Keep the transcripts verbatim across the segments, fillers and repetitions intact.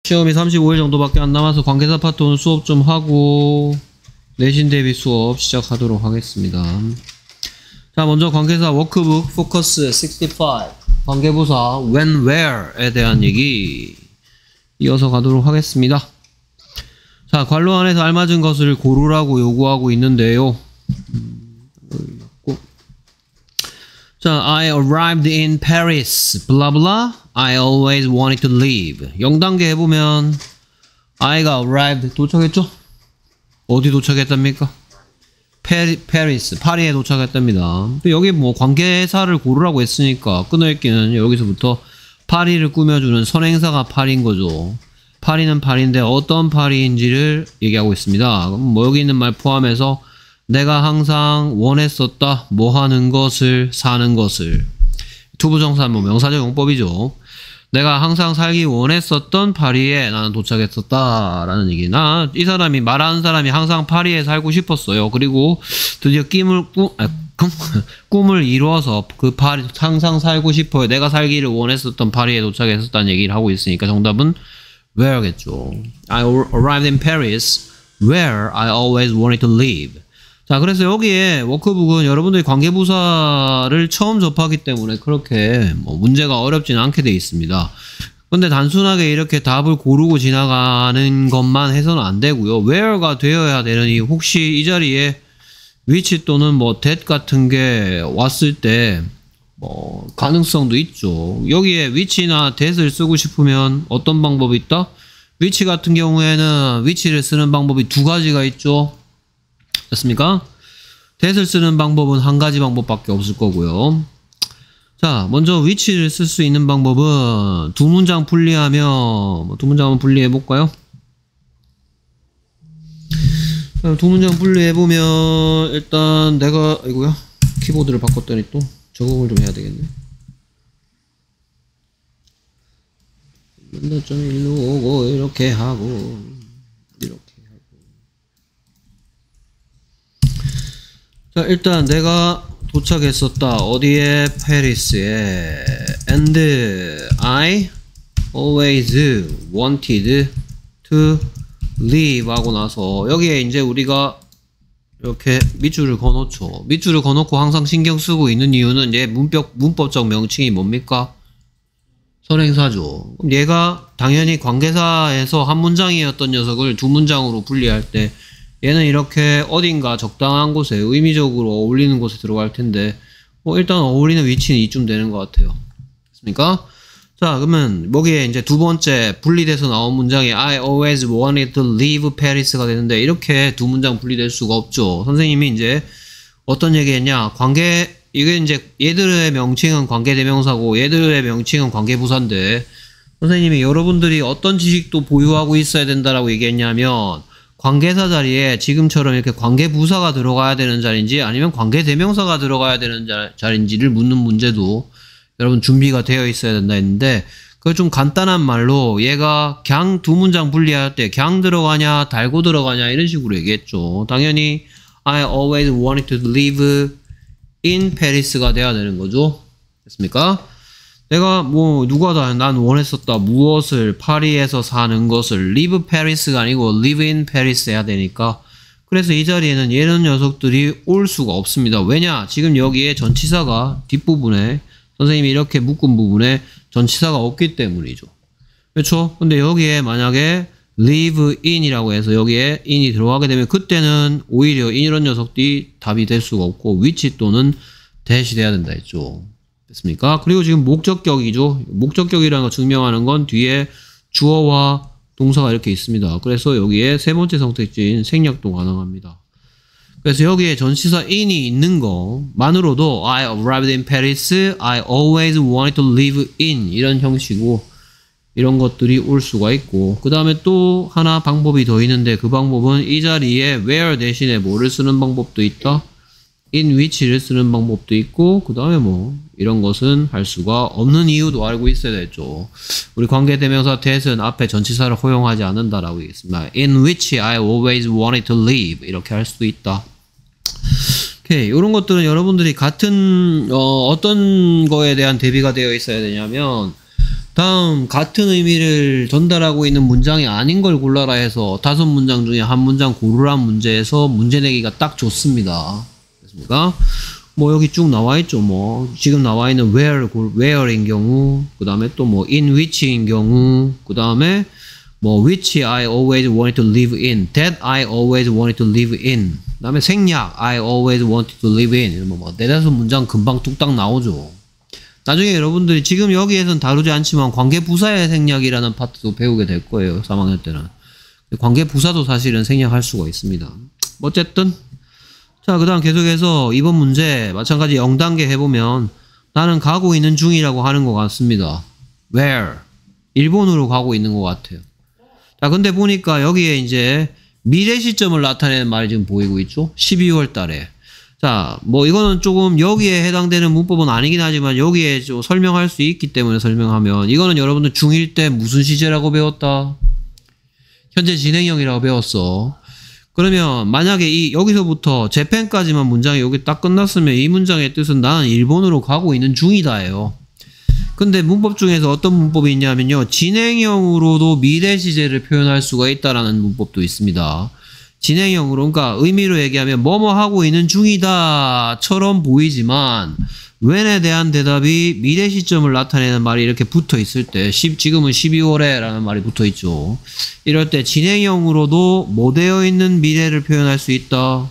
시험이 삼십오 일 정도밖에 안 남아서 관계사 파트 오늘 수업 좀 하고 내신 대비 수업 시작하도록 하겠습니다. 자, 먼저 관계사 워크북 포커스 육십오 관계부사 when, where에 대한 얘기 이어서 가도록 하겠습니다. 자, 관로 안에서 알맞은 것을 고르라고 요구하고 있는데요. 자, I arrived in Paris, blah blah. I always wanted to leave. 영 단계 해보면 I가 arrived, 도착했죠? 어디 도착했답니까? 페리, 페리스, 파리에 도착했답니다. 여기 뭐 관계사를 고르라고 했으니까 끊어읽기는 여기서부터 파리를 꾸며주는 선행사가 파리인 거죠. 파리는 파리인데 어떤 파리인지를 얘기하고 있습니다. 그럼 뭐 여기 있는 말 포함해서 내가 항상 원했었다, 뭐 하는 것을, 사는 것을. 투부정사 뭐 명사적 용법이죠. 내가 항상 살기 원했었던 파리에 나는 도착했었다 라는 얘기. 나 이 사람이 말하는 사람이 항상 파리에 살고 싶었어요. 그리고 드디어 꿈을, 꿈, 아, 꿈, 꿈을 이루어서 그 파리 항상 살고 싶어요. 내가 살기를 원했었던 파리에 도착했었다는 얘기를 하고 있으니까 정답은 where겠죠. I arrived in Paris where I always wanted to live. 자, 그래서 여기에 워크북은 여러분들이 관계부사를 처음 접하기 때문에 그렇게 뭐 문제가 어렵지는 않게 되어 있습니다. 근데 단순하게 이렇게 답을 고르고 지나가는 것만 해서는 안 되고요. where가 되어야 되느니 혹시 이 자리에 which 또는 뭐 that 같은 게 왔을 때 뭐 가능성도 있죠. 여기에 which나 that을 쓰고 싶으면 어떤 방법이 있다? which 같은 경우에는 which를 쓰는 방법이 두 가지가 있죠. 됐습니까? that을 쓰는 방법은 한 가지 방법밖에 없을 거고요. 자, 먼저 which를 쓸 수 있는 방법은 두 문장 분리하면 뭐 두 문장 한번 분리해 볼까요? 자, 두 문장 분리해 보면 일단 내가 이거요 키보드를 바꿨더니 또 적응을 좀 해야 되겠네. 맨날 좀 일로 오고 이렇게 하고 이렇게. 자, 일단 내가 도착했었다. 어디에? 페리스에. And I always wanted to leave 하고 나서 여기에 이제 우리가 이렇게 밑줄을 그어놓죠. 밑줄을 그어놓고 항상 신경 쓰고 있는 이유는 얘 문법, 문법적 명칭이 뭡니까? 선행사죠. 그럼 얘가 당연히 관계사에서 한 문장이었던 녀석을 두 문장으로 분리할 때 얘는 이렇게 어딘가 적당한 곳에 의미적으로 어울리는 곳에 들어갈 텐데 뭐 일단 어울리는 위치는 이쯤 되는 것 같아요. 됐습니까? 자, 그러면 여기에 이제 두 번째 분리돼서 나온 문장이 I always wanted to leave Paris가 되는데 이렇게 두 문장 분리될 수가 없죠. 선생님이 이제 어떤 얘기했냐? 관계 이게 이제 얘들의 명칭은 관계대명사고 얘들의 명칭은 관계부사인데 선생님이 여러분들이 어떤 지식도 보유하고 있어야 된다라고 얘기했냐면 관계사 자리에 지금처럼 이렇게 관계부사가 들어가야 되는 자리인지 아니면 관계대명사가 들어가야 되는 자, 자리인지를 묻는 문제도 여러분 준비가 되어 있어야 된다 했는데 그걸 좀 간단한 말로 얘가 그냥 두 문장 분리할 때 그냥 들어가냐 달고 들어가냐 이런 식으로 얘기했죠. 당연히 I always wanted to live in Paris가 돼야 되는 거죠. 됐습니까? 내가 뭐 누가 다 난 원했었다 무엇을 파리에서 사는 것을 live Paris가 아니고 live in Paris 해야 되니까 그래서 이 자리에는 이런 녀석들이 올 수가 없습니다. 왜냐? 지금 여기에 전치사가 뒷부분에 선생님이 이렇게 묶은 부분에 전치사가 없기 때문이죠. 그렇죠? 근데 여기에 만약에 live in이라고 해서 여기에 in이 들어가게 되면 그때는 오히려 이런 녀석들이 답이 될 수가 없고 which 또는 that이 돼야 된다 했죠. 됐습니까? 그리고 지금 목적격이죠. 목적격이라는 거 증명하는 건 뒤에 주어와 동사가 이렇게 있습니다. 그래서 여기에 세 번째 선택지인 생략도 가능합니다. 그래서 여기에 전치사 in이 있는 것만으로도 I arrived in Paris, I always wanted to live in 이런 형식으로 이런 것들이 올 수가 있고 그 다음에 또 하나 방법이 더 있는데 그 방법은 이 자리에 where 대신에 뭐를 쓰는 방법도 있다. in which를 쓰는 방법도 있고 그 다음에 뭐 이런 것은 할 수가 없는 이유도 알고 있어야 되죠. 우리 관계대명사 that은 앞에 전치사를 허용하지 않는다라고 얘기했습니다. in which I always wanted to live 이렇게 할 수도 있다. 오케이, 이런 것들은 여러분들이 같은 어, 어떤 거에 대한 대비가 되어 있어야 되냐면 다음 같은 의미를 전달하고 있는 문장이 아닌 걸 골라라 해서 다섯 문장 중에 한 문장 고르란 문제에서 문제 내기가 딱 좋습니다. 됐습니까? 뭐 여기 쭉 나와 있죠. 뭐 지금 나와 있는 where, where인 경우, 그 다음에 또 뭐 in which인 경우, 그 다음에 뭐 which I always wanted to live in, that I always wanted to live in, 그 다음에 생략 I always wanted to live in, 이런 뭐 네다섯 문장 금방 뚝딱 나오죠. 나중에 여러분들이 지금 여기에서는 다루지 않지만 관계부사의 생략이라는 파트도 배우게 될 거예요. 삼 학년 때는. 관계부사도 사실은 생략할 수가 있습니다. 어쨌든 자, 그 다음 계속해서 이번 문제 마찬가지 영 단계 해보면 나는 가고 있는 중이라고 하는 것 같습니다. Where? 일본으로 가고 있는 것 같아요. 자, 근데 보니까 여기에 이제 미래 시점을 나타내는 말이 지금 보이고 있죠. 십이월 달에. 자, 뭐 이거는 조금 여기에 해당되는 문법은 아니긴 하지만 여기에 좀 설명할 수 있기 때문에 설명하면 이거는 여러분들 중일 때 무슨 시제라고 배웠다? 현재 진행형이라고 배웠어. 그러면 만약에 이 여기서부터 재팬까지만 문장이 여기 딱 끝났으면 이 문장의 뜻은 나는 일본으로 가고 있는 중이다예요. 근데 문법 중에서 어떤 문법이 있냐면요. 진행형으로도 미래 시제를 표현할 수가 있다라는 문법도 있습니다. 진행형으로, 그러니까 의미로 얘기하면 뭐뭐 하고 있는 중이다처럼 보이지만 when에 대한 대답이 미래 시점을 나타내는 말이 이렇게 붙어 있을 때 지금은 십이월에 라는 말이 붙어 있죠. 이럴 때 진행형으로도 뭐 되어 있는 미래를 표현할 수 있다.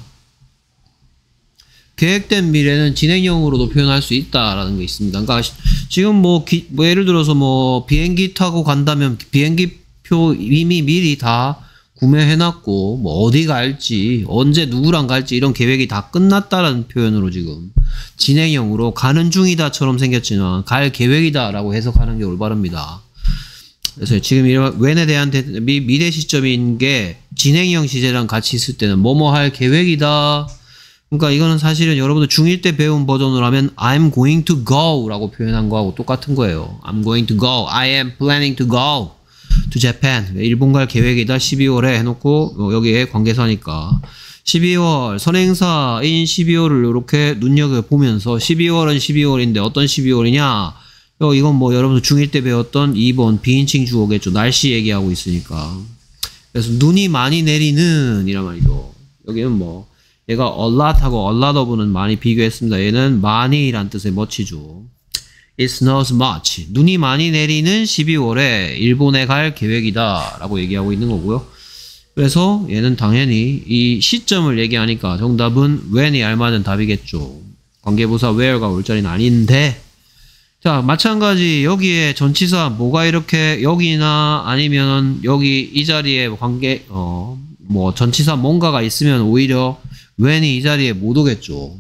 계획된 미래는 진행형으로도 표현할 수 있다라는 게 있습니다. 그러니까 지금 뭐, 기, 뭐 예를 들어서 뭐 비행기 타고 간다면 비행기 표 이미 미리 다 구매해놨고 뭐 어디 갈지 언제 누구랑 갈지 이런 계획이 다 끝났다라는 표현으로 지금 진행형으로 가는 중이다처럼 생겼지만 갈 계획이다 라고 해석하는 게 올바릅니다. 그래서 지금 이런 when에 대한 대, 미, 미래 시점인 게 진행형 시제랑 같이 있을 때는 뭐뭐 할 계획이다. 그러니까 이거는 사실은 여러분들 중일 때 배운 버전으로 하면 I'm going to go 라고 표현한 거하고 똑같은 거예요. I'm going to go. I am planning to go to Japan. 일본 갈 계획이다. 십이월에 해놓고 여기에 관계사니까 십이월 선행사인 십이월을 이렇게 눈여겨보면서 십이월은 십이월인데 어떤 십이월이냐? 이건 뭐 여러분들 중일 때 배웠던 이 번 비인칭 주어겠죠. 날씨 얘기하고 있으니까. 그래서 눈이 많이 내리는 이란 말이죠. 여기는 뭐 얘가 a lot하고 a lot of는 많이 비교했습니다. 얘는 많이란 뜻의 much죠. It snows much. 눈이 많이 내리는 십이월에 일본에 갈 계획이다 라고 얘기하고 있는 거고요. 그래서 얘는 당연히 이 시점을 얘기하니까 정답은 when이 알맞은 답이겠죠. 관계부사 where가 올 자리는 아닌데, 자 마찬가지 여기에 전치사 뭐가 이렇게 여기나 아니면 여기 이 자리에 관계 어 뭐 전치사 뭔가가 있으면 오히려 when이 이 자리에 못 오겠죠.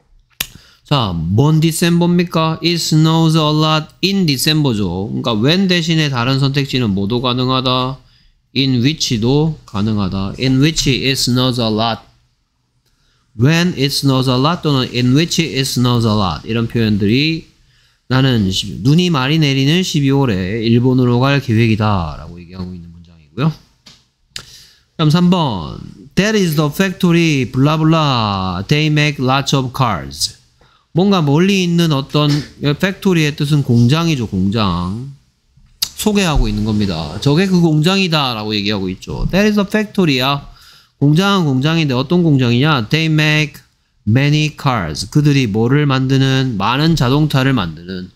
자, 뭔 디셈버입니까? It snows a lot in December죠. 그러니까 when 대신에 다른 선택지는 뭐도 가능하다. in which도 가능하다. in which it snows a lot. when it snows a lot 또는 in which it snows a lot. 이런 표현들이 나는 눈이 많이 내리는 십이월에 일본으로 갈 계획이다 라고 얘기하고 있는 문장이고요. 그럼 삼 번 That is the factory blah blah. They make lots of cars. 뭔가 멀리 있는 어떤 팩토리의 뜻은 공장이죠. 공장. 소개하고 있는 겁니다. 저게 그 공장이다 라고 얘기하고 있죠. That is a factory야. 공장은 공장인데 어떤 공장이냐? They make many cars. 그들이 뭐를 만드는? 많은 자동차를 만드는.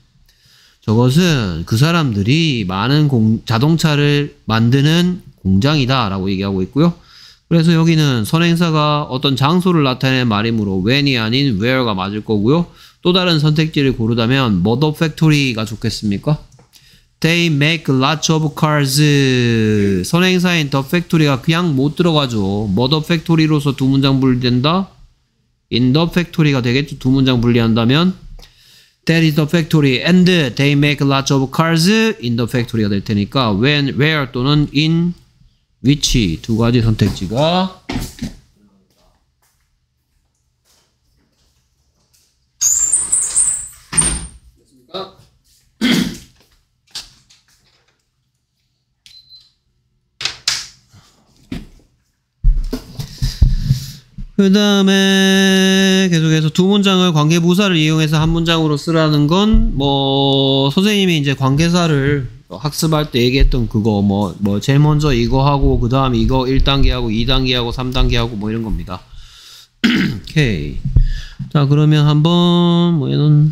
저것은 그 사람들이 많은 공, 자동차를 만드는 공장이다 라고 얘기하고 있고요. 그래서 여기는 선행사가 어떤 장소를 나타내는 말이므로 when이 아닌 where가 맞을 거고요. 또 다른 선택지를 고르다면 what of factory가 좋겠습니까? They make lots of cars. 선행사인 the factory가 그냥 못 들어가죠. what of factory로서 두 문장 분리된다? in the factory가 되겠죠. 두 문장 분리한다면 that is the factory and they make lots of cars in the factory가 될 테니까 when, where 또는 in which 두 가지 선택지가 됐습니까? 그 다음에 계속해서 두 문장을 관계부사를 이용해서 한 문장으로 쓰라는 건 뭐 선생님이 이제 관계사를 학습할 때 얘기했던 그거 뭐 뭐 제일 먼저 이거 하고 그 다음에 이거 일 단계 하고 이 단계 하고 삼 단계 하고 뭐 이런 겁니다. 오케이. 자 그러면 한번 뭐 얘는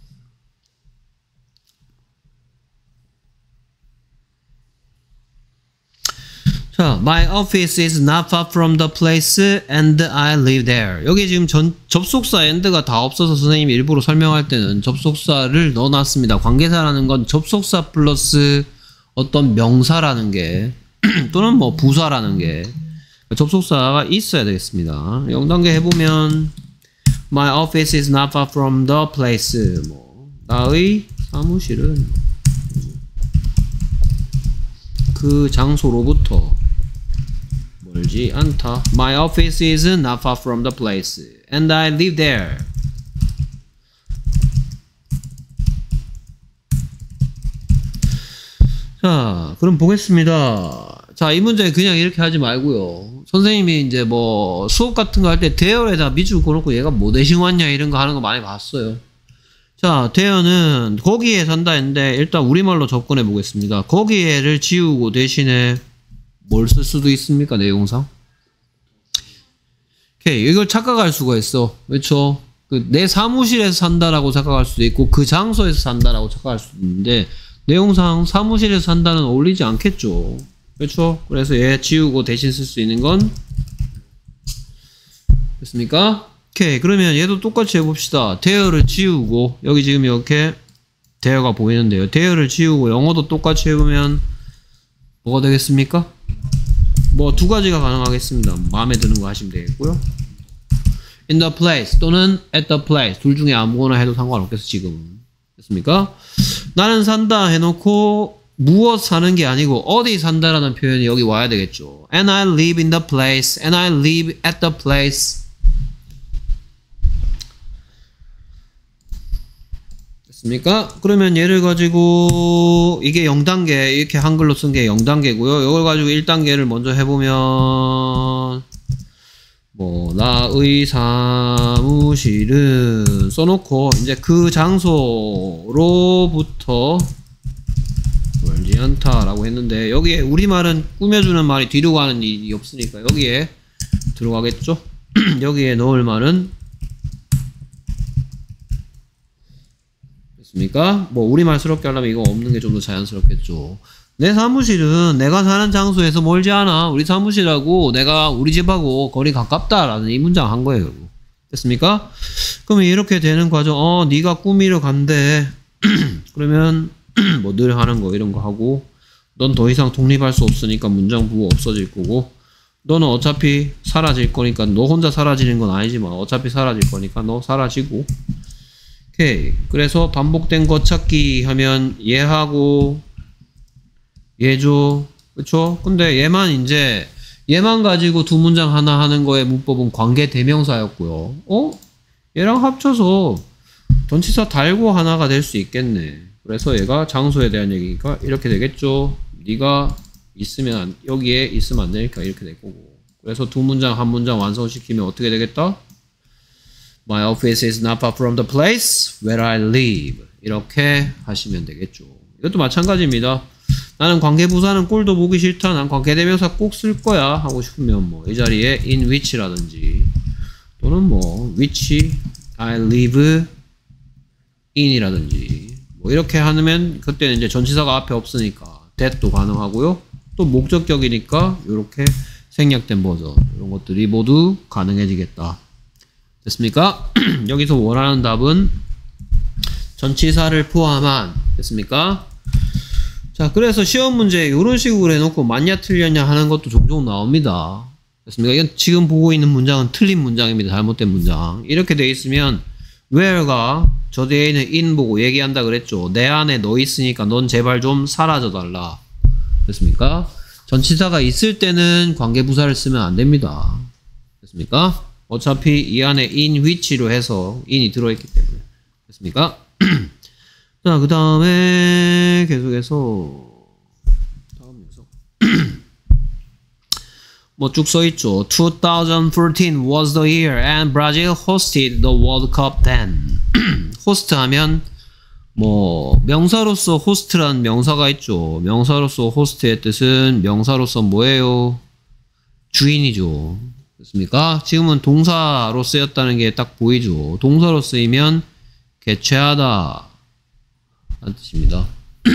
자, my office is not far from the place and I live there. 여기 지금 전, 접속사 and가 다 없어서 선생님이 일부러 설명할 때는 접속사를 넣어놨습니다. 관계사라는 건 접속사 플러스 어떤 명사라는 게 또는 뭐 부사라는 게 접속사가 있어야 되겠습니다. 영 단계 해보면 my office is not far from the place. 뭐 나의 사무실은 그 장소로부터 멀지 않다. My office is not far from the place and I live there. 자, 그럼 보겠습니다. 자, 이 문제 그냥 이렇게 하지 말고요. 선생님이 이제 뭐 수업 같은 거 할 때 대열에다 밑줄 그어놓고 얘가 뭐 대신 왔냐 이런 거 하는 거 많이 봤어요. 자, 대열은 거기에 산다 했는데 일단 우리말로 접근해 보겠습니다. 거기에를 지우고 대신에 뭘 쓸 수도 있습니까? 내용상. 오케이. 이걸 착각할 수가 있어. 그렇죠? 그 내 사무실에서 산다라고 착각할 수도 있고 그 장소에서 산다라고 착각할 수도 있는데 내용상 사무실에서 산다는 어울리지 않겠죠. 그렇죠? 그래서 얘 지우고 대신 쓸 수 있는 건 됐습니까? 오케이. 그러면 얘도 똑같이 해봅시다. 대열을 지우고 여기 지금 이렇게 대열가 보이는데요. 대열을 지우고 영어도 똑같이 해보면 뭐가 되겠습니까? 뭐 두 가지가 가능하겠습니다. 마음에 드는 거 하시면 되겠고요. in the place 또는 at the place 둘 중에 아무거나 해도 상관없겠어 지금은. 됐습니까? 나는 산다 해놓고 무엇 사는 게 아니고 어디 산다라는 표현이 여기 와야 되겠죠. and I live in the place and I live at the place. 됐습니까? 그러면 얘를 가지고 이게 영 단계 이렇게 한글로 쓴 게 영 단계고요. 이걸 가지고 일 단계를 먼저 해보면 뭐 나의 사무실은 써놓고 이제 그 장소로부터 멀지 않다라고 했는데 여기에 우리말은 꾸며주는 말이 뒤로 가는 일이 없으니까 여기에 들어가겠죠? 여기에 넣을 말은 됐습니까? 뭐 우리말스럽게 하려면 이거 없는 게 좀 더 자연스럽겠죠. 내 사무실은 내가 사는 장소에서 멀지 않아. 우리 사무실하고 내가 우리 집하고 거리 가깝다라는 이 문장 한 거예요. 됐습니까? 그러면 이렇게 되는 과정. 어, 네가 꾸미러 간대. 그러면 뭐 늘 하는 거 이런 거 하고 넌 더 이상 독립할 수 없으니까 문장 부호 없어질 거고 너는 어차피 사라질 거니까 너 혼자 사라지는 건 아니지만 어차피 사라질 거니까 너 사라지고. 오케이. 그래서 반복된 거 찾기 하면 얘하고 얘죠. 그쵸? 근데 얘만 이제 얘만 가지고 두 문장 하나 하는 거의 문법은 관계 대명사였고요. 어? 얘랑 합쳐서 전치사 달고 하나가 될 수 있겠네. 그래서 얘가 장소에 대한 얘기가 이렇게 되겠죠. 네가 있으면 여기에 있으면 안 되니까 이렇게 될 거고. 그래서 두 문장 한 문장 완성시키면 어떻게 되겠다? My office is not far from the place where I live. 이렇게 하시면 되겠죠. 이것도 마찬가지입니다. 나는 관계부사는 꼴도 보기 싫다. 난 관계대명사 꼭 쓸 거야. 하고 싶으면 뭐 이 자리에 in which라든지 또는 뭐 which I live in이라든지 뭐 이렇게 하면 그때는 이제 전치사가 앞에 없으니까 that도 가능하고요. 또 목적격이니까 이렇게 생략된 버전 이런 것들이 모두 가능해지겠다. 됐습니까? 여기서 원하는 답은 전치사를 포함한 됐습니까? 자, 그래서 시험 문제 이런 식으로 해놓고 맞냐 틀렸냐 하는 것도 종종 나옵니다. 됐습니까? 이건 지금 보고 있는 문장은 틀린 문장입니다. 잘못된 문장. 이렇게 돼 있으면 where가 저 뒤에 있는 in 보고 얘기한다 그랬죠. 내 안에 너 있으니까 넌 제발 좀 사라져 달라. 됐습니까? 전치사가 있을 때는 관계부사를 쓰면 안 됩니다. 됐습니까? 어차피 이 안에 in which로 해서 in이 들어있기 때문에. 됐습니까? 자, 그 다음에 계속해서 다음 녀석 뭐 쭉 써있죠. twenty fourteen was the year and Brazil hosted the World Cup then. 호스트 하면 뭐 명사로서 호스트라는 명사가 있죠. 명사로서 호스트의 뜻은 명사로서 뭐예요? 주인이죠. 됐습니까? 지금은 동사로 쓰였다는 게 딱 보이죠. 동사로 쓰이면 개최하다 라는 뜻입니다.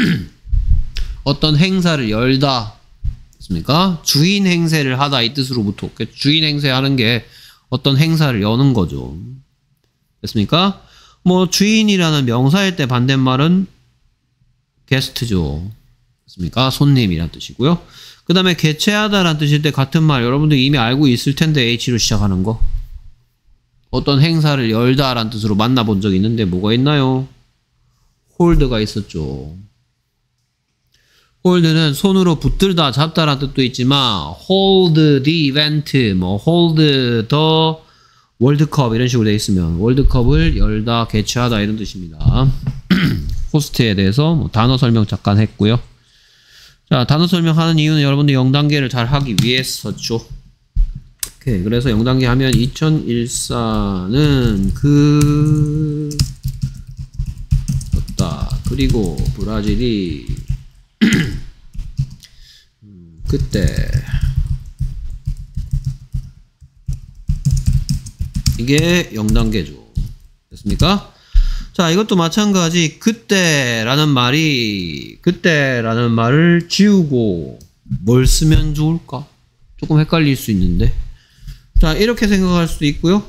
어떤 행사를 열다. 됐습니까? 주인 행세를 하다 이 뜻으로부터 주인 행세하는 게 어떤 행사를 여는 거죠. 됐습니까? 뭐 주인이라는 명사일 때 반대말은 게스트죠. 됐습니까? 손님이란 뜻이고요. 그 다음에 개최하다라는 뜻일 때 같은 말 여러분들 이미 알고 있을 텐데 H로 시작하는 거. 어떤 행사를 열다라는 뜻으로 만나본 적이 있는데 뭐가 있나요? 홀드가 있었죠. 홀드는 손으로 붙들다, 잡다라는 뜻도 있지만 hold the event, 뭐 hold the 월드컵 이런 식으로 되어 있으면 월드컵을 열다, 개최하다 이런 뜻입니다. 호스트에 대해서 뭐 단어 설명 잠깐 했고요. 자, 단어 설명하는 이유는 여러분들 영 단계를 잘 하기 위해서죠. 오케이, 그래서 영 단계 하면 이천십사는 그 였다. 그리고 브라질이 음, 그때 이게 영 단계죠. 됐습니까? 자, 이것도 마찬가지 그때라는 말이 그때라는 말을 지우고 뭘 쓰면 좋을까? 조금 헷갈릴 수 있는데 자, 이렇게 생각할 수도 있고요.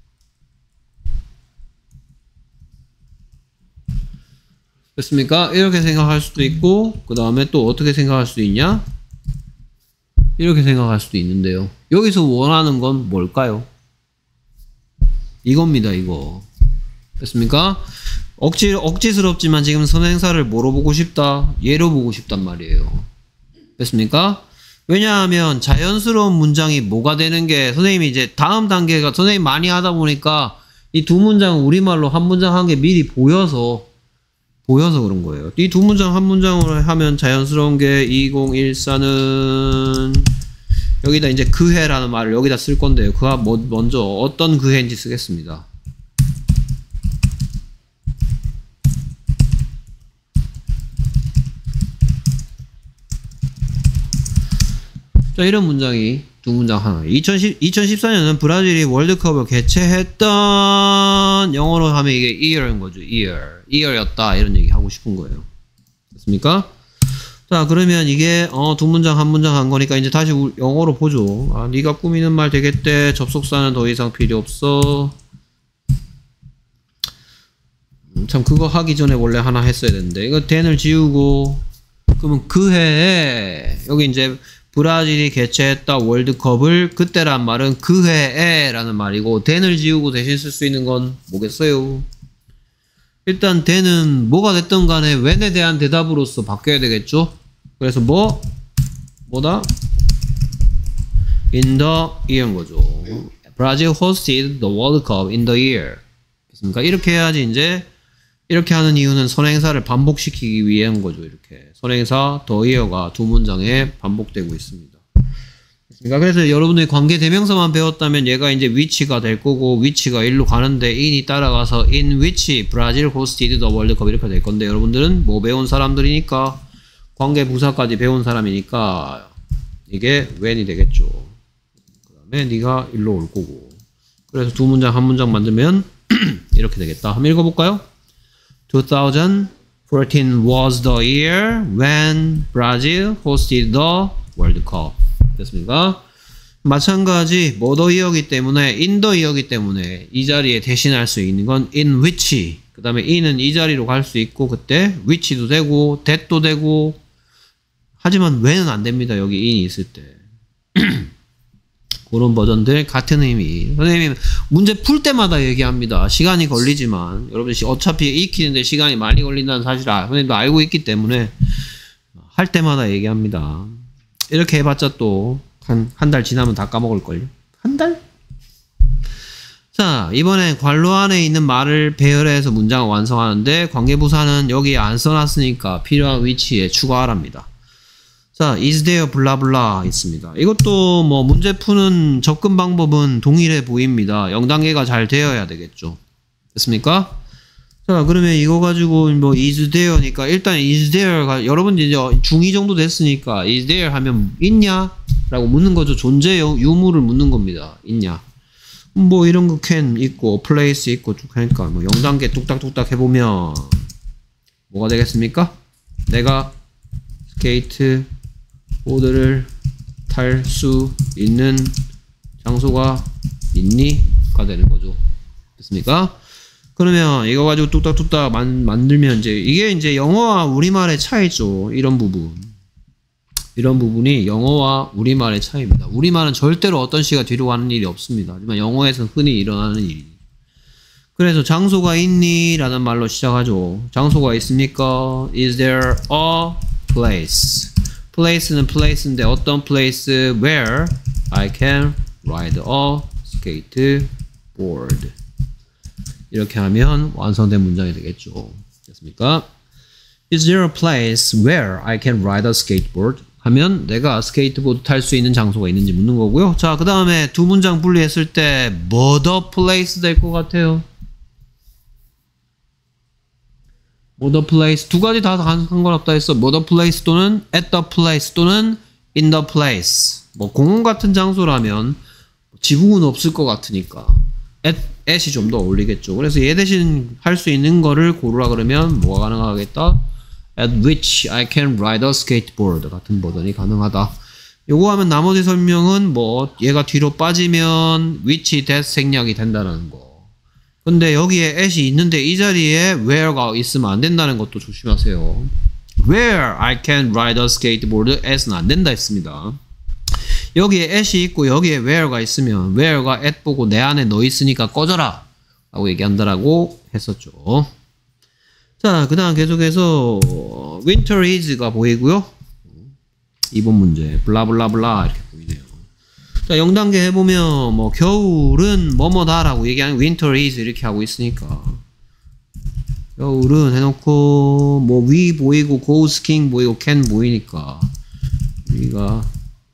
됐습니까? 이렇게 생각할 수도 있고 그 다음에 또 어떻게 생각할 수 있냐? 이렇게 생각할 수도 있는데요. 여기서 원하는 건 뭘까요? 이겁니다, 이거. 됐습니까? 억지, 억지스럽지만 지금 선행사를 뭐로 보고 싶다? 얘로 보고 싶단 말이에요. 됐습니까? 왜냐하면 자연스러운 문장이 뭐가 되는 게 선생님이 이제 다음 단계가 선생님 많이 하다 보니까 이 두 문장은 우리말로 한 문장 한 게 미리 보여서 보여서 그런 거예요. 이 두 문장 한 문장으로 하면 자연스러운 게 이천십사는 여기다 이제 그 해라는 말을 여기다 쓸 건데요. 그 먼저 어떤 그 해인지 쓰겠습니다. 자, 이런 문장이 두 문장 하나. 이천십사 년은 브라질이 월드컵을 개최했던 영어로 하면 이게 year인 거죠. year. year였다. 이런 얘기 하고 싶은 거예요. 됐습니까? 자, 그러면 이게 어, 두 문장 한 문장 한 거니까 이제 다시 영어로 보죠. 아, 네가 꾸미는 말 되겠대. 접속사는 더 이상 필요 없어. 음, 참 그거 하기 전에 원래 하나 했어야 되는데 이거 then을 지우고 그러면 그 해에 여기 이제 브라질이 개최했다 월드컵을 그때란 말은 그 해에 라는 말이고 then을 지우고 대신 쓸 수 있는 건 뭐겠어요? 일단 then은 뭐가 됐든 간에 when에 대한 대답으로서 바뀌어야 되겠죠? 그래서 뭐? 뭐다? in the year인 거죠. Brazil hosted the World Cup in the year. 그러니까 이렇게 해야지 이제 이렇게 하는 이유는 선행사를 반복시키기 위한 거죠. 이렇게 선행사 the year가 두 문장에 반복되고 있습니다. 그러니까 그래서 여러분들이 관계 대명사만 배웠다면 얘가 이제 which가 될 거고 which가 일로 가는데 in이 따라가서 in which Brazil hosted the World Cup 이렇게 될 건데 여러분들은 뭐 배운 사람들이니까 관계 부사까지 배운 사람이니까 이게 when이 되겠죠. 그 다음에 네가 일로 올 거고 그래서 두 문장 한 문장 만들면 이렇게 되겠다. 한번 읽어볼까요? twenty fourteen was the year when Brazil hosted the World Cup. 됐습니까? 마찬가지 뭐 the year이기 때문에 in the year이기 때문에 이 자리에 대신할 수 있는 건 in which 그 다음에 in은 이 자리로 갈 수 있고 그때 which도 되고 that도 되고 하지만 when은 안 됩니다. 여기 in이 있을 때 그런 버전들 같은 의미. 선생님 문제 풀 때마다 얘기합니다. 시간이 걸리지만 여러분 어차피 익히는데 시간이 많이 걸린다는 사실을 선생님도 알고 있기 때문에 할 때마다 얘기합니다. 이렇게 해봤자 또 한 한 달 지나면 다 까먹을걸요. 한 달? 자, 이번엔 괄호 안에 있는 말을 배열해서 문장을 완성하는데 관계부사는 여기에 안 써놨으니까 필요한 위치에 추가하랍니다. 자, is there 블라블라 있습니다. 이것도 뭐 문제 푸는 접근 방법은 동일해 보입니다. 영 단계가 잘 되어야 되겠죠. 됐습니까? 자, 그러면 이거 가지고 뭐 is there니까 일단 is there가 여러분 이제 중이 정도 됐으니까 is there 하면 있냐? 라고 묻는 거죠. 존재 유무를 묻는 겁니다. 있냐? 뭐 이런 거 can 있고 place 있고 쭉 하니까 뭐 영 단계 뚝딱뚝딱 해보면 뭐가 되겠습니까? 내가 스케이트 보드를 탈 수 있는 장소가 있니? 가 되는 거죠. 됐습니까? 그러면 이거 가지고 뚝딱뚝딱 만, 만들면 이제 이게 이제 영어와 우리말의 차이죠. 이런 부분. 이런 부분이 영어와 우리말의 차이입니다. 우리말은 절대로 어떤 시가 뒤로 가는 일이 없습니다. 하지만 영어에서는 흔히 일어나는 일이. 그래서 장소가 있니? 라는 말로 시작하죠. 장소가 있습니까? Is there a place? place는 place인데 어떤 place? Where I can ride a skateboard. 이렇게 하면 완성된 문장이 되겠죠. 됐습니까? Is there a place where I can ride a skateboard? 하면 내가 스케이트보드 탈 수 있는 장소가 있는지 묻는 거고요. 자, 그 다음에 두 문장 분리했을 때 뭐 the place 될 것 같아요? 뭐 the place 두 가지 다 상관없다 했어. 뭐 the place 또는 at the place 또는 in the place. 뭐 공원 같은 장소라면 지붕은 없을 것 같으니까 at, at이 좀 더 어울리겠죠. 그래서 얘 대신 할 수 있는 거를 고르라 그러면 뭐가 가능하겠다? At which I can ride a skateboard 같은 버전이 가능하다. 요거 하면 나머지 설명은 뭐 얘가 뒤로 빠지면 which that 생략이 된다는 거. 근데 여기에 at이 있는데 이 자리에 where가 있으면 안 된다는 것도 조심하세요. Where I can ride a skateboard at은 안 된다 했습니다. 여기에 at이 있고 여기에 where가 있으면 where가 at 보고 내 안에 너 있으니까 꺼져라 라고 얘기한다라고 했었죠. 자, 그 다음 계속해서 winter is가 보이고요. 이 번 문제 블라블라블라 이렇게 보이네요. 자, 영 단계 해보면 뭐 겨울은 뭐뭐다 라고 얘기하는 winter is 이렇게 하고 있으니까 겨울은 해놓고 뭐 we 보이고 go skiing 보이고 can 보이니까 우리가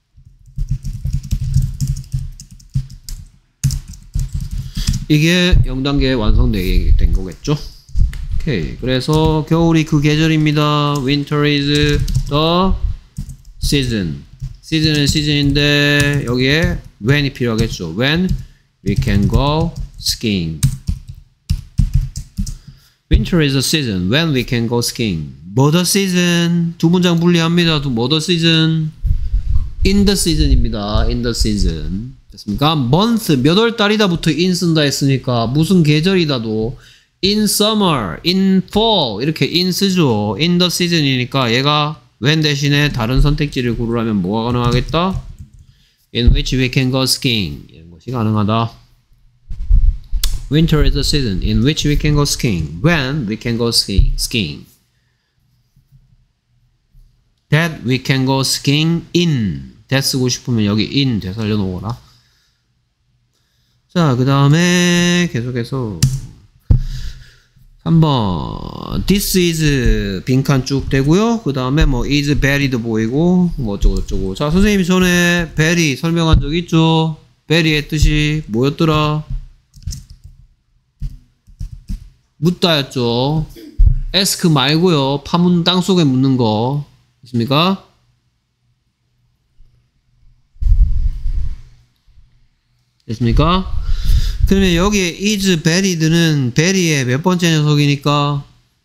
이게 영 단계 완성되게 된 거겠죠. 오케이. 그래서 겨울이 그 계절입니다. Winter is the season. season은 시즌인데 여기에 when이 필요하겠죠. When we can go skiing. Winter is the season. When we can go skiing. 뭐 the season. 두 문장 분리합니다. 뭐 the season. In the season입니다. In the season. 됐습니까? month 몇 월 달이다부터 in 쓴다 했으니까 무슨 계절이다도 in summer, in fall 이렇게 in 쓰죠. in the season이니까 얘가 when 대신에 다른 선택지를 고르라면 뭐가 가능하겠다? in which we can go skiing 이런 것이 가능하다. Winter is the season in which we can go skiing. When we can go skiing. skiing. That we can go skiing in. that 쓰고 싶으면 여기 in 되살려 놓으라. 자, 그 다음에 계속해서 삼 번 this is 빈칸 쭉 되고요. 그 다음에 뭐 is buried 보이고 뭐 어쩌고 저쩌고. 자, 선생님이 전에 bury 설명한 적 있죠. bury의 뜻이 뭐였더라? 묻다였죠. ask 말고요. 파묻는 땅속에 묻는 거 있습니까? 됐습니까? 그러면 여기에 is buried는 bury의 몇 번째 녀석이니까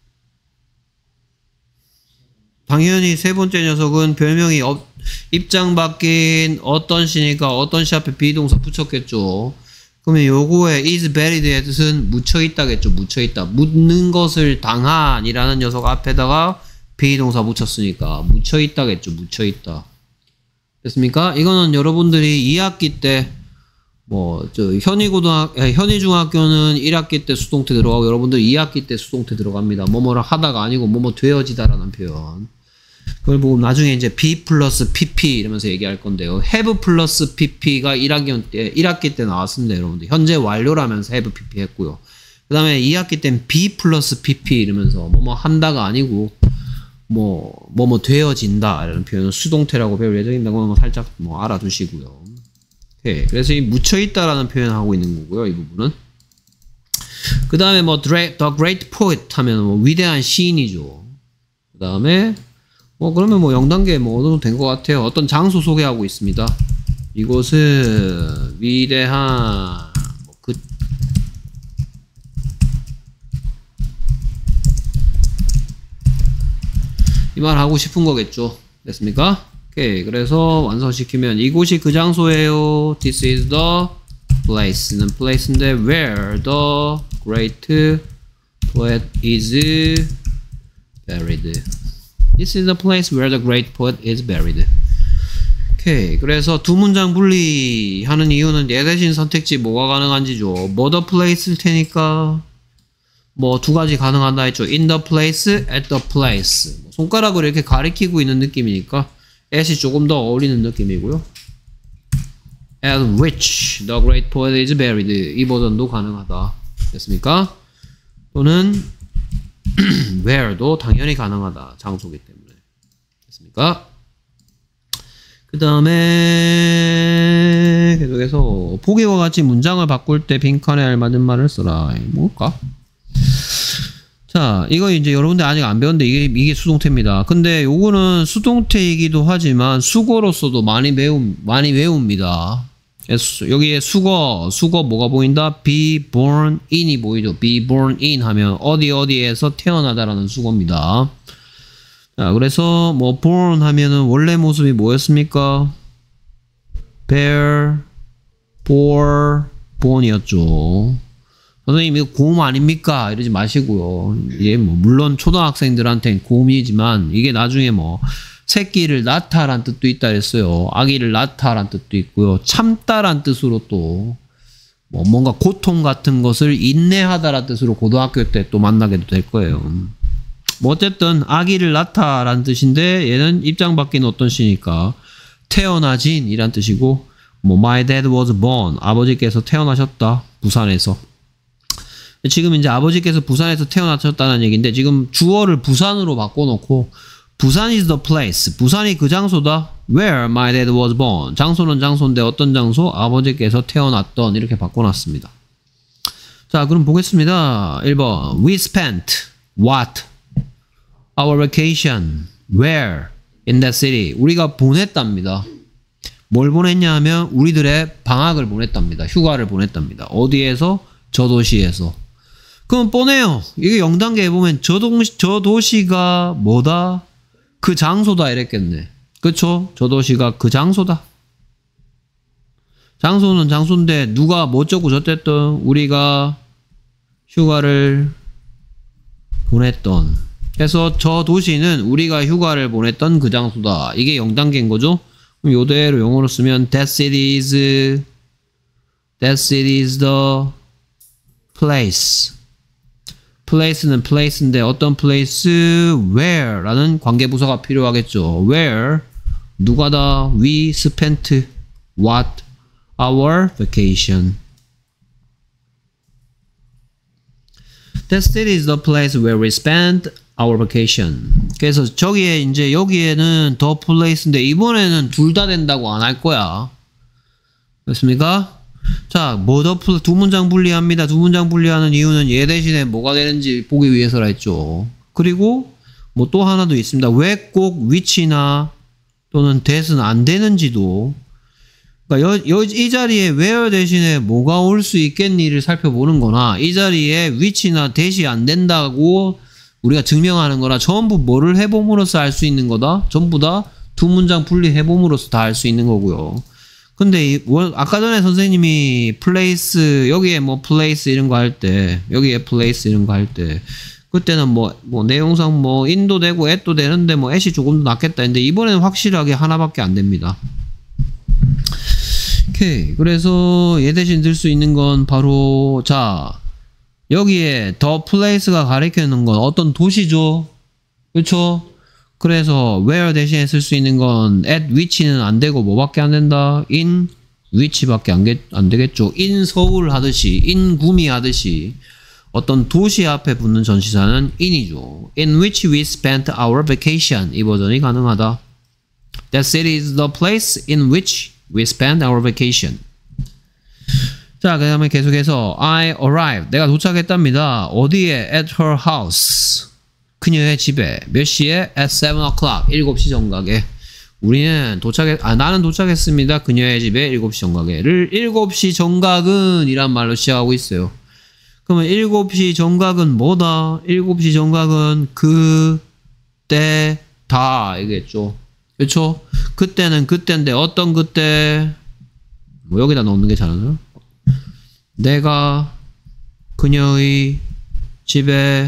당연히 세 번째 녀석은 별명이 업, 입장 바뀐 어떤 시니까 어떤 시 앞에 비동사 붙였겠죠. 그러면 요거에 is buried의 뜻은 묻혀있다겠죠. 묻혀있다. 묻는 것을 당한 이라는 녀석 앞에다가 비동사 붙였으니까 묻혀있다겠죠. 묻혀있다. 됐습니까? 이거는 여러분들이 이 학기 때 뭐, 저, 현희고등학, 현희중학교는 일 학기 때 수동태 들어가고, 여러분들 이 학기 때 수동태 들어갑니다. 뭐뭐를 하다가 아니고, 뭐뭐 되어지다라는 표현. 그걸 보고 나중에 이제 be 플러스 pp 이러면서 얘기할 건데요. have 플러스 pp가 일 학기 때, 일 학기 때 나왔습니다, 여러분들. 현재 완료라면서 have pp 했고요. 그 다음에 이 학기 때는 be 플러스 pp 이러면서, 뭐뭐 한다가 아니고, 뭐, 뭐뭐 되어진다. 이라는 표현은 수동태라고 배울 예정입니다. 그거 살짝 뭐 알아두시고요. 네, 그래서 이 묻혀있다라는 표현을 하고 있는 거고요. 이 부분은. 그 다음에 뭐 The Great Poet 하면 뭐 위대한 시인이죠. 그 다음에 뭐 그러면 뭐 영 단계 뭐 어느 정도 된 것 같아요. 어떤 장소 소개하고 있습니다. 이곳은 위대한 뭐 그 이 말 하고 싶은 거겠죠. 됐습니까? 오케이. 그래서 완성시키면 이곳이 그 장소예요. This is the place는 place인데 where the great poet is buried. This is the place where the great poet is buried. 오케이. 그래서 두 문장 분리하는 이유는 얘 대신 선택지 뭐가 가능한지죠. 뭐 the place일 테니까 뭐 두 가지 가능하다 했죠. in the place, at the place. 손가락으로 이렇게 가리키고 있는 느낌이니까 at이 조금 더 어울리는 느낌이고요. at which the great poet is buried. 이 버전도 가능하다. 됐습니까? 또는 where도 당연히 가능하다. 장소기 때문에. 됐습니까? 그 다음에 계속해서 보기와 같이 문장을 바꿀 때 빈칸에 알맞은 말을 써라. 뭘까? 자, 이거 이제 여러분들 아직 안 배웠는데 이게, 이게 수동태입니다. 근데 요거는 수동태이기도 하지만 수거로서도 많이 배움, 많이 외웁니다. 여기에 수거, 수거 뭐가 보인다? be born in이 보이죠? be born in 하면 어디 어디에서 태어나다라는 수거입니다. 자, 그래서 뭐 born 하면은 원래 모습이 뭐였습니까? bear, bore, born이었죠. 선생님 이거 고음 아닙니까? 이러지 마시고요. 이게 뭐 물론 초등학생들한테는 고음이지만 이게 나중에 뭐 새끼를 낳다란 뜻도 있다 했어요. 아기를 낳다란 뜻도 있고요. 참다란 뜻으로 또 뭐 뭔가 고통 같은 것을 인내하다란 뜻으로 고등학교 때 또 만나게도 될 거예요. 뭐 어쨌든 아기를 낳다란 뜻인데 얘는 입장 바뀐 어떤 시니까 태어나진 이란 뜻이고 뭐 my dad was born 아버지께서 태어나셨다 부산에서. 지금 이제 아버지께서 부산에서 태어나셨다는 얘기인데 지금 주어를 부산으로 바꿔놓고 부산 is the place. 부산이 그 장소다. Where my dad was born. 장소는 장소인데 어떤 장소? 아버지께서 태어났던 이렇게 바꿔놨습니다. 자, 그럼 보겠습니다. 일 번 We spent what? Our vacation. Where? In that city. 우리가 보냈답니다. 뭘 보냈냐 하면 우리들의 방학을 보냈답니다. 휴가를 보냈답니다. 어디에서? 저 도시에서. 그럼 뻔해요. 이게 영 단계에 보면 저, 동시, 저 도시가 뭐다? 그 장소다 이랬겠네. 그쵸? 저 도시가 그 장소다. 장소는 장소인데 누가 뭐 어쩌고 저쨌든 우리가 휴가를 보냈던. 그래서 저 도시는 우리가 휴가를 보냈던 그 장소다. 이게 영 단계인 거죠? 그럼 요대로 영어로 쓰면 That city is That city is the place. place는 place인데 어떤 place? where 라는 관계부사가 필요하겠죠. where 누가다? we spent what? our vacation. That city is the place where we spent our vacation. 그래서 저기에 이제 여기에는 the place인데 이번에는 둘 다 된다고 안 할 거야. 됐습니까? 자, 뭐 더 두 문장 분리합니다. 두 문장 분리하는 이유는 얘 대신에 뭐가 되는지 보기 위해서라 했죠. 그리고 뭐 또 하나 더 있습니다. 왜 꼭 which나 또는 that은 안 되는지도. 그러니까 여, 여, 이 자리에 where 대신에 뭐가 올 수 있겠니를 살펴보는 거나 이 자리에 which나 that이 안 된다고 우리가 증명하는 거나 전부 뭐를 해봄으로써 알 수 있는 거다. 전부 다 두 문장 분리해봄으로써 다 알 수 있는 거고요. 근데 이, 월, 아까 전에 선생님이 place 여기에 뭐 place 이런 거 할 때 여기에 place 이런 거 할 때 그때는 뭐, 뭐 내용상 뭐 in도 되고 at도 되는데 뭐 at이 조금 더 낫겠다 했는데 이번에는 확실하게 하나밖에 안 됩니다. 오케이. 그래서 얘 대신 들 수 있는 건 바로 자 여기에 the place가 가리키는 건 어떤 도시죠. 그렇죠? 그래서 where 대신에 쓸 수 있는 건 at which는 안 되고 뭐밖에 안 된다? in which밖에 안, 안 되겠죠. in 서울 하듯이 in 구미 하듯이 어떤 도시 앞에 붙는 전치사는 in이죠. in which we spent our vacation. 이 버전이 가능하다. That city is the place in which we spent our vacation. 자, 그 다음에 계속해서 I arrived. 내가 도착했답니다. 어디에? At her house. 그녀의 집에. 몇 시에? At seven o'clock. 일곱 시 정각에. 우리는 도착했, 아, 나는 도착했습니다. 그녀의 집에 일곱 시 정각에를 일곱 시 정각은 이란 말로 시작하고 있어요. 그러면 일곱 시 정각은 뭐다? 일곱 시 정각은 그, 때, 다, 이겠죠. 그렇죠? 그때는 그때인데 어떤 그때? 뭐 여기다 넣는 게 잘하나? 내가 그녀의 집에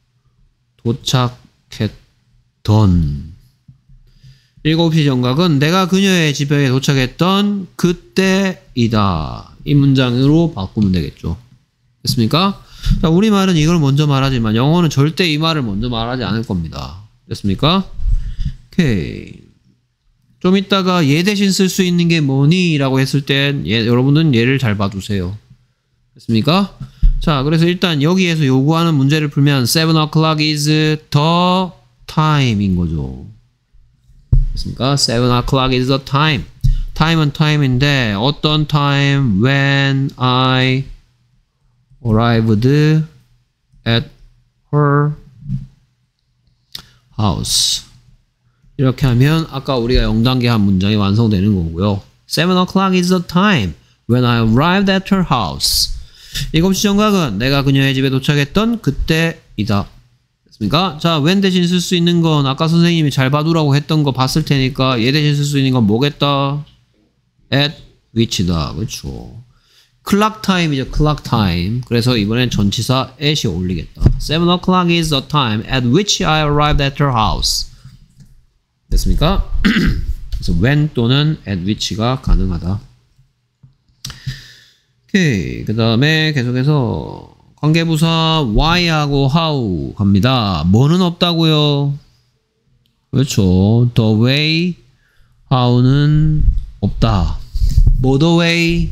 도착했던 일곱 시 정각은 내가 그녀의 집에 도착했던 그때이다. 이 문장으로 바꾸면 되겠죠. 됐습니까? 자, 우리말은 이걸 먼저 말하지만 영어는 절대 이 말을 먼저 말하지 않을 겁니다. 됐습니까? 오케이. 좀 이따가 얘 대신 쓸 수 있는 게 뭐니? 라고 했을 땐 얘, 여러분은 얘를 잘 봐두세요. 됐습니까? 자, 그래서 일단 여기에서 요구하는 문제를 풀면 seven o'clock is the time인 거죠. 됐습니까? seven o'clock is the time. time은 time인데 어떤 time? When I arrived at her house. 이렇게 하면 아까 우리가 영 단계 한 문장이 완성되는 거고요. seven o'clock is the time when I arrived at her house. 일곱 시 정각은 내가 그녀의 집에 도착했던 그때이다. 됐습니까? 자, when 대신 쓸 수 있는 건 아까 선생님이 잘 봐두라고 했던 거 봤을 테니까 얘 대신 쓸 수 있는 건 뭐겠다? at which다. 그렇죠. clock time이죠. clock time. 그래서 이번엔 전치사 at이 어울리겠다. seven o'clock is the time at which I arrived at her house. 됐습니까? 그래서 when 또는 at which가 가능하다. 오케이. 그 다음에 계속해서 관계부사 why하고 how 갑니다. 뭐는 없다고요? 그렇죠. the way, how는 없다. 뭐 the way?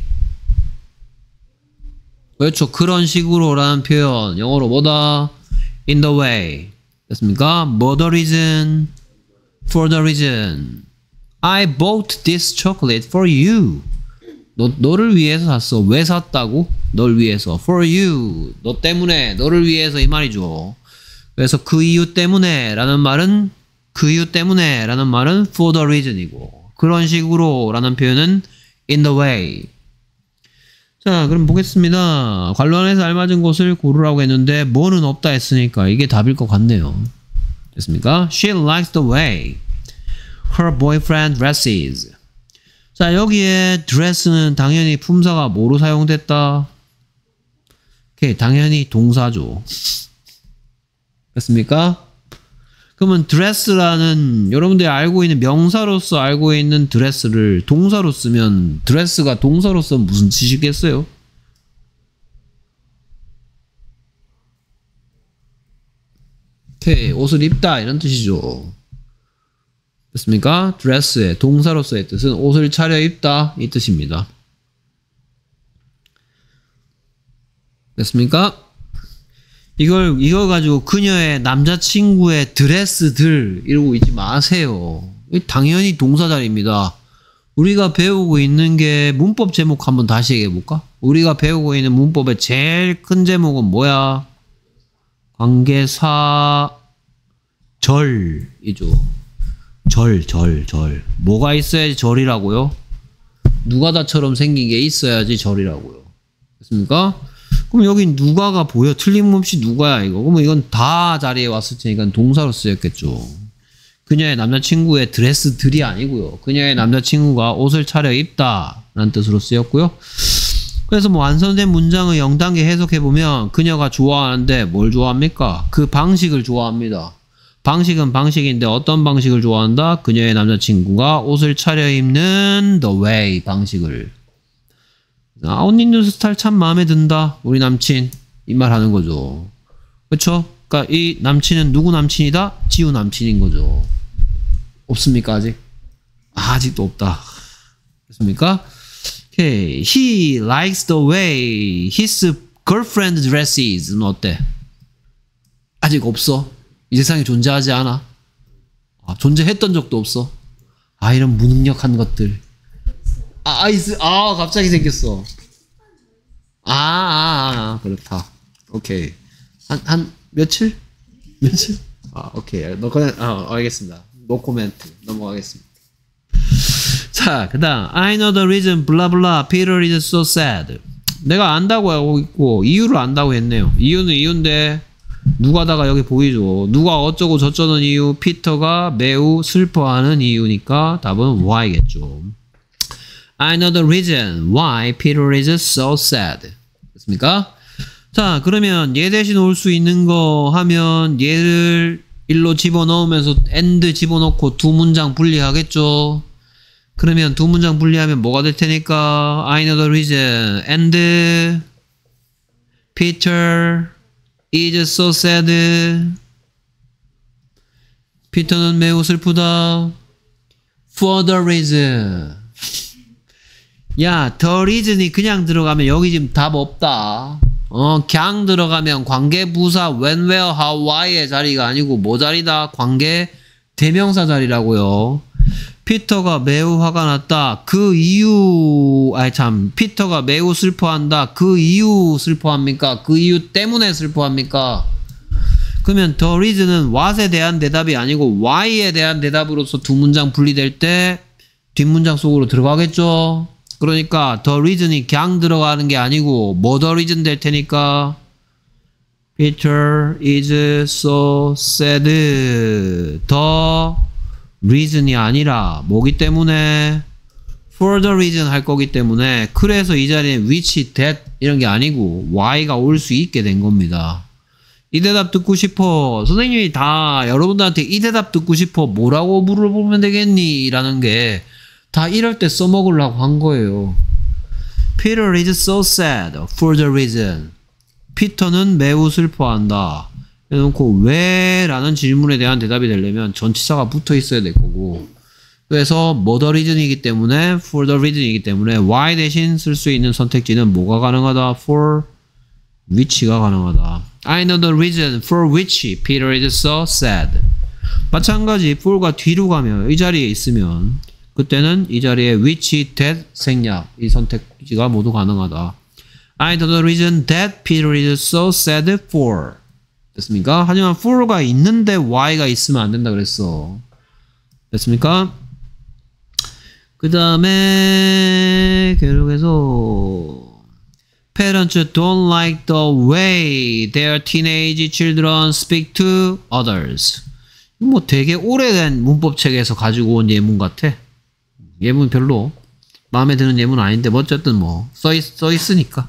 그렇죠. 그런 식으로라는 표현. 영어로 뭐다? in the way. 됐습니까? 뭐 the reason? for the reason. I bought this chocolate for you. 너, 너를 위해서 샀어. 왜 샀다고? 널 위해서. for you. 너 때문에. 너를 위해서 이 말이죠. 그래서 그 이유 때문에 라는 말은 그 이유 때문에 라는 말은 for the reason이고 그런 식으로 라는 표현은 in the way. 자, 그럼 보겠습니다. 관로 안에서 알맞은 곳을 고르라고 했는데 뭐는 없다 했으니까 이게 답일 것 같네요. 됐습니까? She likes the way her boyfriend dresses. 자, 여기에 dress는 당연히 품사가 뭐로 사용됐다? 오케이, 당연히 동사죠. 됐습니까? 그러면 dress라는 여러분들이 알고 있는 명사로서 알고 있는 dress를 동사로 쓰면 dress가 동사로서 무슨 뜻이겠어요? 오케이, 옷을 입다 이런 뜻이죠. 됐습니까? dress의 동사로서의 뜻은 옷을 차려입다 이 뜻입니다. 됐습니까? 이걸 이거 가지고 그녀의 남자친구의 드레스들 이러고 있지 마세요. 당연히 동사자리입니다. 우리가 배우고 있는 게 문법 제목 한번 다시 얘기해 볼까? 우리가 배우고 있는 문법의 제일 큰 제목은 뭐야? 관계사 절이죠. 절, 절, 절. 뭐가 있어야지 절이라고요? 누가다처럼 생긴 게 있어야지 절이라고요. 됐습니까? 그럼 여기 누가가 보여? 틀림없이 누가야 이거. 그러면 이건 다 자리에 왔을 테니까 동사로 쓰였겠죠. 그녀의 남자친구의 드레스들이 아니고요. 그녀의 남자친구가 옷을 차려입다 라는 뜻으로 쓰였고요. 그래서 뭐 완성된 문장의 영 단계 해석해보면 그녀가 좋아하는데 뭘 좋아합니까? 그 방식을 좋아합니다. 방식은 방식인데 어떤 방식을 좋아한다? 그녀의 남자친구가 옷을 차려입는 the way 방식을. 아, 옷 입는 스타일 참 마음에 든다. 우리 남친. 이 말 하는 거죠. 그쵸? 그러니까 이 남친은 누구 남친이다? 지우 남친인 거죠. 없습니까 아직? 아, 아직도 없다. 됐습니까? 오케이. He likes the way his girlfriend dresses. 너 어때? 아직 없어. 이 세상에 존재하지 않아. 아, 존재했던 적도 없어. 아, 이런 무능력한 것들. 아, 아이스, 아, 갑자기 생겼어. 아, 아, 아 그렇다. 오케이. 한, 한, 며칠? 며칠? 아, 오케이. 너 그냥, 아, 알겠습니다. 노 코멘트. 넘어가겠습니다. 자, 그 다음. I know the reason, blah, blah, Peter is so sad. 내가 안다고 하고 있고, 이유를 안다고 했네요. 이유는 이유인데, 누가다가 여기 보이죠. 누가 어쩌고 저쩌는 이유, 피터가 매우 슬퍼하는 이유니까 답은 why겠죠. I know the reason why Peter is so sad. 됐습니까? 자, 그러면 얘 대신 올 수 있는 거 하면 얘를 일로 집어넣으면서 and 집어넣고 두 문장 분리하겠죠. 그러면 두 문장 분리하면 뭐가 될 테니까 I know the reason and Peter is so sad. 피터는 매우 슬프다. For the reason. 야, the reason이 그냥 들어가면 여기 지금 답 없다. 어, 그냥 들어가면 관계부사 when, where, how, why의 자리가 아니고 뭐 자리다? 관계 대명사 자리라고요. 피터가 매우 화가 났다. 그 이유, 아이 참, 피터가 매우 슬퍼한다. 그 이유 슬퍼합니까? 그 이유 때문에 슬퍼합니까? 그러면 the reason은 what에 대한 대답이 아니고 why에 대한 대답으로서 두 문장 분리될 때 뒷문장 속으로 들어가겠죠? 그러니까 the reason이 그냥 들어가는 게 아니고 뭐 the reason 될 테니까 Peter is so sad. the reason이 아니라 뭐기 때문에 for the reason 할 거기 때문에 그래서 이 자리에 which, that 이런 게 아니고 why가 올 수 있게 된 겁니다. 이 대답 듣고 싶어. 선생님이 다 여러분들한테 이 대답 듣고 싶어. 뭐라고 물어보면 되겠니? 라는 게 다 이럴 때 써먹으려고 한 거예요. Peter is so sad for the reason. 피터는 매우 슬퍼한다. 해놓고 왜? 라는 질문에 대한 대답이 되려면 전치사가 붙어 있어야 될 거고 그래서 뭐 the reason이기 때문에 for the reason이기 때문에 why 대신 쓸 수 있는 선택지는 뭐가 가능하다? for which가 가능하다. I know the reason for which Peter is so sad. 마찬가지 for가 뒤로 가면 이 자리에 있으면 그때는 이 자리에 which, that 생략 이 선택지가 모두 가능하다. I know the reason that Peter is so sad for. 됐습니까? 하지만 for가 있는데 why가 있으면 안 된다 그랬어. 됐습니까? 그 다음에 계속해서 Parents don't like the way their teenage children speak to others. 뭐 되게 오래된 문법책에서 가지고 온 예문 같아. 예문 별로 마음에 드는 예문 아닌데 어쨌든 뭐 써있, 써있으니까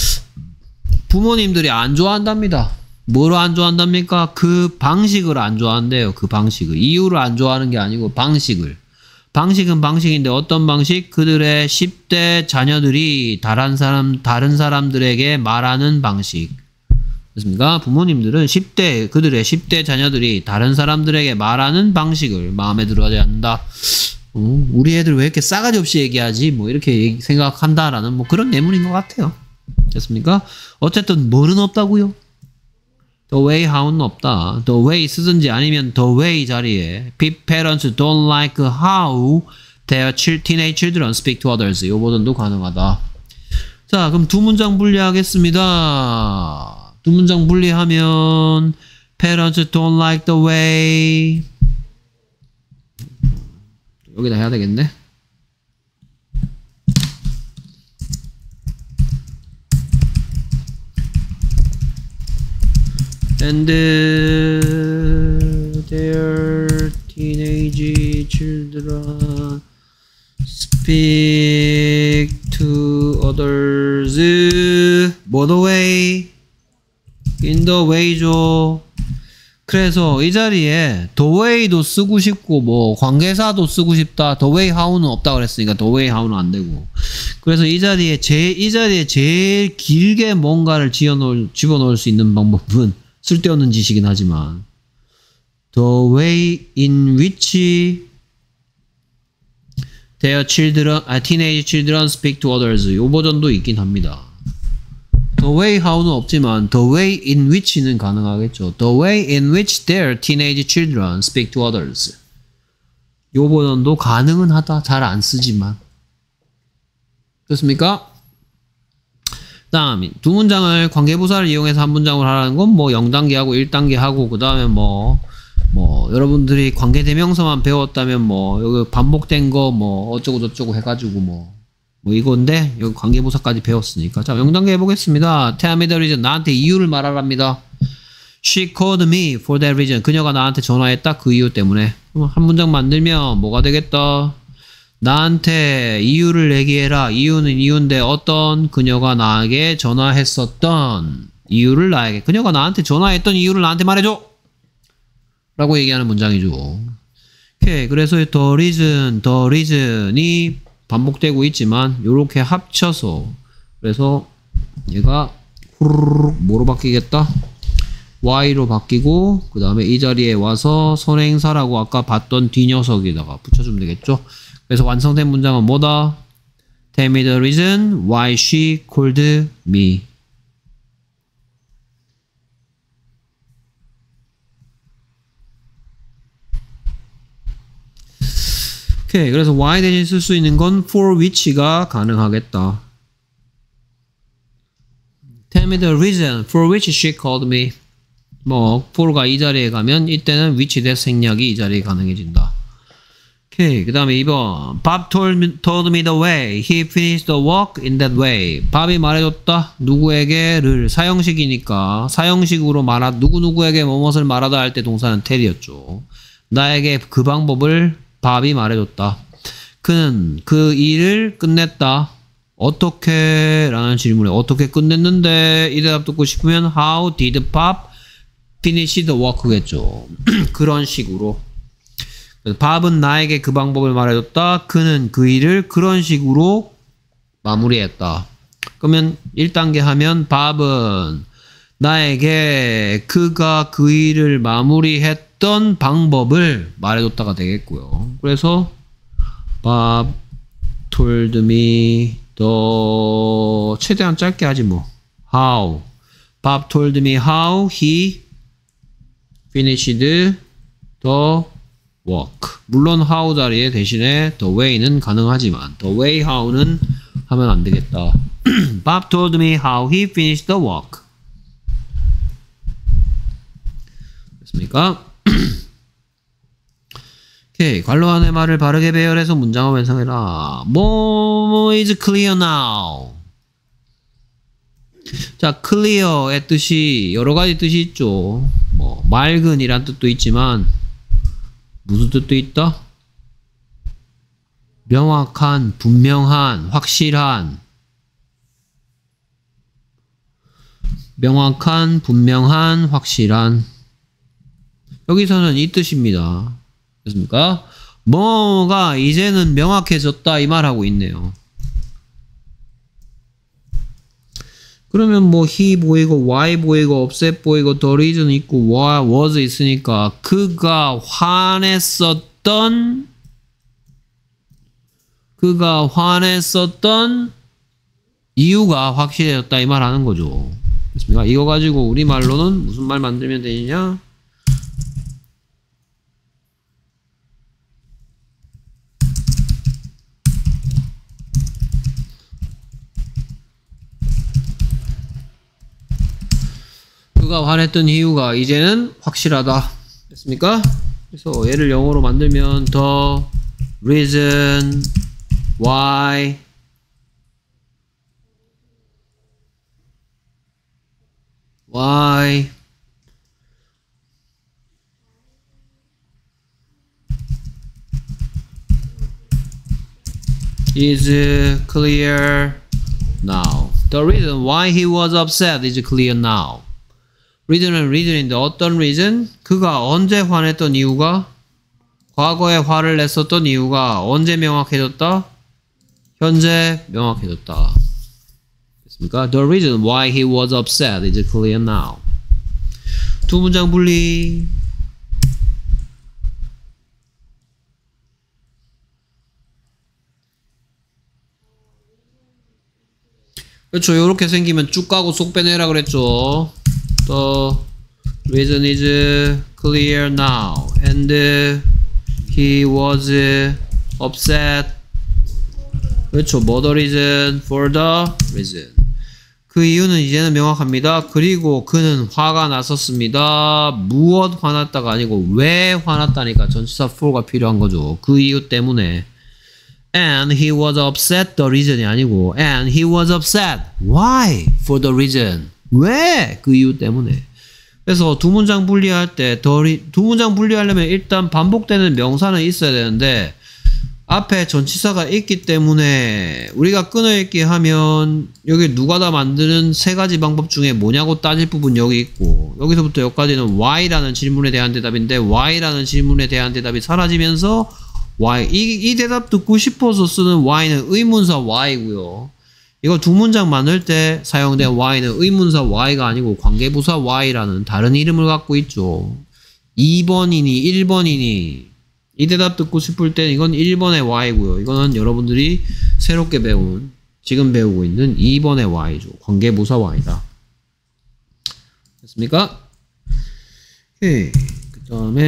부모님들이 안 좋아한답니다. 뭐를 안 좋아한답니까? 그 방식을 안 좋아한대요. 그 방식을. 이유를 안 좋아하는 게 아니고 방식을. 방식은 방식인데 어떤 방식? 그들의 십 대 자녀들이 다른 사람, 다른 사람들에게 말하는 방식. 됐습니까? 부모님들은 십 대, 그들의 십 대 자녀들이 다른 사람들에게 말하는 방식을 마음에 들어하지 않는다. 어, 우리 애들 왜 이렇게 싸가지 없이 얘기하지? 뭐 이렇게 생각한다라는 뭐 그런 예문인 것 같아요. 됐습니까? 어쨌든 뭐는 없다고요? The way, how는 없다. The way 쓰든지 아니면 the way 자리에 parents don't like how their teenage children speak to others. 이 버전도 가능하다. 자, 그럼 두 문장 분리하겠습니다. 두 문장 분리하면 parents don't like the way 여기다 해야 되겠네. And their teenage children speak to others by the way, in the way죠. 그래서 이 자리에 the way도 쓰고 싶고 뭐 관계사도 쓰고 싶다. the way how는 없다 그랬으니까 the way how는 안 되고. 그래서 이 자리에 제 이 자리에 제일 길게 뭔가를 지어놓을 집어넣을 수 있는 방법은 쓸데없는 짓이긴 하지만 the way in which their children, 아, teenage children speak to others 이 버전도 있긴 합니다. The way how는 없지만 the way in which는 가능하겠죠. The way in which their teenage children speak to others 이 버전도 가능은 하다. 잘 안 쓰지만. 그렇습니까? 다음 두 문장을 관계부사를 이용해서 한 문장을 하라는 건 뭐 영 단계 하고 일 단계 하고 그 다음에 뭐 뭐 여러분들이 관계대명사만 배웠다면 뭐 여기 반복된 거 뭐 어쩌고 저쩌고 해가지고 뭐 뭐 이건데 여기 관계부사까지 배웠으니까 자 영 단계 해보겠습니다. Tell me the reason. 나한테 이유를 말하랍니다. She called me for that reason. 그녀가 나한테 전화했다 그 이유 때문에. 한 문장 만들면 뭐가 되겠다. 나한테 이유를 얘기해라. 이유는 이유인데 어떤 그녀가 나에게 전화했었던 이유를 나에게 그녀가 나한테 전화했던 이유를 나한테 말해줘 라고 얘기하는 문장이죠. 오케이. 그래서 the reason, the reason이 반복되고 있지만 요렇게 합쳐서 그래서 얘가 후루룩 뭐로 바뀌겠다? Y로 바뀌고 그 다음에 이 자리에 와서 선행사라고 아까 봤던 뒷녀석에다가 붙여주면 되겠죠. 그래서 완성된 문장은 뭐다? Tell me the reason why she called me. 오케이. 그래서 why 대신 쓸 수 있는 건 for which가 가능하겠다. Tell me the reason for which she called me. 뭐 for가 이 자리에 가면 이때는 which 대신 생략이 이 자리에 가능해진다. 오케이. 그 다음에 이 번. Bob told me, told me the way. He finished the work in that way. 밥이 말해줬다. 누구에게를 사형식이니까 사형식으로 말하 누구누구에게 뭐뭇을 말하다 할 때 동사는 tell이었죠. 나에게 그 방법을 밥이 말해줬다. 그는 그 일을 끝냈다. 어떻게? 라는 질문에 어떻게 끝냈는데 이 대답 듣고 싶으면 How did Bob finish the work겠죠. 그런 식으로. 밥은 나에게 그 방법을 말해줬다. 그는 그 일을 그런 식으로 마무리했다. 그러면 일 단계 하면 밥은 나에게 그가 그 일을 마무리했던 방법을 말해줬다가 되겠고요. 그래서 Bob told me the 최대한 짧게 하지 뭐. How Bob told me how he finished the work. 물론 how 자리에 대신에 the way는 가능하지만 the way how는 하면 안 되겠다. Bob told me how he finished the work. 됐습니까? 오케이. 관로 안의 말을 바르게 배열해서 문장을 완성해라. More is clear now. 자, clear의 뜻이 여러 가지 뜻이 있죠. 뭐 맑은이란 뜻도 있지만 무슨 뜻도 있다? 명확한, 분명한, 확실한. 명확한, 분명한, 확실한. 여기서는 이 뜻입니다. 됐습니까? 뭐가 이제는 명확해졌다 이 말하고 있네요. 그러면 뭐 he 보이고 why 보이고 offset 보이고 the reason 있고 was 있으니까 그가 화냈었던 그가 화냈었던 이유가 확실해졌다 이 말 하는 거죠. 됐습니까? 이거 가지고 우리말로는 무슨 말 만들면 되느냐? 그가 화냈던 이유가 이제는 확실하다. 됐습니까? 그래서 얘를 영어로 만들면 the reason why why is clear now. The reason why he was upset is clear now. reason은 reason인데 어떤 reason? 그가 언제 화냈던 이유가? 과거에 화를 냈었던 이유가 언제 명확해졌다? 현재 명확해졌다. 됐습니까? The reason why he was upset is clear now. 두 문장 분리. 그렇죠. 이렇게 생기면 쭉 가고 쏙 빼내라 그랬죠. The reason is clear now. And he was upset. 그렇죠. 뭐 the reason for the reason. 그 이유는 이제는 명확합니다. 그리고 그는 화가 났었습니다. 무엇 화났다가 아니고 왜 화났다니까 전치사 for가 필요한 거죠. 그 이유 때문에. And he was upset. The reason이 아니고 and he was upset. Why? For the reason. 왜? 그 이유 때문에. 그래서 두 문장 분리할 때 두 문장 분리하려면 일단 반복되는 명사는 있어야 되는데 앞에 전치사가 있기 때문에 우리가 끊어읽기 하면 여기 누가 다 만드는 세 가지 방법 중에 뭐냐고 따질 부분 여기 있고 여기서부터 여기까지는 why라는 질문에 대한 대답인데 why라는 질문에 대한 대답이 사라지면서 why 이, 이 대답 듣고 싶어서 쓰는 why는 의문사 why고요. 이거 두 문장 만들 때 사용된 why는 의문사 why가 아니고 관계부사 why라는 다른 이름을 갖고 있죠. 이 번이니 일 번이니 이 대답 듣고 싶을 땐 이건 일 번의 y고요. 이거는 여러분들이 새롭게 배운 지금 배우고 있는 이 번의 y죠. 관계부사 y다. 됐습니까? 오케이. 그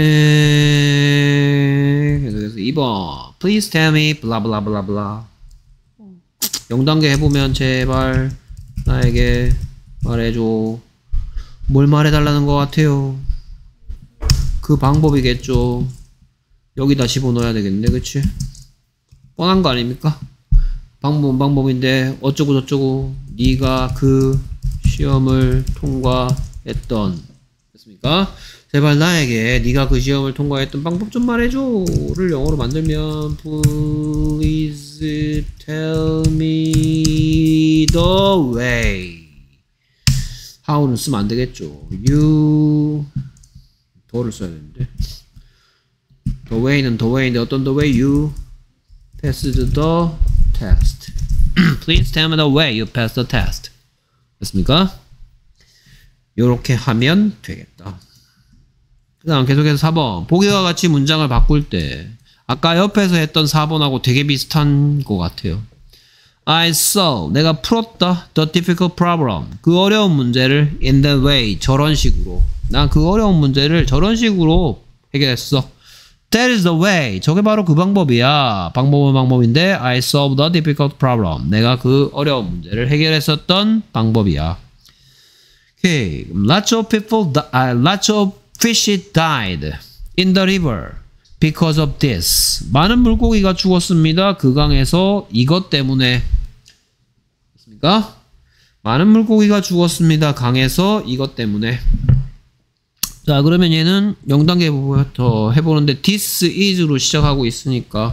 다음에 계속해서 이 번 Please tell me blah blah blah blah 영 단계 해보면 제발 나에게 말해줘. 뭘 말해달라는 것 같아요? 그 방법이겠죠. 여기다 집어넣어야 되겠네. 그치? 뻔한 거 아닙니까? 방법은 방법인데 어쩌고 저쩌고 네가 그 시험을 통과했던 됐습니까? 제발 나에게 네가 그 시험을 통과했던 방법 좀 말해줘를 영어로 만들면 Please tell me the way. how는 쓰면 안 되겠죠. you 더를 써야 되는데 the way는 the way인데 어떤 the way you passed the test. Please tell me the way you passed the test. 됐습니까? 요렇게 하면 되겠다. 그 다음 계속해서 사 번 보기와 같이 문장을 바꿀 때 아까 옆에서 했던 사 번하고 되게 비슷한 것 같아요. I solved 내가 풀었다 the difficult problem 그 어려운 문제를 in the way 저런 식으로 난 그 어려운 문제를 저런 식으로 해결했어. That is the way. 저게 바로 그 방법이야. 방법은 방법인데 I solved the difficult problem. 내가 그 어려운 문제를 해결했었던 방법이야. Okay. Lots of people, uh, lots of fish died in the river because of this. 많은 물고기가 죽었습니다. 그 강에서 이것 때문에. 됐습니까? 많은 물고기가 죽었습니다. 강에서 이것 때문에. 자, 그러면 얘는 영 단계부터 해보는데 this is로 시작하고 있으니까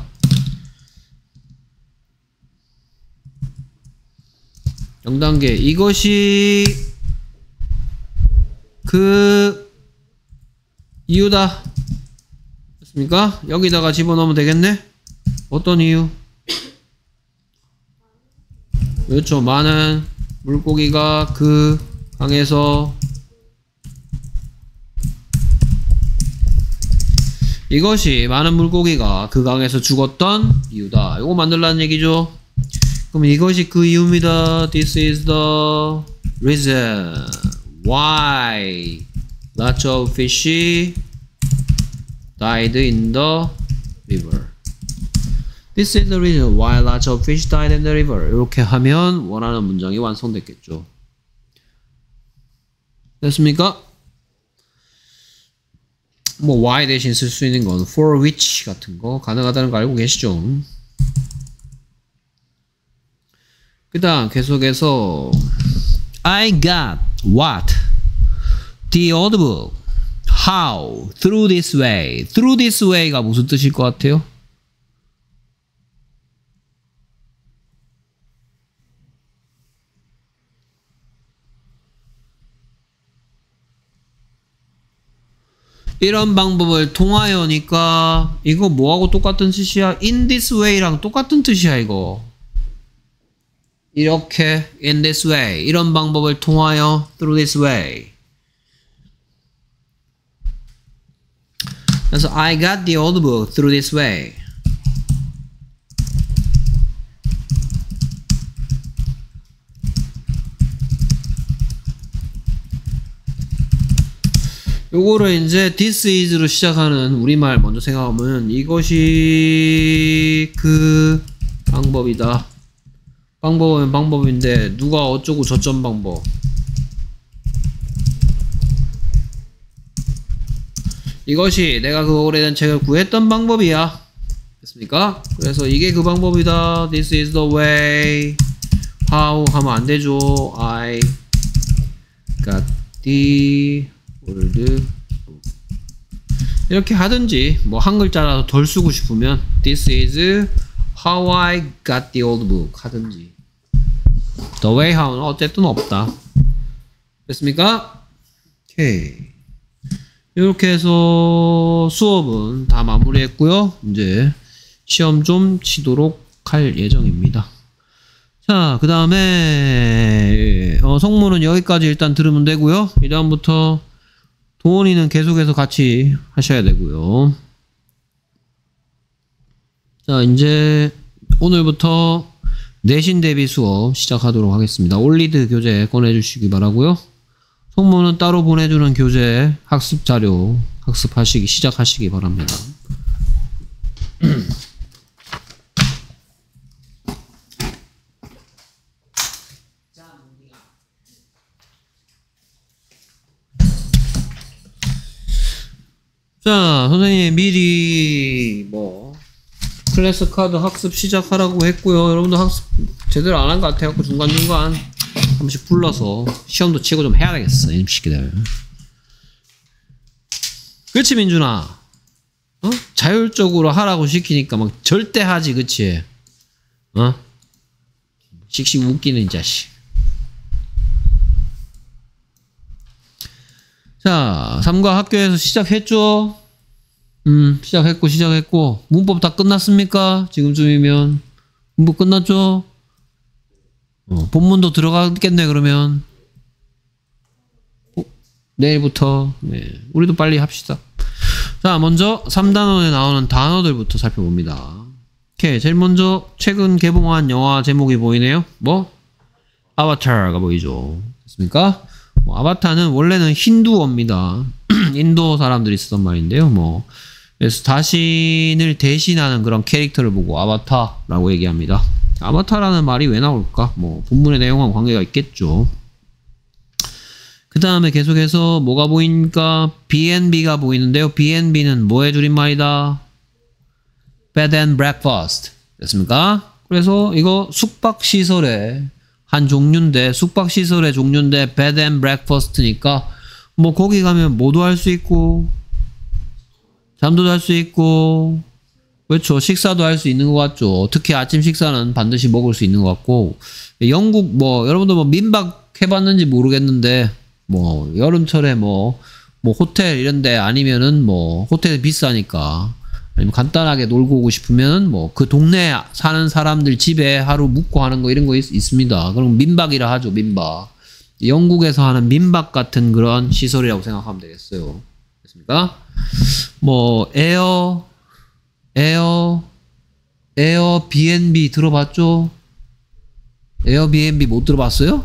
영 단계 이것이 그 이유다. 됐습니까? 여기다가 집어넣으면 되겠네? 어떤 이유? 그렇죠. 많은 물고기가 그 강에서 이것이 많은 물고기가 그 강에서 죽었던 이유다. 이거 만들라는 얘기죠. 그럼 이것이 그 이유입니다. This is the reason why lots of fish died in the river. This is the reason why lots of fish died in the river. 이렇게 하면 원하는 문장이 완성됐겠죠. 됐습니까? 뭐 why 대신 쓸 수 있는 건 for which 같은 거 가능하다는 거 알고 계시죠? 그 다음 계속해서 I got what? The old book. How? Through this way. Through this way가 무슨 뜻일 것 같아요? 이런 방법을 통하여니까 이거 뭐하고 똑같은 뜻이야? In this way랑 똑같은 뜻이야 이거. 이렇게 in this way 이런 방법을 통하여 through this way. 그래서 I got the old book through this way. 요거를 이제 this is로 시작하는 우리말 먼저 생각하면 이것이 그 방법이다. 방법은 방법인데 누가 어쩌고 저점 방법. 이것이 내가 그 오래된 책을 구했던 방법이야. 됐습니까? 그래서 이게 그 방법이다. This is the way. How 하면 안 되죠. I got the old book. 이렇게 하든지 뭐 한 글자라도 덜 쓰고 싶으면 This is how I got the old book 하든지. The way how는 어쨌든 없다. 됐습니까? 오케이. 이렇게 해서 수업은 다 마무리했고요. 이제 시험 좀 치도록 할 예정입니다. 자, 그 다음에 어, 성문은 여기까지 일단 들으면 되고요. 이 다음부터 도원이는 계속해서 같이 하셔야 되고요. 자, 이제 오늘부터 내신 대비 수업 시작하도록 하겠습니다. 올리드 교재 꺼내주시기 바라고요. 성문은 따로 보내주는 교재 학습 자료 학습하시기 시작하시기 바랍니다. 자, 선생님 미리 뭐 클래스 카드 학습 시작하라고 했고요. 여러분도 학습 제대로 안 한 것 같아요. 중간중간 한 번씩 불러서 시험도 치고 좀 해야 되겠어, 이놈 새끼들. 그렇지, 민준아? 어? 자율적으로 하라고 시키니까 막 절대 하지, 그치? 어? 씩씩 웃기는 자식. 자, 삼과 학교에서 시작했죠? 음, 시작했고, 시작했고. 문법 다 끝났습니까? 지금쯤이면. 문법 끝났죠? 어, 본문도 들어가겠네, 그러면. 어, 내일부터. 네. 우리도 빨리 합시다. 자, 먼저 삼 단원에 나오는 단어들부터 살펴봅니다. 오케이. 제일 먼저 최근 개봉한 영화 제목이 보이네요. 뭐? 아바타가 보이죠. 됐습니까? 뭐, 아바타는 원래는 힌두어입니다. 인도 사람들이 쓰던 말인데요. 뭐, 그래서 자신을 대신하는 그런 캐릭터를 보고 아바타라고 얘기합니다. 아바타라는 말이 왜 나올까? 뭐 본문의 내용과 관계가 있겠죠. 그 다음에 계속해서 뭐가 보이니까 비앤비가 보이는데요. 비앤비는 뭐의 줄임말이다? Bed and Breakfast 됐습니까? 그래서 이거 숙박시설의 한 종류인데 숙박시설의 종류인데 Bed and Breakfast니까 뭐 거기 가면 뭐도 할 수 있고 잠도 잘 수 있고 그렇죠. 식사도 할 수 있는 것 같죠. 특히 아침 식사는 반드시 먹을 수 있는 것 같고 영국 뭐 여러분도 뭐 민박 해봤는지 모르겠는데 뭐 여름철에 뭐 뭐 호텔 이런데 아니면은 뭐 호텔이 비싸니까 아니면 간단하게 놀고 오고 싶으면 뭐 그 동네 사는 사람들 집에 하루 묵고 하는 거 이런 거 있, 있습니다. 그럼 민박이라 하죠. 민박. 영국에서 하는 민박 같은 그런 시설이라고 생각하면 되겠어요. 됐습니까? 뭐 에어 에어 에어 비앤비 들어봤죠? 에어 비앤비 못 들어봤어요?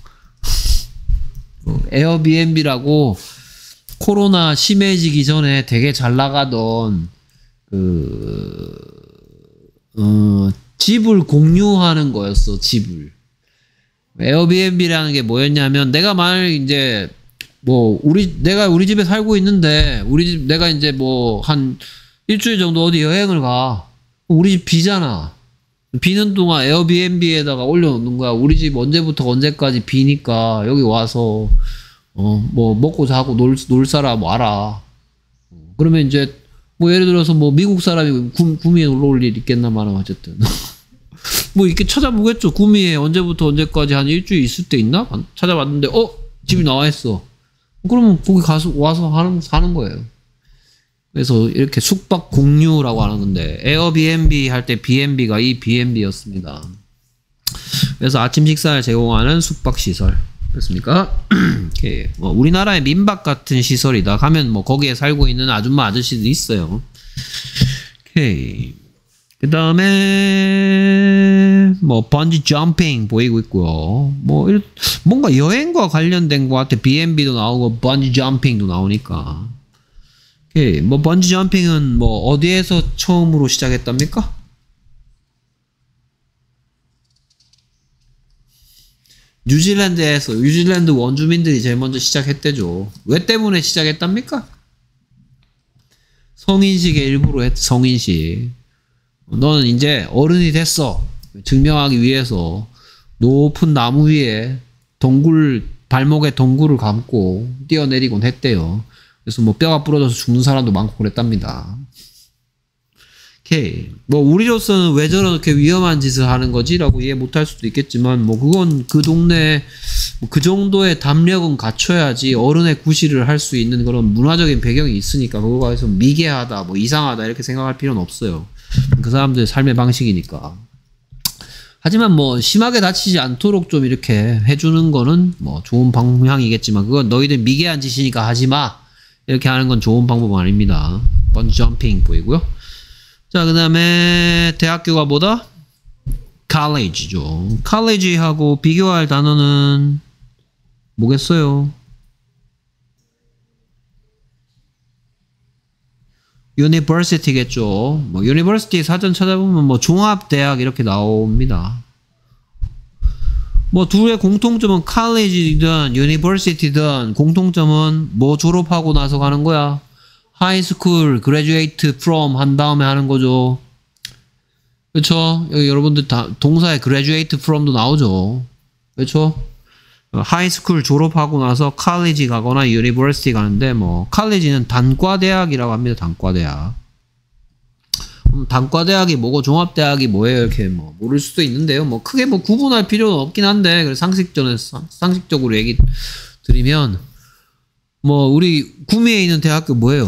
에어 비앤비라고 코로나 심해지기 전에 되게 잘 나가던 그 어, 집을 공유하는 거였어. 집을 에어비앤비라는 게 뭐였냐면 내가 만약 이제 뭐 우리 내가 우리 집에 살고 있는데 우리 집 내가 이제 뭐 한 일주일 정도 어디 여행을 가. 우리 집 비잖아. 비는 동안 에어비앤비에다가 올려놓는 거야. 우리 집 언제부터 언제까지 비니까 여기 와서 어 뭐 먹고 자고 놀, 놀 사람 와라. 그러면 이제 뭐 예를 들어서 뭐 미국 사람이 구, 구미에 놀러 올 일 있겠나마는 어쨌든 뭐 이렇게 찾아보겠죠. 구미에 언제부터 언제까지 한 일주일 있을 때 있나? 찾아봤는데 어 집이 나와 있어. 그러면 거기 가서 와서 하는 사는 거예요. 그래서 이렇게 숙박 공유라고 하는 건데 에어비앤비 할 때 비앤비가 이 비앤비였습니다. 그래서 아침 식사를 제공하는 숙박 시설. 그렇습니까? 이렇게 뭐 우리나라의 민박 같은 시설이다. 가면 뭐 거기에 살고 있는 아줌마 아저씨도 있어요. 오케이. 그 다음에 뭐 번지 점핑 보이고 있고요. 뭐 뭔가 여행과 관련된 것 같아. 비앤비도 나오고 번지 점핑도 나오니까. 오케이. 뭐 번지 점핑은 뭐 어디에서 처음으로 시작했답니까? 뉴질랜드에서 뉴질랜드 원주민들이 제일 먼저 시작했대죠. 왜 때문에 시작했답니까? 성인식의 일부로 했, 성인식. 너는 이제 어른이 됐어. 증명하기 위해서 높은 나무 위에 동굴, 발목에 동굴을 감고 뛰어내리곤 했대요. 그래서 뭐 뼈가 부러져서 죽는 사람도 많고 그랬답니다. 오케이. 뭐 우리로서는 왜 저렇게 위험한 짓을 하는 거지? 라고 이해 못할 수도 있겠지만 뭐 그건 그 동네에 그 정도의 담력은 갖춰야지 어른의 구실을 할 수 있는 그런 문화적인 배경이 있으니까 그거가 해서 미개하다 뭐 이상하다 이렇게 생각할 필요는 없어요. 그 사람들의 삶의 방식이니까. 하지만 뭐 심하게 다치지 않도록 좀 이렇게 해주는 거는 뭐 좋은 방향이겠지만 그건 너희들 미개한 짓이니까 하지마 이렇게 하는 건 좋은 방법은 아닙니다. 번지 점핑 보이고요. 자, 그 다음에 대학교가 뭐다? college죠. college하고 비교할 단어는 뭐겠어요? university겠죠. 뭐 university 사전 찾아보면 뭐 종합대학 이렇게 나옵니다. 뭐 둘의 공통점은 college든 university든 공통점은 뭐 졸업하고 나서 가는 거야? high school, graduate from 한 다음에 하는 거죠. 그렇죠? 여기 여러분들 다 동사에 graduate from도 나오죠. 그렇죠? high school 졸업하고 나서 college 가거나 university 가는데 뭐 college는 단과대학이라고 합니다. 단과대학. 음, 단과대학이 뭐고 종합대학이 뭐예요? 이렇게 뭐 모를 수도 있는데요. 뭐 크게 뭐 구분할 필요는 없긴 한데 그래서 상식적으로 상식적으로 얘기 드리면 뭐 우리 구미에 있는 대학교 뭐예요?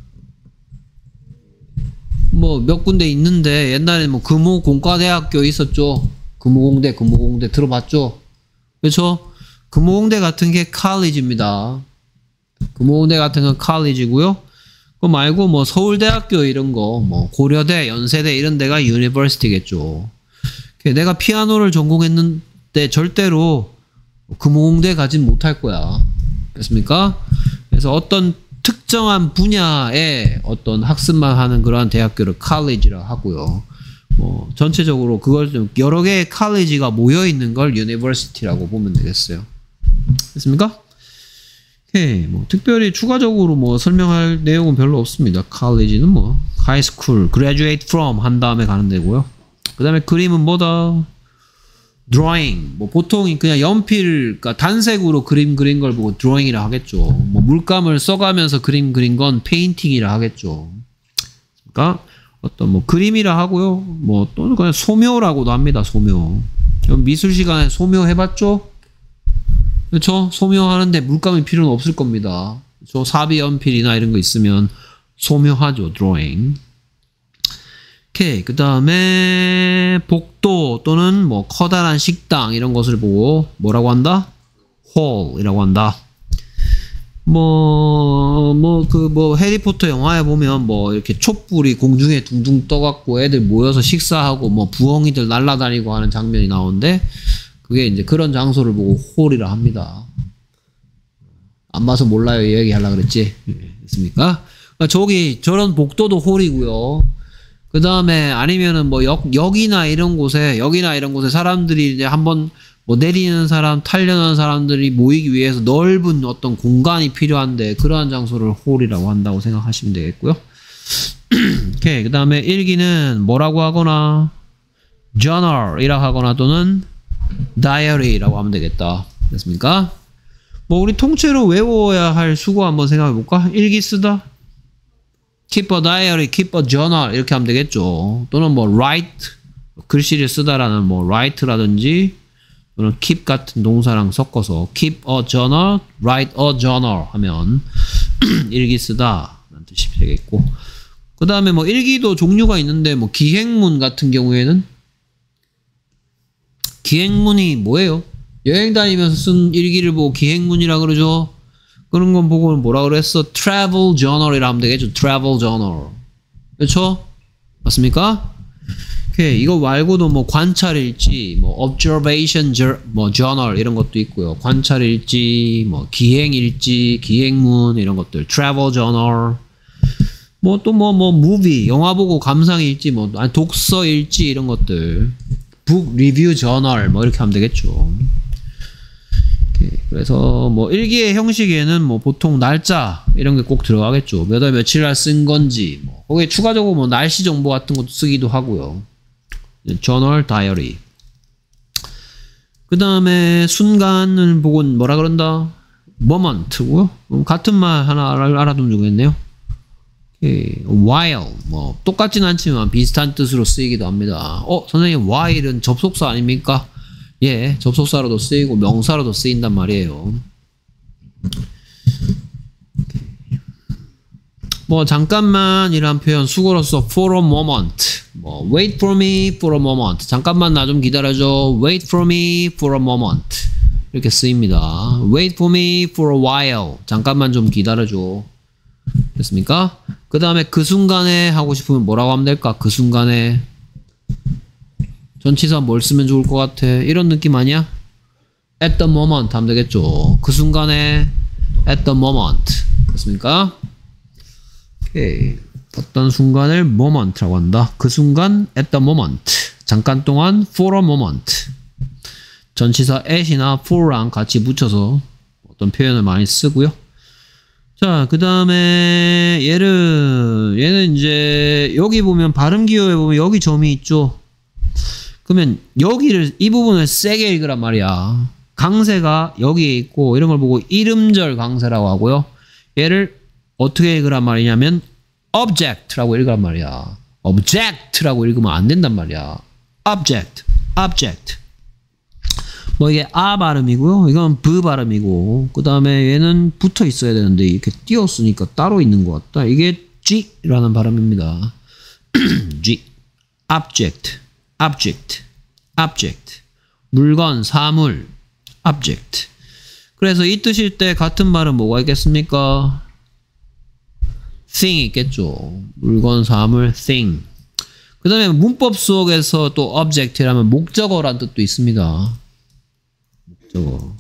뭐 몇 군데 있는데 옛날에 뭐 금호공과대학교 있었죠. 금호공대, 금호공대 들어봤죠? 그렇죠? 금호공대 같은 게 college입니다. 금호공대 같은 건 college고요. 그거 말고 뭐 서울대학교 이런 거, 뭐 고려대, 연세대 이런 데가 university겠죠. 내가 피아노를 전공했는데 절대로 금호공대 가진 못할 거야. 그렇습니까? 그래서 어떤 특정한 분야의 어떤 학습만 하는 그러한 대학교를 college라 하고요. 뭐 전체적으로 그걸 좀 여러 개의 college가 모여 있는 걸 university라고 보면 되겠어요. 됐습니까? 오케이. 뭐 특별히 추가적으로 뭐 설명할 내용은 별로 없습니다. college는 뭐 high school, graduate from 한 다음에 가는 데고요. 그 다음에 그림은 뭐다? drawing. 뭐 보통 그냥 연필, 그러니까 단색으로 그림 그린 걸 보고 drawing이라 하겠죠. 뭐 물감을 써가면서 그림 그린 건 painting이라 하겠죠. 그러니까 어떤 뭐 그림이라 하고요. 뭐 또는 그냥 소묘라고도 합니다. 소묘. 미술 시간에 소묘 해봤죠? 그렇죠? 소묘하는데 물감이 필요는 없을 겁니다. 그렇죠? 사비 연필이나 이런 거 있으면 소묘하죠. drawing. 오케이. 그 다음에 복도 또는 뭐 커다란 식당 이런 것을 보고 뭐라고 한다? hall이라고 한다. 뭐 뭐 그 뭐 해리포터 영화에 보면 뭐 이렇게 촛불이 공중에 둥둥 떠갖고 애들 모여서 식사하고 뭐 부엉이들 날아다니고 하는 장면이 나오는데 그게 이제 그런 장소를 보고 hall이라 합니다. 안 봐서 몰라요. 이 얘기 하려고 그랬지. 됐습니까? 그러니까 저기 저런 복도도 hall이고요. 그 다음에 아니면은 뭐 역, 역이나 이런 곳에, 역이나 이런 곳에 사람들이 이제 한번 뭐 내리는 사람, 타려는 사람들이 모이기 위해서 넓은 어떤 공간이 필요한데 그러한 장소를 홀이라고 한다고 생각하시면 되겠고요. 오케이. 그 다음에 일기는 뭐라고 하거나, journal이라고 하거나 또는 diary라고 하면 되겠다. 됐습니까? 뭐 우리 통째로 외워야 할 수고 한번 생각해 볼까? 일기 쓰다? keep a diary, keep a journal 이렇게 하면 되겠죠. 또는 뭐 write 글씨를 쓰다라는 뭐 write라든지 또는 keep 같은 동사랑 섞어서 keep a journal, write a journal 하면 일기 쓰다 라는 뜻이 되겠고 그 다음에 뭐 일기도 종류가 있는데 뭐 기행문 같은 경우에는 기행문이 뭐예요? 여행 다니면서 쓴 일기를 보고 기행문이라 그러죠. 그런 건 보고 뭐라 그랬어? travel journal이라 하면 되겠죠. travel journal. 그렇죠? 맞습니까? 오케이. 이거 말고도 뭐 관찰일지, 뭐 observation 뭐 journal 이런 것도 있고요. 관찰일지, 뭐 기행일지, 기행문 이런 것들. travel journal. 뭐 또 뭐 뭐 movie, 영화 보고 감상일지, 뭐 아니 독서일지 이런 것들. book review journal 뭐 이렇게 하면 되겠죠. 그래서 뭐 일기의 형식에는 뭐 보통 날짜 이런 게 꼭 들어가겠죠. 몇 월 며칠 날 쓴 건지, 뭐 거기에 추가적으로 뭐 날씨 정보 같은 것도 쓰기도 하고요. journal, diary. 그 다음에 순간을 보고 뭐라 그런다? moment고요. 같은 말 하나 알아두면 좋겠네요. while, 뭐 똑같진 않지만 비슷한 뜻으로 쓰이기도 합니다. 어, 선생님 while은 접속사 아닙니까? 예, 접속사로도 쓰이고 명사로도 쓰인단 말이에요. 뭐 잠깐만 이란 표현 수고로서 for a moment, 뭐 wait for me for a moment, 잠깐만 나 좀 기다려줘, wait for me for a moment 이렇게 쓰입니다. wait for me for a while, 잠깐만 좀 기다려줘. 됐습니까? 그 다음에 그 순간에 하고 싶으면 뭐라고 하면 될까? 그 순간에 전치사 뭘 쓰면 좋을 것 같아? 이런 느낌 아니야? at the moment 하면 되겠죠. 그 순간에 at the moment. 됐습니까? 오케이. 어떤 순간을 moment라고 한다. 그 순간 at the moment. 잠깐 동안 for a moment. 전치사 at이나 for랑 같이 붙여서 어떤 표현을 많이 쓰고요. 자, 그 다음에 얘를 얘는 이제 여기 보면 발음 기호에 보면 여기 점이 있죠. 그러면 여기를 이 부분을 세게 읽으란 말이야. 강세가 여기에 있고 이런 걸 보고 이름절 강세라고 하고요. 얘를 어떻게 읽으란 말이냐면 object라고 읽으란 말이야. object라고 읽으면 안 된단 말이야. object, object. 뭐 이게 아 발음이고요. 이건 브 발음이고 그 다음에 얘는 붙어 있어야 되는데 이렇게 띄었으니까 따로 있는 것 같다. 이게 G라는 발음입니다. G, object. object, object, 물건, 사물, object. 그래서 이 뜻일 때 같은 말은 뭐가 있겠습니까? thing 있겠죠. 물건, 사물, thing. 그 다음에 문법 수업에서 또 object라면 목적어란 뜻도 있습니다. 목적어.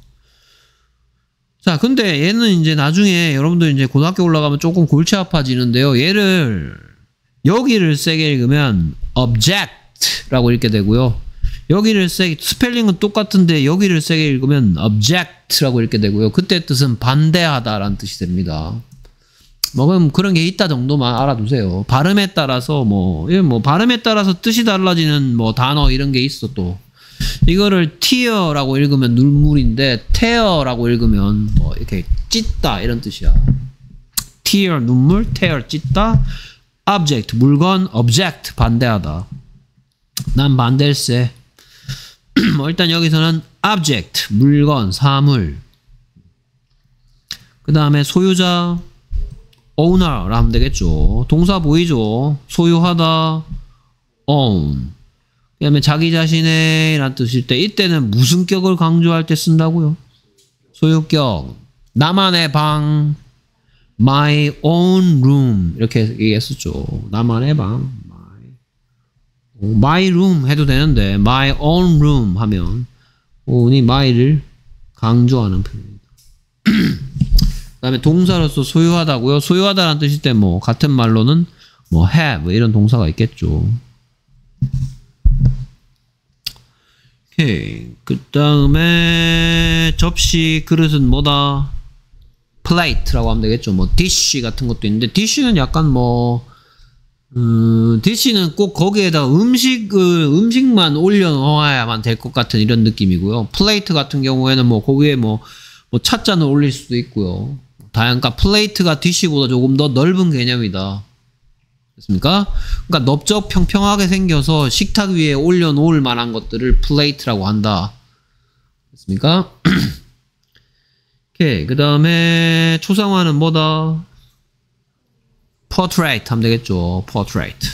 자, 근데 얘는 이제 나중에 여러분들 이제 고등학교 올라가면 조금 골치 아파지는데요. 얘를 여기를 세게 읽으면 object 라고 읽게 되고요. 여기를 세게, 스펠링은 똑같은데 여기를 세게 읽으면 object라고 읽게 되고요. 그때 뜻은 반대하다라는 뜻이 됩니다. 뭐 그럼 그런 게 있다 정도만 알아두세요. 발음에 따라서 뭐, 뭐 발음에 따라서 뜻이 달라지는 뭐 단어 이런 게 있어 또. 이거를 tear라고 읽으면 눈물인데 tear라고 읽으면 뭐 이렇게 찢다 이런 뜻이야. tear 눈물, tear 찢다, object 물건, object 반대하다. 난 반댈세. 뭐 일단 여기서는 object 물건, 사물. 그 다음에 소유자 owner라 하면 되겠죠. 동사 보이죠? 소유하다 own. 그 다음에 자기 자신의 라는 뜻일 때 이때는 무슨 격을 강조할 때 쓴다고요? 소유격. 나만의 방 my own room 이렇게 얘기했었죠. 나만의 방 my room 해도 되는데 my own room 하면 오니 my를 강조하는 표현입니다. 그 다음에 동사로서 소유하다고요. 소유하다라는 뜻일 때 뭐 같은 말로는 뭐 have 이런 동사가 있겠죠. 오케이. 그 다음에 접시 그릇은 뭐다? plate라고 하면 되겠죠. 뭐 dish 같은 것도 있는데 dish는 약간 뭐 음, 디시는 꼭 거기에다 음식을, 음식만 올려놓아야만 될 것 같은 이런 느낌이고요. 플레이트 같은 경우에는 뭐 거기에 뭐, 뭐 찻잔을 올릴 수도 있고요. 다양한, 플레이트가 디시보다 조금 더 넓은 개념이다. 됐습니까? 그러니까 넓적 평평하게 생겨서 식탁 위에 올려놓을 만한 것들을 플레이트라고 한다. 됐습니까? 오케이. 그 다음에 초상화는 뭐다? portrait 하면 되겠죠. portrait.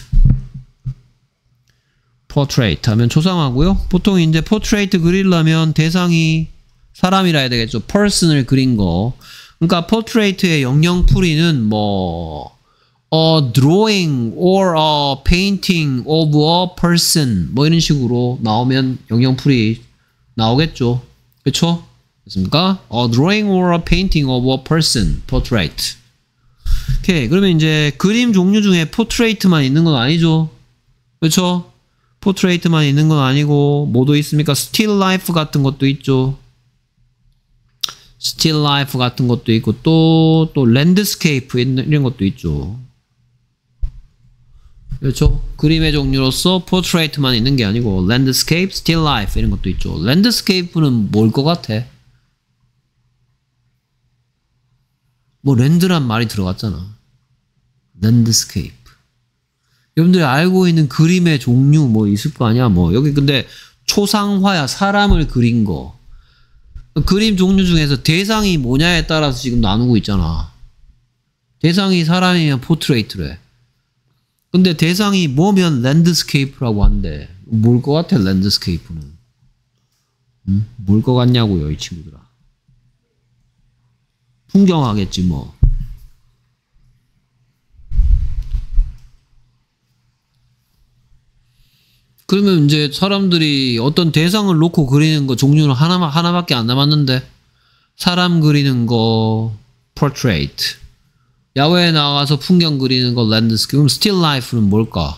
portrait 하면 초상화고요. 보통 이제 portrait 그리려면 대상이 사람이라 해야 되겠죠. person을 그린 거. 그러니까 portrait의 영영풀이는 뭐 a drawing or a painting of a person 뭐 이런 식으로 나오면 영영풀이 나오겠죠. 그렇죠? 됐습니까? A drawing or a painting of a person. portrait. 오케이. 그러면 이제 그림 종류 중에 포트레이트만 있는 건 아니죠. 그렇죠? 포트레이트만 있는 건 아니고 뭐도 있습니까? 스틸 라이프 같은 것도 있죠. still life 같은 것도 있고 또 또 랜드스케이프 이런 것도 있죠. 그렇죠? 그림의 종류로서 포트레이트만 있는 게 아니고 랜드스케이프, still life 이런 것도 있죠. 랜드스케이프는 뭘 것 같아? 뭐 랜드란 말이 들어갔잖아. 랜드스케이프. 여러분들이 알고 있는 그림의 종류 뭐 있을 거 아니야? 뭐 여기 근데 초상화야, 사람을 그린 거. 그림 종류 중에서 대상이 뭐냐에 따라서 지금 나누고 있잖아. 대상이 사람이면 포트레이트래. 근데 대상이 뭐면 랜드스케이프라고 한대. 뭘 것 같아, 랜드스케이프는? 응? 뭘 것 같냐고요, 이 친구들아. 풍경하겠지 뭐. 그러면 이제 사람들이 어떤 대상을 놓고 그리는 거 종류는 하나, 하나밖에 안 남았는데, 사람 그리는 거 portrait, 야외에 나가서 풍경 그리는 거 랜드스케이프. 그럼 still life는 뭘까?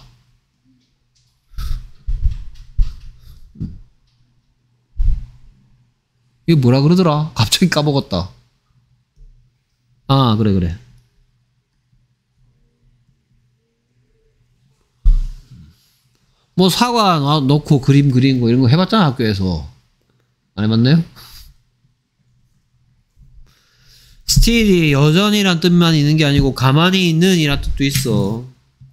이게 뭐라 그러더라? 갑자기 까먹었다. 아, 그래 그래. 뭐 사과 넣고 그림 그리는 거 이런 거 해봤잖아, 학교에서. 안 해봤나요? still이 여전이란 뜻만 있는 게 아니고 가만히 있는 이란 뜻도 있어.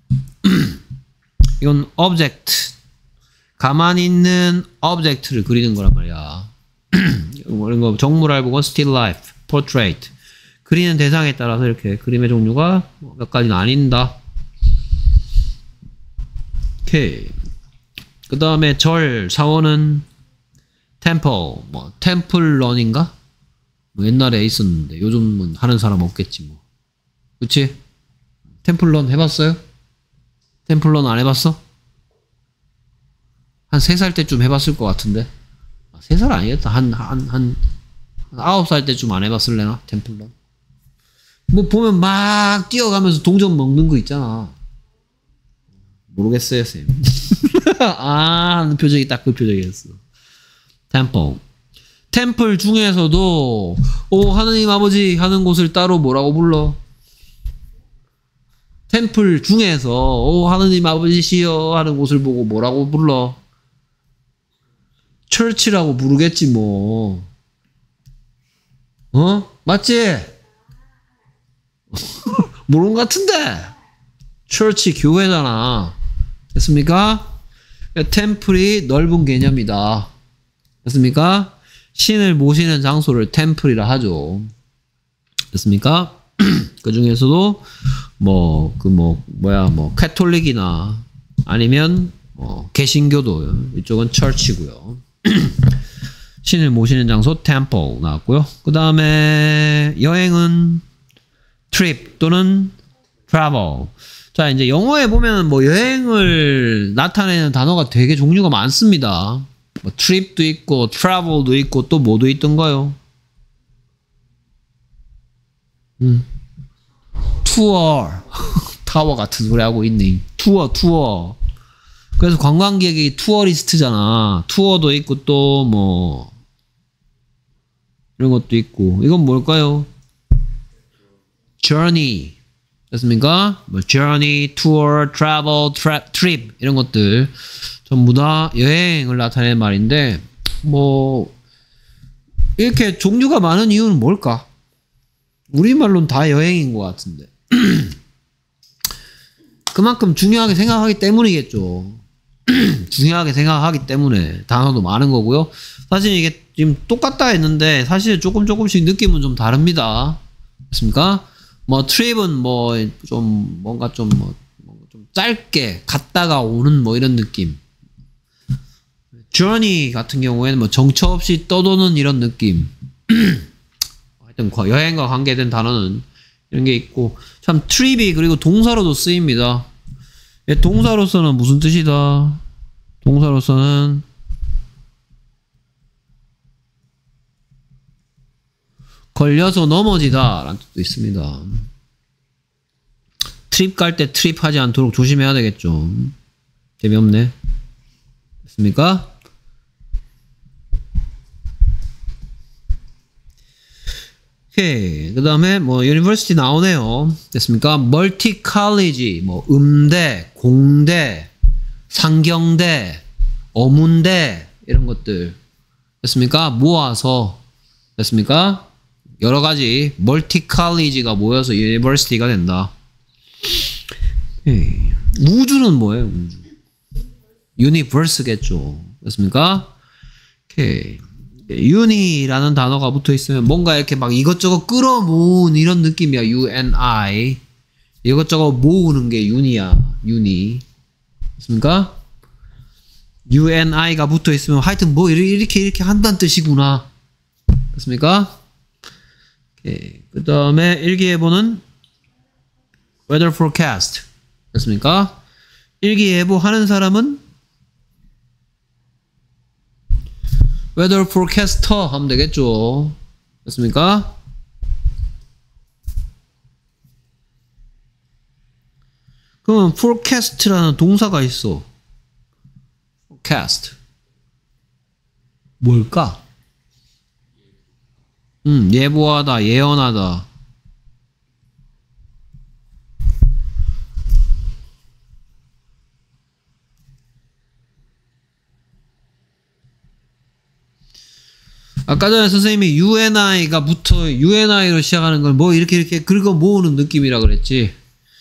이건 object, 가만히 있는 object를 그리는 거란 말이야. 이런 거 정물 알보고 still life, portrait, 그리는 대상에 따라서 이렇게 그림의 종류가 몇 가지는 아닌다. 오케이. 그 다음에 절, 사원은 temple, 뭐 템플런인가? 뭐 옛날에 있었는데 요즘은 하는 사람 없겠지 뭐. 그치? 템플런 해봤어요? 템플런 안 해봤어? 한 세 살 때쯤 해봤을 것 같은데. 세 살 아니겠다. 한, 한, 한, 아홉 살 때쯤 안 해봤을래나? 템플런. 뭐 보면 막 뛰어가면서 동전 먹는 거 있잖아. 모르겠어요, 쌤. 아, 하는 표정이 딱 그 표정이었어. 템플. 템플 중에서도 오 하느님 아버지 하는 곳을 따로 뭐라고 불러? 템플 중에서 오 하느님 아버지시여 하는 곳을 보고 뭐라고 불러? 철치라고 부르겠지 뭐. 어? 맞지? 모르는 것 같은데. 철치 교회잖아. 됐습니까? 템플이 넓은 개념이다. 됐습니까? 신을 모시는 장소를 템플이라 하죠. 됐습니까? 그 중에서도 뭐 그 뭐 뭐야 뭐 캐톨릭이나 아니면 뭐 개신교도 이쪽은 철치고요. 신을 모시는 장소 템플 나왔고요. 그 다음에 여행은 trip 또는 travel. 자, 이제 영어에 보면 뭐 여행을 나타내는 단어가 되게 종류가 많습니다. 뭐 trip도 있고 travel도 있고 또 뭐도 있던가요? 음. 투어. 타워 같은 소리 하고 있네. 투어, 투어. 그래서 관광객이 투어리스트잖아. 투어도 있고 또 뭐 이런 것도 있고. 이건 뭘까요? journey. 됐습니까? 뭐 journey, tour, travel, tra trip 이런 것들 전부 다 여행을 나타내는 말인데 뭐 이렇게 종류가 많은 이유는 뭘까? 우리말로는 다 여행인 것 같은데 그만큼 중요하게 생각하기 때문이겠죠. 중요하게 생각하기 때문에 단어도 많은 거고요. 사실 이게 지금 똑같다 했는데 사실 조금 조금씩 느낌은 좀 다릅니다. 됐습니까? 뭐 트립은 뭐 좀 뭔가 좀 뭐 좀 짧게 갔다가 오는 뭐 이런 느낌. journey 같은 경우에는 뭐 정처 없이 떠도는 이런 느낌. 하여튼 여행과 관계된 단어는 이런 게 있고 참 트립이 그리고 동사로도 쓰입니다. 동사로서는 무슨 뜻이다? 동사로서는 걸려서 넘어지다 라는 뜻도 있습니다. 트립 갈 때 트립 하지 않도록 조심해야 되겠죠. 재미없네. 됐습니까? 오케이. 그 다음에 뭐 university 나오네요. 됐습니까? 멀티 칼리지, 뭐 음대, 공대, 상경대, 어문대 이런 것들 됐습니까? 모아서 됐습니까? 여러 가지 멀티 칼리지가 모여서 university가 된다. 오케이. 우주는 뭐예요? 우주. universe겠죠. 됐습니까? 오케이. uni라는 단어가 붙어 있으면 뭔가 이렇게 막 이것저것 끌어모은 이런 느낌이야. uni. 이것저것 모으는 게 uni야. uni. 됐습니까? uni가 붙어 있으면 하여튼 뭐 이렇게 이렇게 한다는 뜻이구나. 됐습니까? 오케이. 그 다음에 일기예보는 weather forecast. 됐습니까? 일기예보 하는 사람은 weather forecaster 하면 되겠죠. 됐습니까? 그러면 forecast라는 동사가 있어. forecast. 뭘까? 음, 예보하다, 예언하다. 아까 전에 선생님이 uni가 붙어, uni로 시작하는 걸 뭐 이렇게 이렇게 긁어 모으는 느낌이라 그랬지.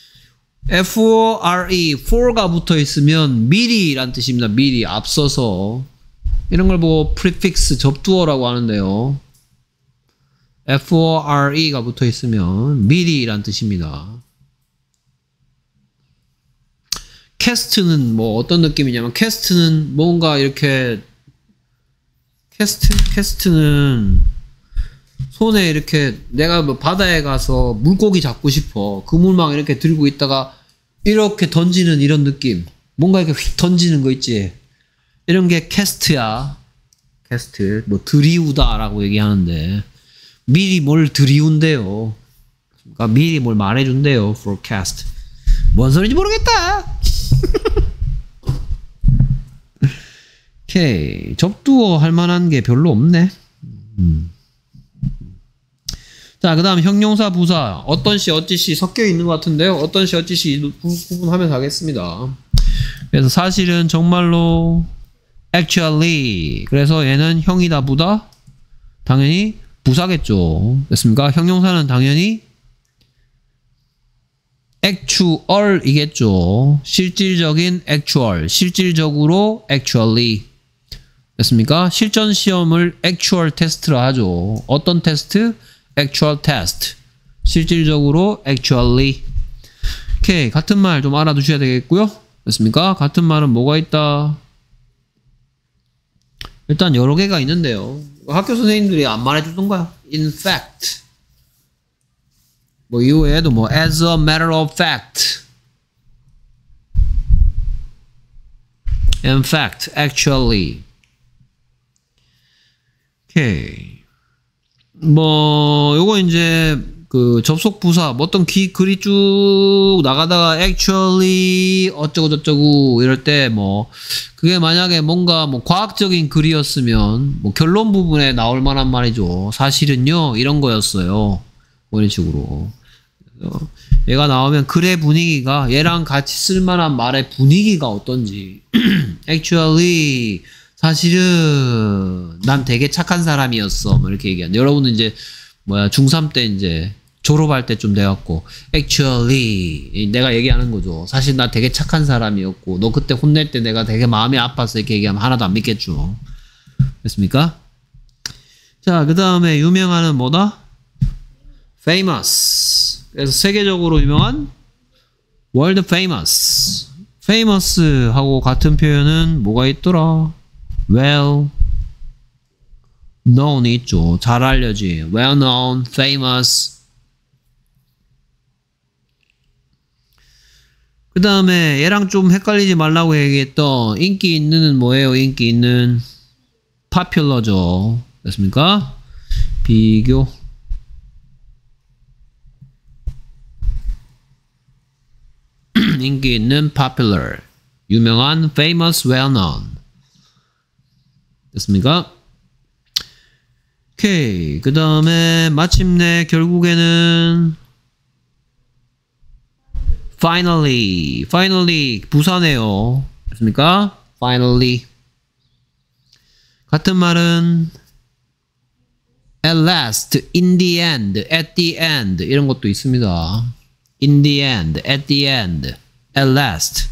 for, for가 붙어 있으면 미리 란 뜻입니다. 미리, 앞서서. 이런 걸 보고 prefix, 접두어라고 하는데요. for가 붙어 있으면 미리 란 뜻입니다. cast는 뭐 어떤 느낌이냐면 cast는 뭔가 이렇게 캐스트, 캐스트는 손에 이렇게 내가 뭐 바다에 가서 물고기 잡고 싶어. 그물망 이렇게 들고 있다가 이렇게 던지는 이런 느낌. 뭔가 이렇게 휙 던지는 거 있지. 이런 게 캐스트야. 캐스트. 뭐 들이우다라고 얘기하는데 미리 뭘 들이운대요. 그러니까 미리 뭘 말해준대요. forecast. 뭔 소리인지 모르겠다. 오케이. 접두어 할 만한 게 별로 없네. 음. 자, 그 다음 형용사 부사. 어떤 시, 어찌 시 섞여 있는 것 같은데요. 어떤 시, 어찌 시 구분하면서 하겠습니다. 그래서 사실은 정말로 actually. 그래서 얘는 형이다 부다. 당연히 부사겠죠. 됐습니까? 형용사는 당연히 actual이겠죠. 실질적인 actual. 실질적으로 actually. 됐습니까? 실전 시험을 actual 테스트라 하죠. 어떤 테스트? actual test. 실질적으로 actually. 오케이. 같은 말 좀 알아두셔야 되겠고요. 됐습니까? 같은 말은 뭐가 있다? 일단 여러 개가 있는데요. 학교 선생님들이 안 말해주던 거야. in fact. 뭐 이후에도 뭐 as a matter of fact. in fact, actually. 오케이. 뭐 요거 이제 그 접속 부사 뭐 어떤 기, 글이 쭉 나가다가 actually 어쩌고 저쩌고 이럴 때 뭐 그게 만약에 뭔가 뭐 과학적인 글이었으면 뭐 결론 부분에 나올 만한 말이죠. 사실은요 이런 거였어요. 뭐 이런 식으로. 얘가 나오면 글의 분위기가 얘랑 같이 쓸만한 말의 분위기가 어떤지. actually 사실은 난 되게 착한 사람이었어. 뭐 이렇게 얘기한. 여러분은 이제 뭐야 중삼 때 이제 졸업할 때쯤 돼갖고 actually 내가 얘기하는 거죠. 사실 나 되게 착한 사람이었고 너 그때 혼낼 때 내가 되게 마음이 아팠어 이렇게 얘기하면 하나도 안 믿겠죠. 됐습니까? 자, 그 다음에 유명한은 뭐다? famous. 그래서 세계적으로 유명한 world famous. famous 하고 같은 표현은 뭐가 있더라? well known 있죠. 잘 알려진 well known, famous. 그 다음에 얘랑 좀 헷갈리지 말라고 얘기했던 인기 있는은 뭐예요? 인기 있는 popular죠. 됐습니까? 비교 인기 있는 popular 유명한 famous, well known. 됐습니까? 오케이. 그 다음에 마침내 결국에는 finally, finally 부사네요. 됐습니까? finally. 같은 말은 at last, in the end, at the end 이런 것도 있습니다. in the end, at the end, at last.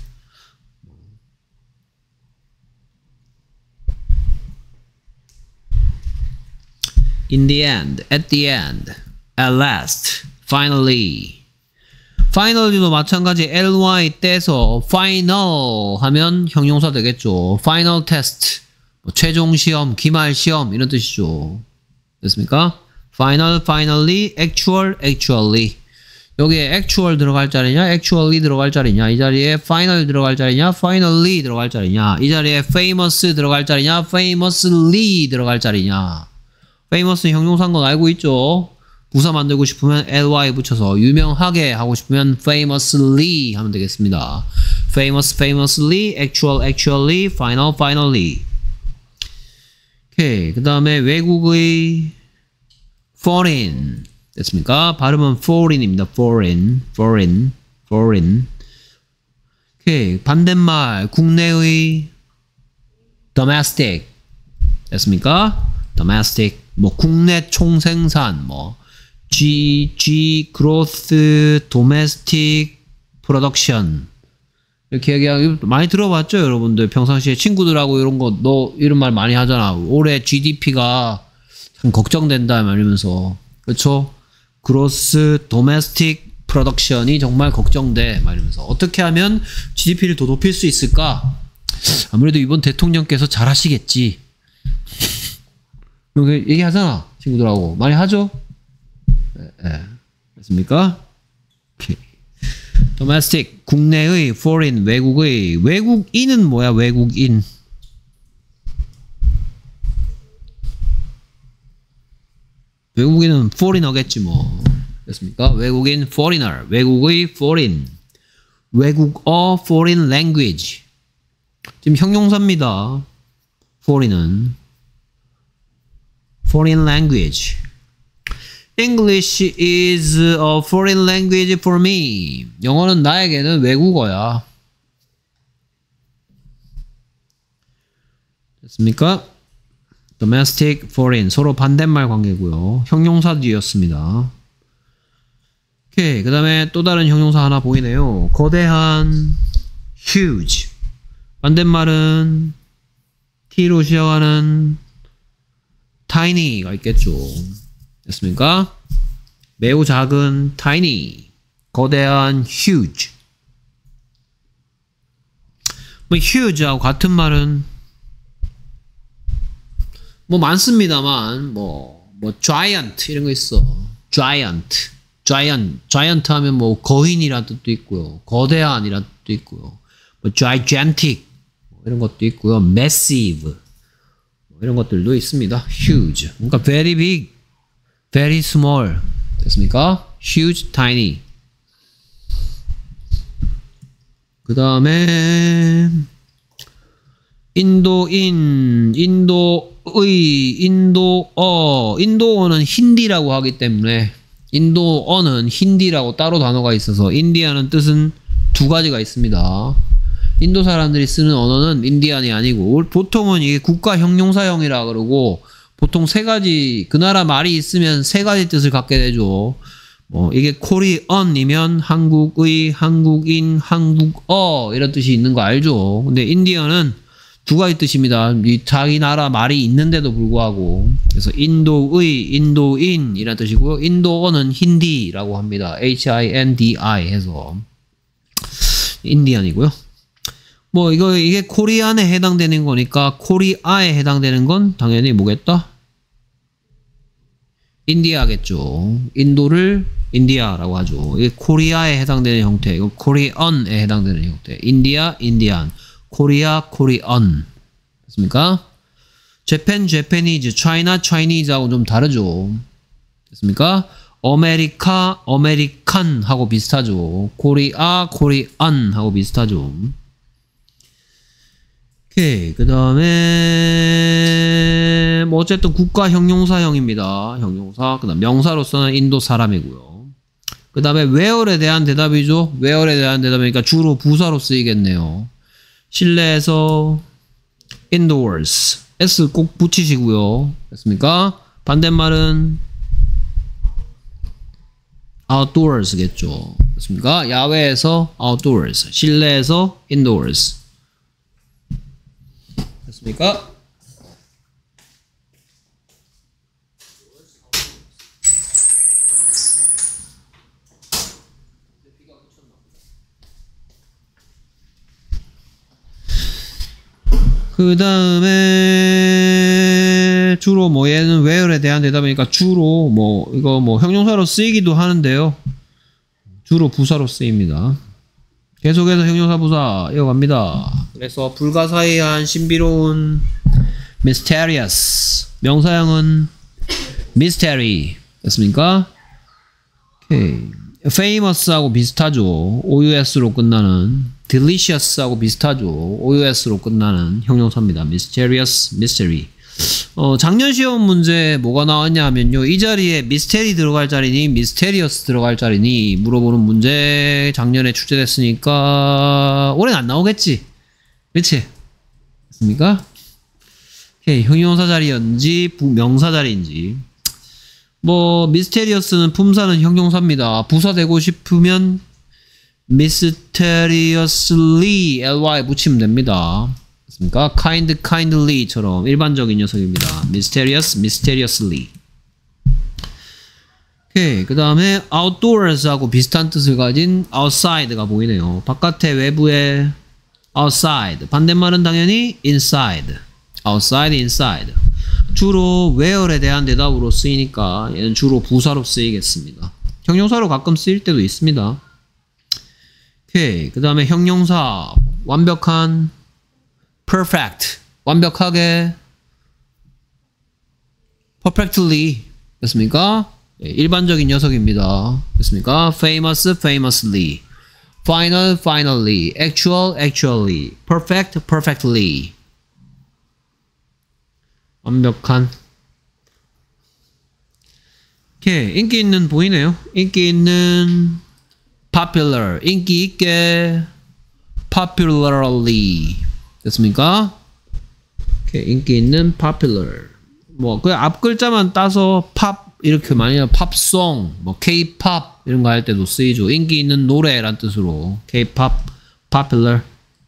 in the end, at the end, at last, finally. finally도 마찬가지 ly 떼서 final 하면 형용사 되겠죠. final test, 뭐 최종 시험, 기말 시험 이런 뜻이죠. 됐습니까? final, finally, actual, actually. 여기에 actual 들어갈 자리냐, actually 들어갈 자리냐, 이 자리에 final 들어갈 자리냐, finally 들어갈 자리냐, 이 자리에 famous 들어갈 자리냐, famously 들어갈 자리냐. famous 형용사인 건 알고 있죠? 부사 만들고 싶으면 ly 붙여서 유명하게 하고 싶으면 famously 하면 되겠습니다. famous, famously, actual, actually, final, finally. 오케이. 그 다음에 외국의 foreign. 됐습니까? 발음은 foreign입니다. foreign, foreign, foreign. 오케이. 반대말 국내의 domestic. 됐습니까? domestic. 뭐 국내 총생산 뭐 G, G, growth, domestic, production 이렇게 얘기하기 많이 들어봤죠 여러분들. 평상시에 친구들하고 이런 거 너 이런 말 많이 하잖아. 올해 지디피가 참 걱정된다 말이면서 그렇죠. growth, domestic, production이 정말 걱정돼 말이면서 어떻게 하면 지디피를 더 높일 수 있을까? 아무래도 이번 대통령께서 잘 하시겠지. 얘기하잖아 친구들하고 많이 하죠. 예, 예. 맞습니까? 오케이. domestic 국내의, foreign 외국의. 외국인은 뭐야? 외국인 외국인은 foreigner겠지 뭐. 됐습니까? 외국인 foreigner, 외국의 foreign, 외국어 foreign language. 지금 형용사입니다. foreign은 foreign language. English is a foreign language for me. 영어는 나에게는 외국어야. 됐습니까? domestic, foreign 서로 반대말 관계고요. 형용사 뒤였습니다. 오케이. 그 다음에 또 다른 형용사 하나 보이네요. 거대한 huge. 반대말은 t로 시작하는 tiny가 있겠죠. 됐습니까? 매우 작은 tiny, 거대한 huge. 뭐 huge하고 같은 말은 뭐 많습니다만 뭐 뭐 giant 이런 거 있어. giant, giant, giant 하면 뭐 거인이란 뜻도 있고요. 거대한이란 뜻도 있고요. 뭐 gigantic 이런 것도 있고요. massive 이런 것들도 있습니다. huge. 그러니까 very big, very small. 됐습니까? huge, tiny. 그 다음에 인도인, 인도의, 인도어. 인도어는 힌디라고 하기 때문에 인도어는 힌디라고 따로 단어가 있어서 인디아는 뜻은 두 가지가 있습니다. 인도 사람들이 쓰는 언어는 인디안이 아니고 보통은 이게 국가 형용사형이라 그러고 보통 세 가지 그 나라 말이 있으면 세 가지 뜻을 갖게 되죠. 뭐 이게 코리언이면 한국의, 한국인, 한국어 이런 뜻이 있는 거 알죠. 근데 인디언은 두 가지 뜻입니다. 이 자기 나라 말이 있는데도 불구하고. 그래서 인도의, 인도인 이란 뜻이고요. 인도어는 힌디라고 합니다. 에이치 아이 엔 디 아이 해서 인디언이고요. 뭐 이거 이게 코리안에 해당되는 거니까 코리아에 해당되는 건 당연히 뭐겠다? 인디아겠죠. 인도를 인디아라고 하죠. 이게 코리아에 해당되는 형태, 이거 코리언에 해당되는 형태. 인디아, 인디안, 코리아, 코리언. 됐습니까? 재팬, 재패니즈, 차이나, 차이니즈하고 좀 다르죠. 됐습니까? 아메리카, 아메리칸 하고 비슷하죠. 코리아, 코리언 하고 비슷하죠. 오케이. 그 다음에, 뭐, 어쨌든 국가 형용사형입니다. 형용사. 그 다음 명사로서는 인도 사람이고요. 그 다음에 where에 대한 대답이죠. where에 대한 대답이니까 주로 부사로 쓰이겠네요. 실내에서, indoors. S 꼭 붙이시고요. 됐습니까? 반대말은, outdoors겠죠. 됐습니까? 야외에서, outdoors. 실내에서, indoors. 됐습니까? 그 다음에 주로 뭐 얘는 where에 대한 대답이니까 주로 뭐 이거 뭐 형용사로 쓰이기도 하는데요. 주로 부사로 쓰입니다. 계속해서 형용사 부사 이어갑니다. 그래서 불가사의한 신비로운 mysterious 명사형은 mystery 됐습니까? 오케이. famous하고 비슷하죠. ous로 끝나는 delicious하고 비슷하죠. ous로 끝나는 형용사입니다. mysterious, mystery. 어, 작년 시험 문제 뭐가 나왔냐 하면요. 이 자리에 mystery 들어갈 자리니 mysterious 들어갈 자리니 물어보는 문제 작년에 출제됐으니까 올해는 안 나오겠지. 그치? 됐습니까? 오케이. 형용사 자리인지 명사 자리인지 뭐 mysterious는 품사는 형용사입니다. 부사 되고 싶으면 mysteriously ly 붙이면 됩니다. 그러니까 kind, kindly처럼 일반적인 녀석입니다. mysterious, mysteriously. 오케이. 그 다음에 outdoors하고 비슷한 뜻을 가진 outside가 보이네요. 바깥에 외부에 outside. 반대말은 당연히 inside. outside, inside. 주로 where에 대한 대답으로 쓰이니까 얘는 주로 부사로 쓰이겠습니다. 형용사로 가끔 쓰일 때도 있습니다. 오케이. 그 다음에 형용사 완벽한 perfect 완벽하게 perfectly 됐습니까? 네, 일반적인 녀석입니다. 됐습니까? famous famously final finally actual actually perfect perfectly 완벽한. 오케이. 인기 있는 보이네요. 인기 있는 popular 인기 있게 popularly 됐습니까? 오케이. 인기 있는 popular 뭐 그 앞 글자만 따서 pop 이렇게 많이 해요. 팝송 뭐 K-pop 이런 거 할 때도 쓰이죠. 인기 있는 노래란 뜻으로 K-pop popular.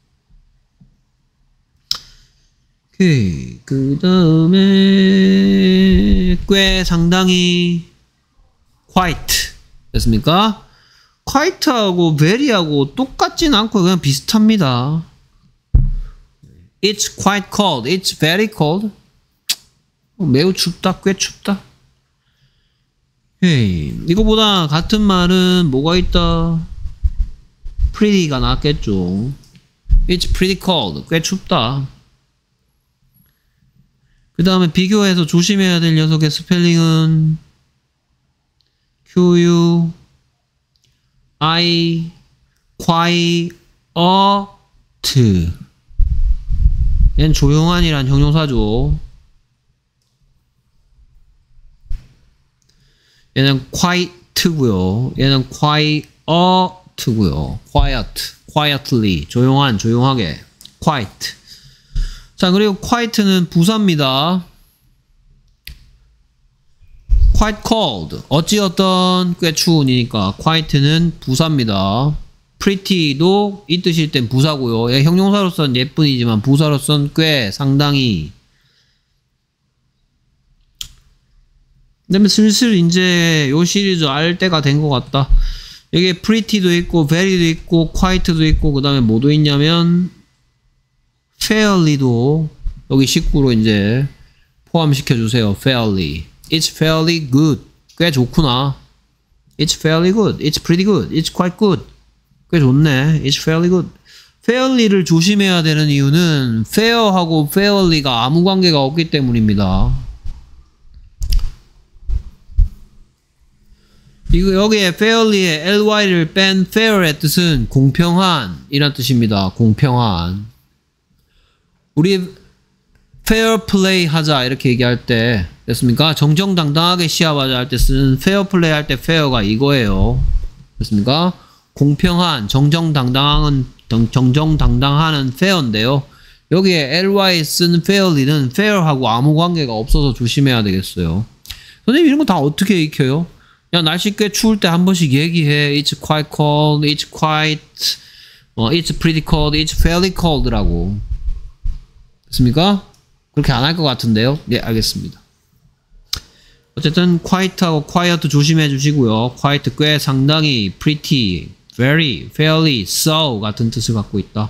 오케이. 그 다음에 꽤 상당히 quite 됐습니까? quite하고 very하고 똑같진 않고 그냥 비슷합니다. It's quite cold. It's very cold. 매우 춥다. 꽤 춥다. 오케이. 이거보다 같은 말은 뭐가 있다? pretty가 낫겠죠. It's pretty cold. 꽤 춥다. 그 다음에 비교해서 조심해야 될 녀석의 스펠링은 Q-U I quiet 얘는 조용한이란 형용사죠. 얘는 quiet고요. 얘는 quiet고요. quiet, quietly 조용한, 조용하게 quiet. 자, 그리고 quiet는 부사입니다. quite cold 어찌어떤 꽤 추운이니까 quiet는 부사입니다. pretty도 이 뜻일 땐 부사고요. 예, 형용사로서는 예쁜이지만 부사로서는 꽤 상당히. 그다음에 슬슬 이제 요 시리즈 알 때가 된 것 같다. 여기에 pretty도 있고 very도 있고 quiet도 있고 그 다음에 뭐도 있냐면 fairly도 여기 식구로 이제 포함시켜 주세요. fairly. It's fairly good. 꽤 좋구나. It's fairly good. It's pretty good. It's quite good. 꽤 좋네. It's fairly good. fairly를 조심해야 되는 이유는 fair하고 fairly가 아무 관계가 없기 때문입니다. 이거 여기에 fairly에 ly를 뺀 fair의 뜻은 공평한 이란 뜻입니다. 공평한. 우리 fair play 하자 이렇게 얘기할 때 됐습니까? 정정당당하게 시합하자 할 때 쓰는 fair play 할 때 fair가 이거예요. 됐습니까? 공평한 정정당당한 정정당당하는 fair인데요. 여기에 ly 쓴 fairly는 fair하고 아무 관계가 없어서 조심해야 되겠어요. 선생님 이런 거 다 어떻게 익혀요? 야 날씨 꽤 추울 때 한 번씩 얘기해. It's quite cold, it's quite, 어, it's pretty cold, it's fairly cold라고. 됐습니까? 그렇게 안 할 것 같은데요. 네, 알겠습니다. 어쨌든 quiet하고 quiet 조심해 주시고요. quiet 꽤 상당히 pretty, very, fairly, so 같은 뜻을 갖고 있다.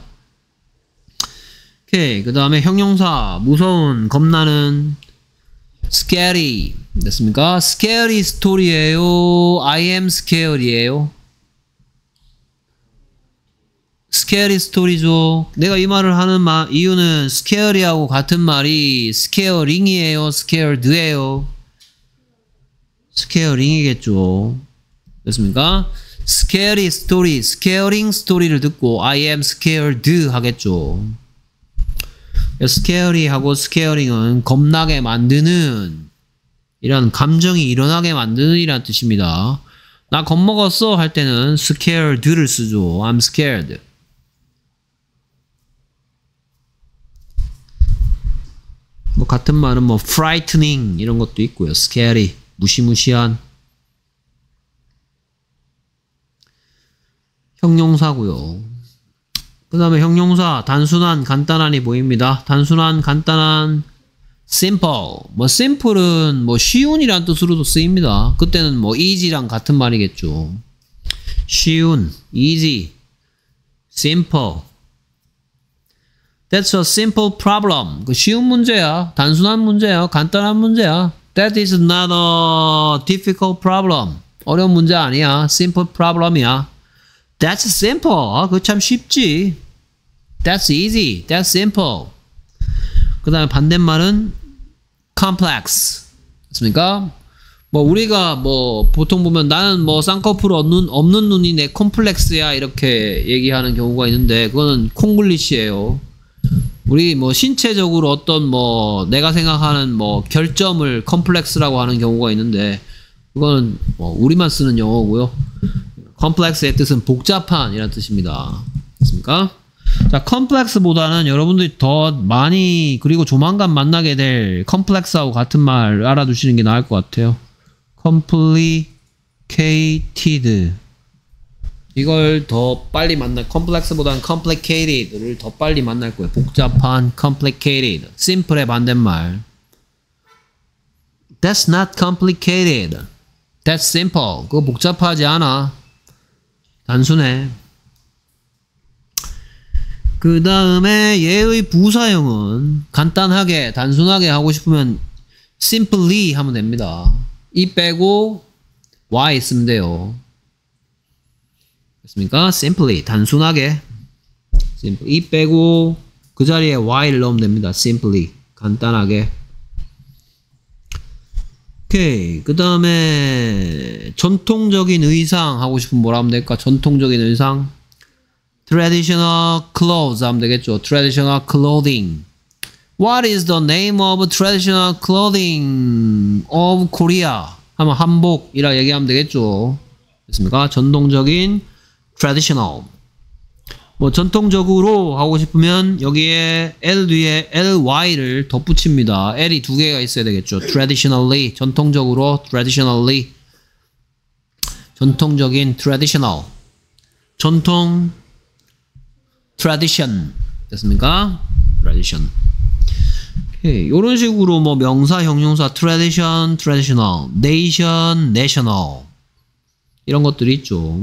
오케이. 그 다음에 형용사 무서운, 겁나는 scary 됐습니까? scary story예요? I am scared이에요? scary story죠. 내가 이 말을 하는 마, 이유는 scary하고 같은 말이 scaring이에요? scared예요? scaring이겠죠. 됐습니까? scary story, scaring story를 듣고 I am scared 하겠죠. scary하고 scaring은 겁나게 만드는 이런 감정이 일어나게 만드는 이란 뜻입니다. 나 겁먹었어 할 때는 scared를 쓰죠. I'm scared. 뭐 같은 말은 뭐 frightening 이런 것도 있고요. scary 무시무시한 형용사고요. 그 다음에 형용사 단순한 간단한이 보입니다. 단순한 간단한 simple 뭐 simple은 뭐 쉬운이란 뜻으로도 쓰입니다. 그때는 뭐 easy랑 같은 말이겠죠. 쉬운 easy simple That's a simple problem. 그 쉬운 문제야. 단순한 문제야. 간단한 문제야. That is not a difficult problem. 어려운 문제 아니야. simple problem이야. That's simple. 아, 그거 참 쉽지. That's easy. That's simple. 그 다음에 반대말은 complex. 맞습니까? 뭐 우리가 뭐 보통 보면 나는 뭐 쌍꺼풀 없는, 없는 눈이 내 콤플렉스야 이렇게 얘기하는 경우가 있는데 그거는 콩글리시예요. 우리 뭐 신체적으로 어떤 뭐 내가 생각하는 뭐 결점을 컴플렉스라고 하는 경우가 있는데 그거는 뭐 우리만 쓰는 용어고요. 컴플렉스의 뜻은 복잡한 이란 뜻입니다. 됐습니까? 자, 컴플렉스보다는 여러분들이 더 많이 그리고 조만간 만나게 될 컴플렉스하고 같은 말 알아두시는 게 나을 것 같아요. complicated 이걸 더 빨리 만날 complex보다는 complicated를 더 빨리 만날 거예요. 복잡한 complicated simple의 반대말 That's not complicated That's simple 그거 복잡하지 않아 단순해. 그 다음에 얘의 부사형은 간단하게 단순하게 하고 싶으면 simply 하면 됩니다. 이 빼고 y 쓰면 돼요. 됐습니까? simply 단순하게 simply. 이 빼고 그 자리에 y를 넣으면 됩니다. simply 간단하게. 오케이. 그 다음에 전통적인 의상 하고 싶으면 뭐라 하면 될까? 전통적인 의상 traditional clothes 하면 되겠죠. traditional clothing. What is the name of traditional clothing of Korea? 하면 한복이라 얘기하면 되겠죠. 됐습니까? 전통적인 traditional. 뭐 전통적으로 하고 싶으면 여기에 L 뒤에 ly를 덧붙입니다. L이 두 개가 있어야 되겠죠. traditionally 전통적으로 traditionally 전통적인 traditional 전통 tradition 됐습니까? tradition. 오케이. 이런 식으로 뭐 명사, 형용사 tradition, traditional, nation, national 이런 것들이 있죠.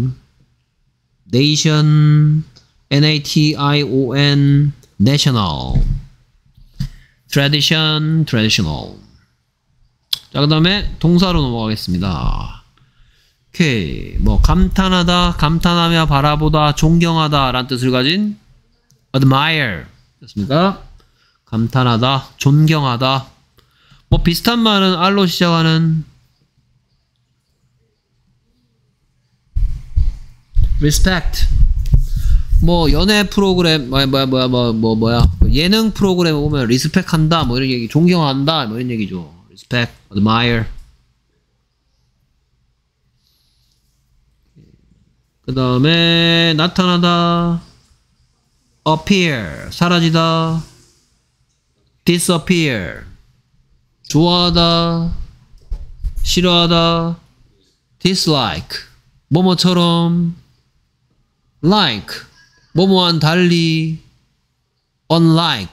nation N-A-T-I-O-N national tradition, traditional. 자, 그 다음에 동사로 넘어가겠습니다. 오케이. 뭐 감탄하다, 감탄하며 바라보다, 존경하다 라는 뜻을 가진 admire 됐습니까? 감탄하다, 존경하다. 뭐 비슷한 말은 R로 시작하는 respect 뭐 연애 프로그램 뭐야 뭐야 뭐야 뭐, 뭐 뭐야 예능 프로그램 보면 리스펙한다 뭐 이런 얘기, 존경한다 뭐 이런 얘기죠. respect, admire. 그 다음에 나타나다, appear 사라지다, disappear 좋아하다, 싫어하다, dislike 뭐뭐처럼, like 뭐뭐와는 달리, unlike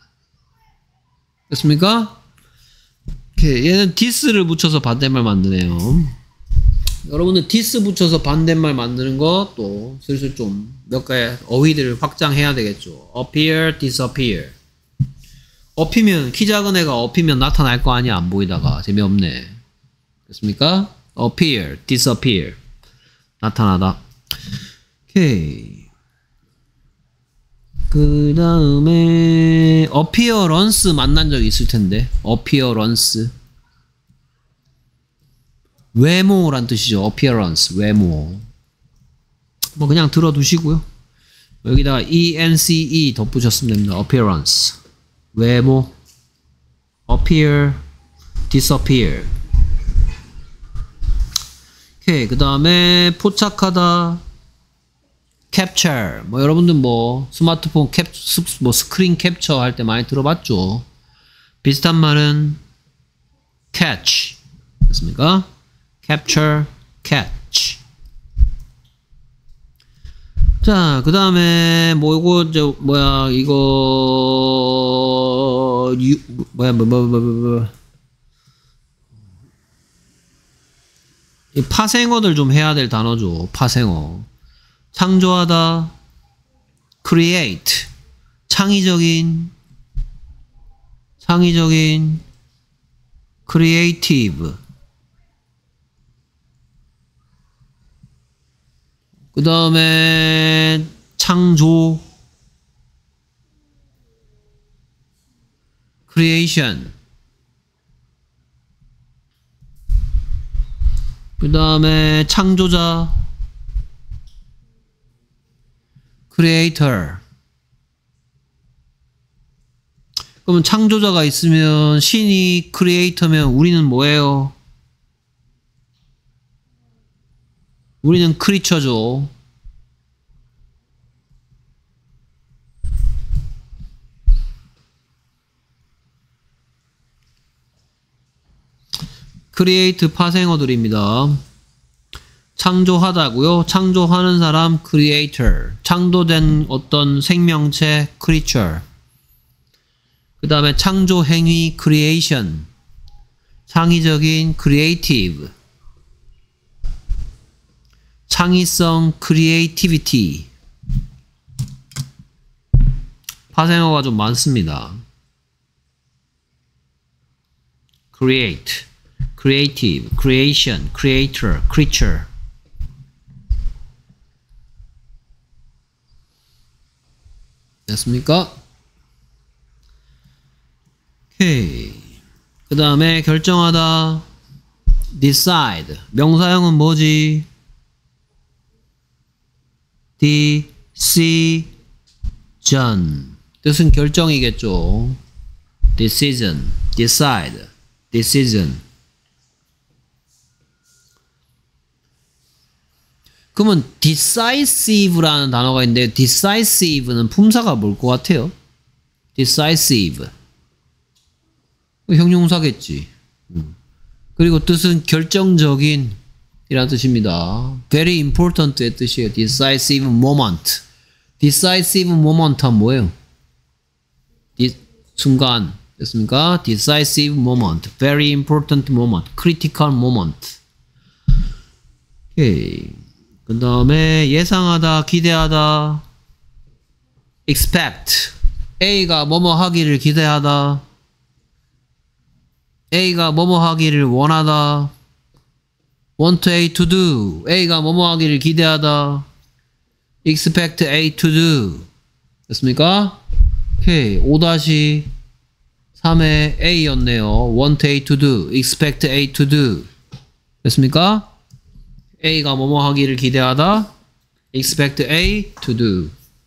됐습니까? 오케이. 얘는 this를 붙여서 반대말 만드네요. 여러분들 this 붙여서 반대말 만드는 거 또 슬슬 좀 몇 가지 어휘들을 확장해야 되겠죠. appear, disappear. 업히면, 키 작은 애가 업히면 나타날 거 아니야, 안 보이다가. 재미없네. 됐습니까? appear, disappear. 나타나다. 오케이. 그 다음에 appearance 만난 적 있을 텐데. appearance. 외모란 뜻이죠. appearance, 외모. 뭐 그냥 들어두시고요. 여기다가 ence 덧붙였으면 됩니다. appearance. 외모. appear, disappear. 오케이. 그 다음에 포착하다, capture. 뭐 여러분들 뭐 스마트폰 캡, 뭐 스크린 캡처 할 때 많이 들어봤죠. 비슷한 말은 catch. 됐습니까? capture, catch. 자, 그 다음에 뭐 이거 저 뭐야 이거 유, 뭐야 뭐 뭐 뭐 뭐 이 파생어들 좀 해야 될 단어죠. 파생어. 창조하다, create. 창의적인, 창의적인, creative. 그 다음에 창조, creation. 그 다음에 창조자, creator. 그러면 창조자가 있으면 신이 creator면 우리는 뭐예요? 우리는 크리처죠. 크리에이트 파생어들입니다. 창조하다고요. 창조하는 사람 creator. 창조된 어떤 생명체 creature. 그 다음에 창조 행위 creation. 창의적인 creative. 창의성 creativity. 파생어가 좀 많습니다. create, creative, creation, creator, creature. 됐습니까? 오케이. 그 다음에 결정하다, decide. 명사형은 뭐지? decision. 뜻은 결정이겠죠. decision, decide, decision. 그러면 decisive라는 단어가 있는데 decisive는 품사가 뭘 것 같아요? decisive. 형용사겠지. 그리고 뜻은 결정적인 이라는 뜻입니다. very important의 뜻이에요. decisive moment. decisive moment은 뭐예요? 디, 순간. 됐습니까? decisive moment. very important moment. critical moment. 오케이. 그 다음에 예상하다, 기대하다, expect. A가 뭐뭐 하기를 기대하다, A가 뭐뭐 하기를 원하다, want A to do. A가 뭐뭐 하기를 기대하다, expect A to do. 됐습니까? 오케이. 오 삼의 A였네요. want A to do, expect A to do. 됐습니까? A가 뭐뭐 하기를 기대하다, expect A to do.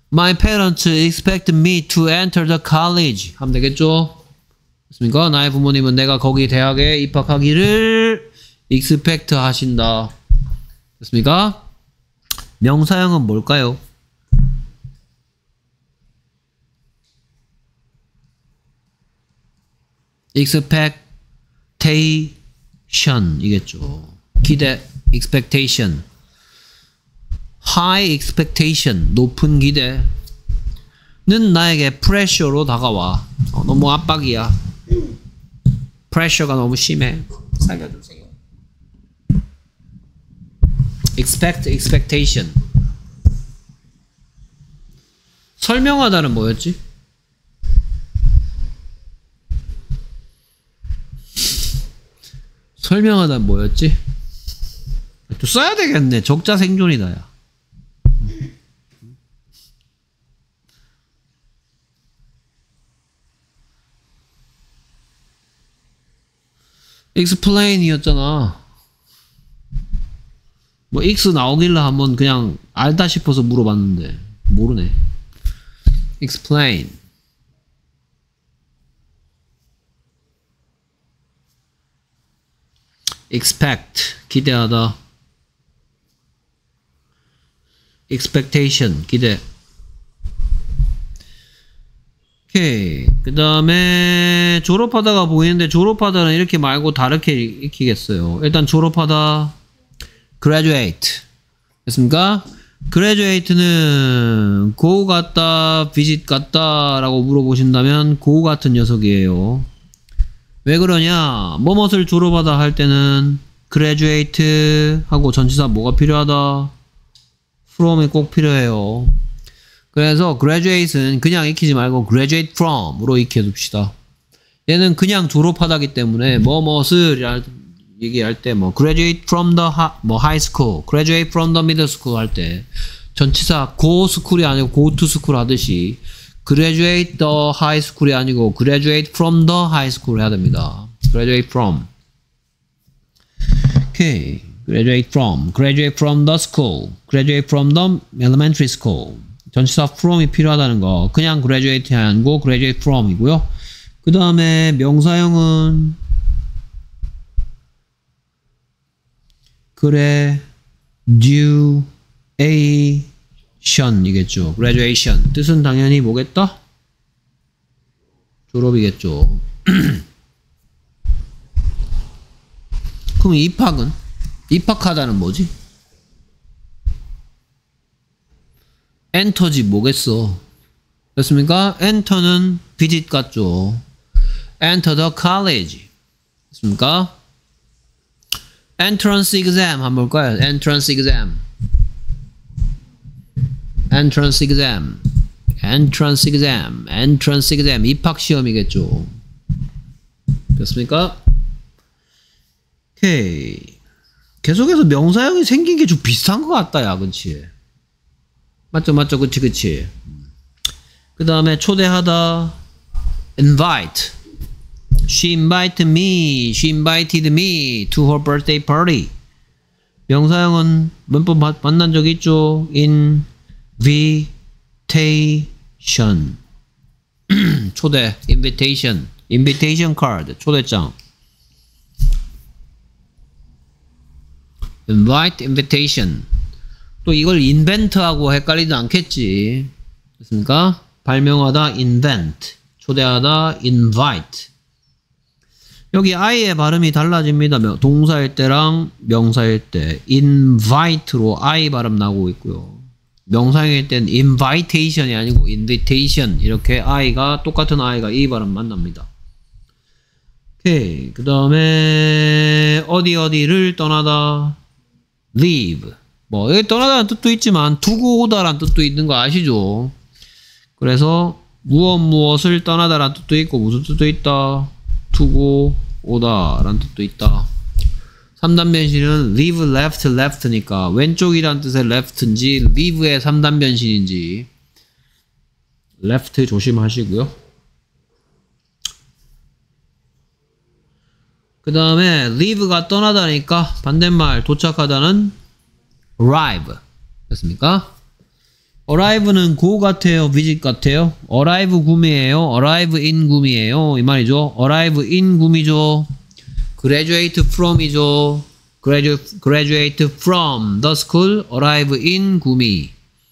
My parents expect me to enter the college. 하면 되겠죠? 됐습니까? 나의 부모님은 내가 거기 대학에 입학하기를 expect 하신다. 됐습니까? 명사형은 뭘까요? expectation 이겠죠. 기대, expectation. high expectation, 높은 기대는 나에게 pressure로 다가와. 어, 너무 압박이야. pressure가 너무 심해. 살려주세요. expect, expectation. 설명하다는 뭐였지? 설명하다 뭐였지? 또 써야 되겠네. 적자 생존이다 야. explain이었잖아. 뭐 x 나오길래 한번 그냥 알다 싶어서 물어봤는데 모르네. explain. expect 기대하다. expectation 기대. 오케이. 그 다음에 졸업하다가 보이는데 졸업하다는 이렇게 말고 다르게 익히겠어요. 일단 졸업하다 graduate 됐습니까? graduate는 go 같다 visit 같다 라고 물어보신다면 go 같은 녀석이에요. 왜 그러냐? 뭐뭇을 졸업하다 할 때는 graduate 하고 전치사 뭐가 필요하다? from이 꼭 필요해요. 그래서 graduate는 그냥 익히지 말고 graduate from으로 익혀둡시다. 얘는 그냥 졸업하다기 때문에 뭐뭇을 얘기할 때 뭐 graduate from the ha, 뭐 high school, graduate from the middle school 할 때 전치사 go school이 아니고 go to school 하듯이 graduate the high school이 아니고 graduate from the high school 해야 됩니다. graduate from. 오케이. graduate from, graduate from the school, graduate from the elementary school. 전치사 from이 필요하다는 거. 그냥 graduate 아니고 graduate from이고요. 그 다음에 명사형은 graduation이겠죠. graduation. 뜻은 당연히 뭐겠다? 졸업이겠죠. 그럼 입학은? 입학하다는 뭐지? 엔터지 뭐겠어? 됐습니까? 엔터는 visit 같죠. enter the college. 됐습니까? entrance exam 한번 볼까요? entrance exam. entrance exam. entrance exam. entrance exam. 입학 시험이겠죠. 됐습니까? 오케이. 계속해서 명사형이 생긴 게 좀 비슷한 것 같다, 야, 그치? 맞죠, 맞죠, 그치, 그치. 그 다음에 초대하다, invite. She invited me, she invited me to her birthday party. 명사형은 몇 번 만난 적 있죠? invitation. 초대, invitation, invitation card, 초대장. invite, invitation. 또 이걸 invent하고 헷갈리지 않겠지. 됐습니까? 발명하다, invent. 초대하다, invite. 여기 I의 발음이 달라집니다. 동사일 때랑 명사일 때. invite로 I 발음 나오고 있고요. 명사일 때는 invitation이 아니고 invitation. 이렇게 I가, 똑같은 I가 이 발음 만납니다. 오케이. 그 다음에, 어디 어디를 떠나다. leave. 뭐 여기 떠나다는 뜻도 있지만 두고 오다라는 뜻도 있는 거 아시죠? 그래서 무엇 무엇을 떠나다라는 뜻도 있고 무슨 뜻도 있다? 두고 오다라는 뜻도 있다. 삼 단 변신은 leave, left, left니까 왼쪽이라는 뜻의 left인지 leave의 삼 단 변신인지 left 조심하시고요. 그 다음에 leave가 떠나다니까 반대말 도착하다는 arrive 됐습니까? arrive는 go 같아요, visit 같아요? arrive 구미예요, arrive in 구미예요, 이 말이죠. arrive in 구미죠. graduate from이죠. graduate, graduate from the school, arrive in 구미.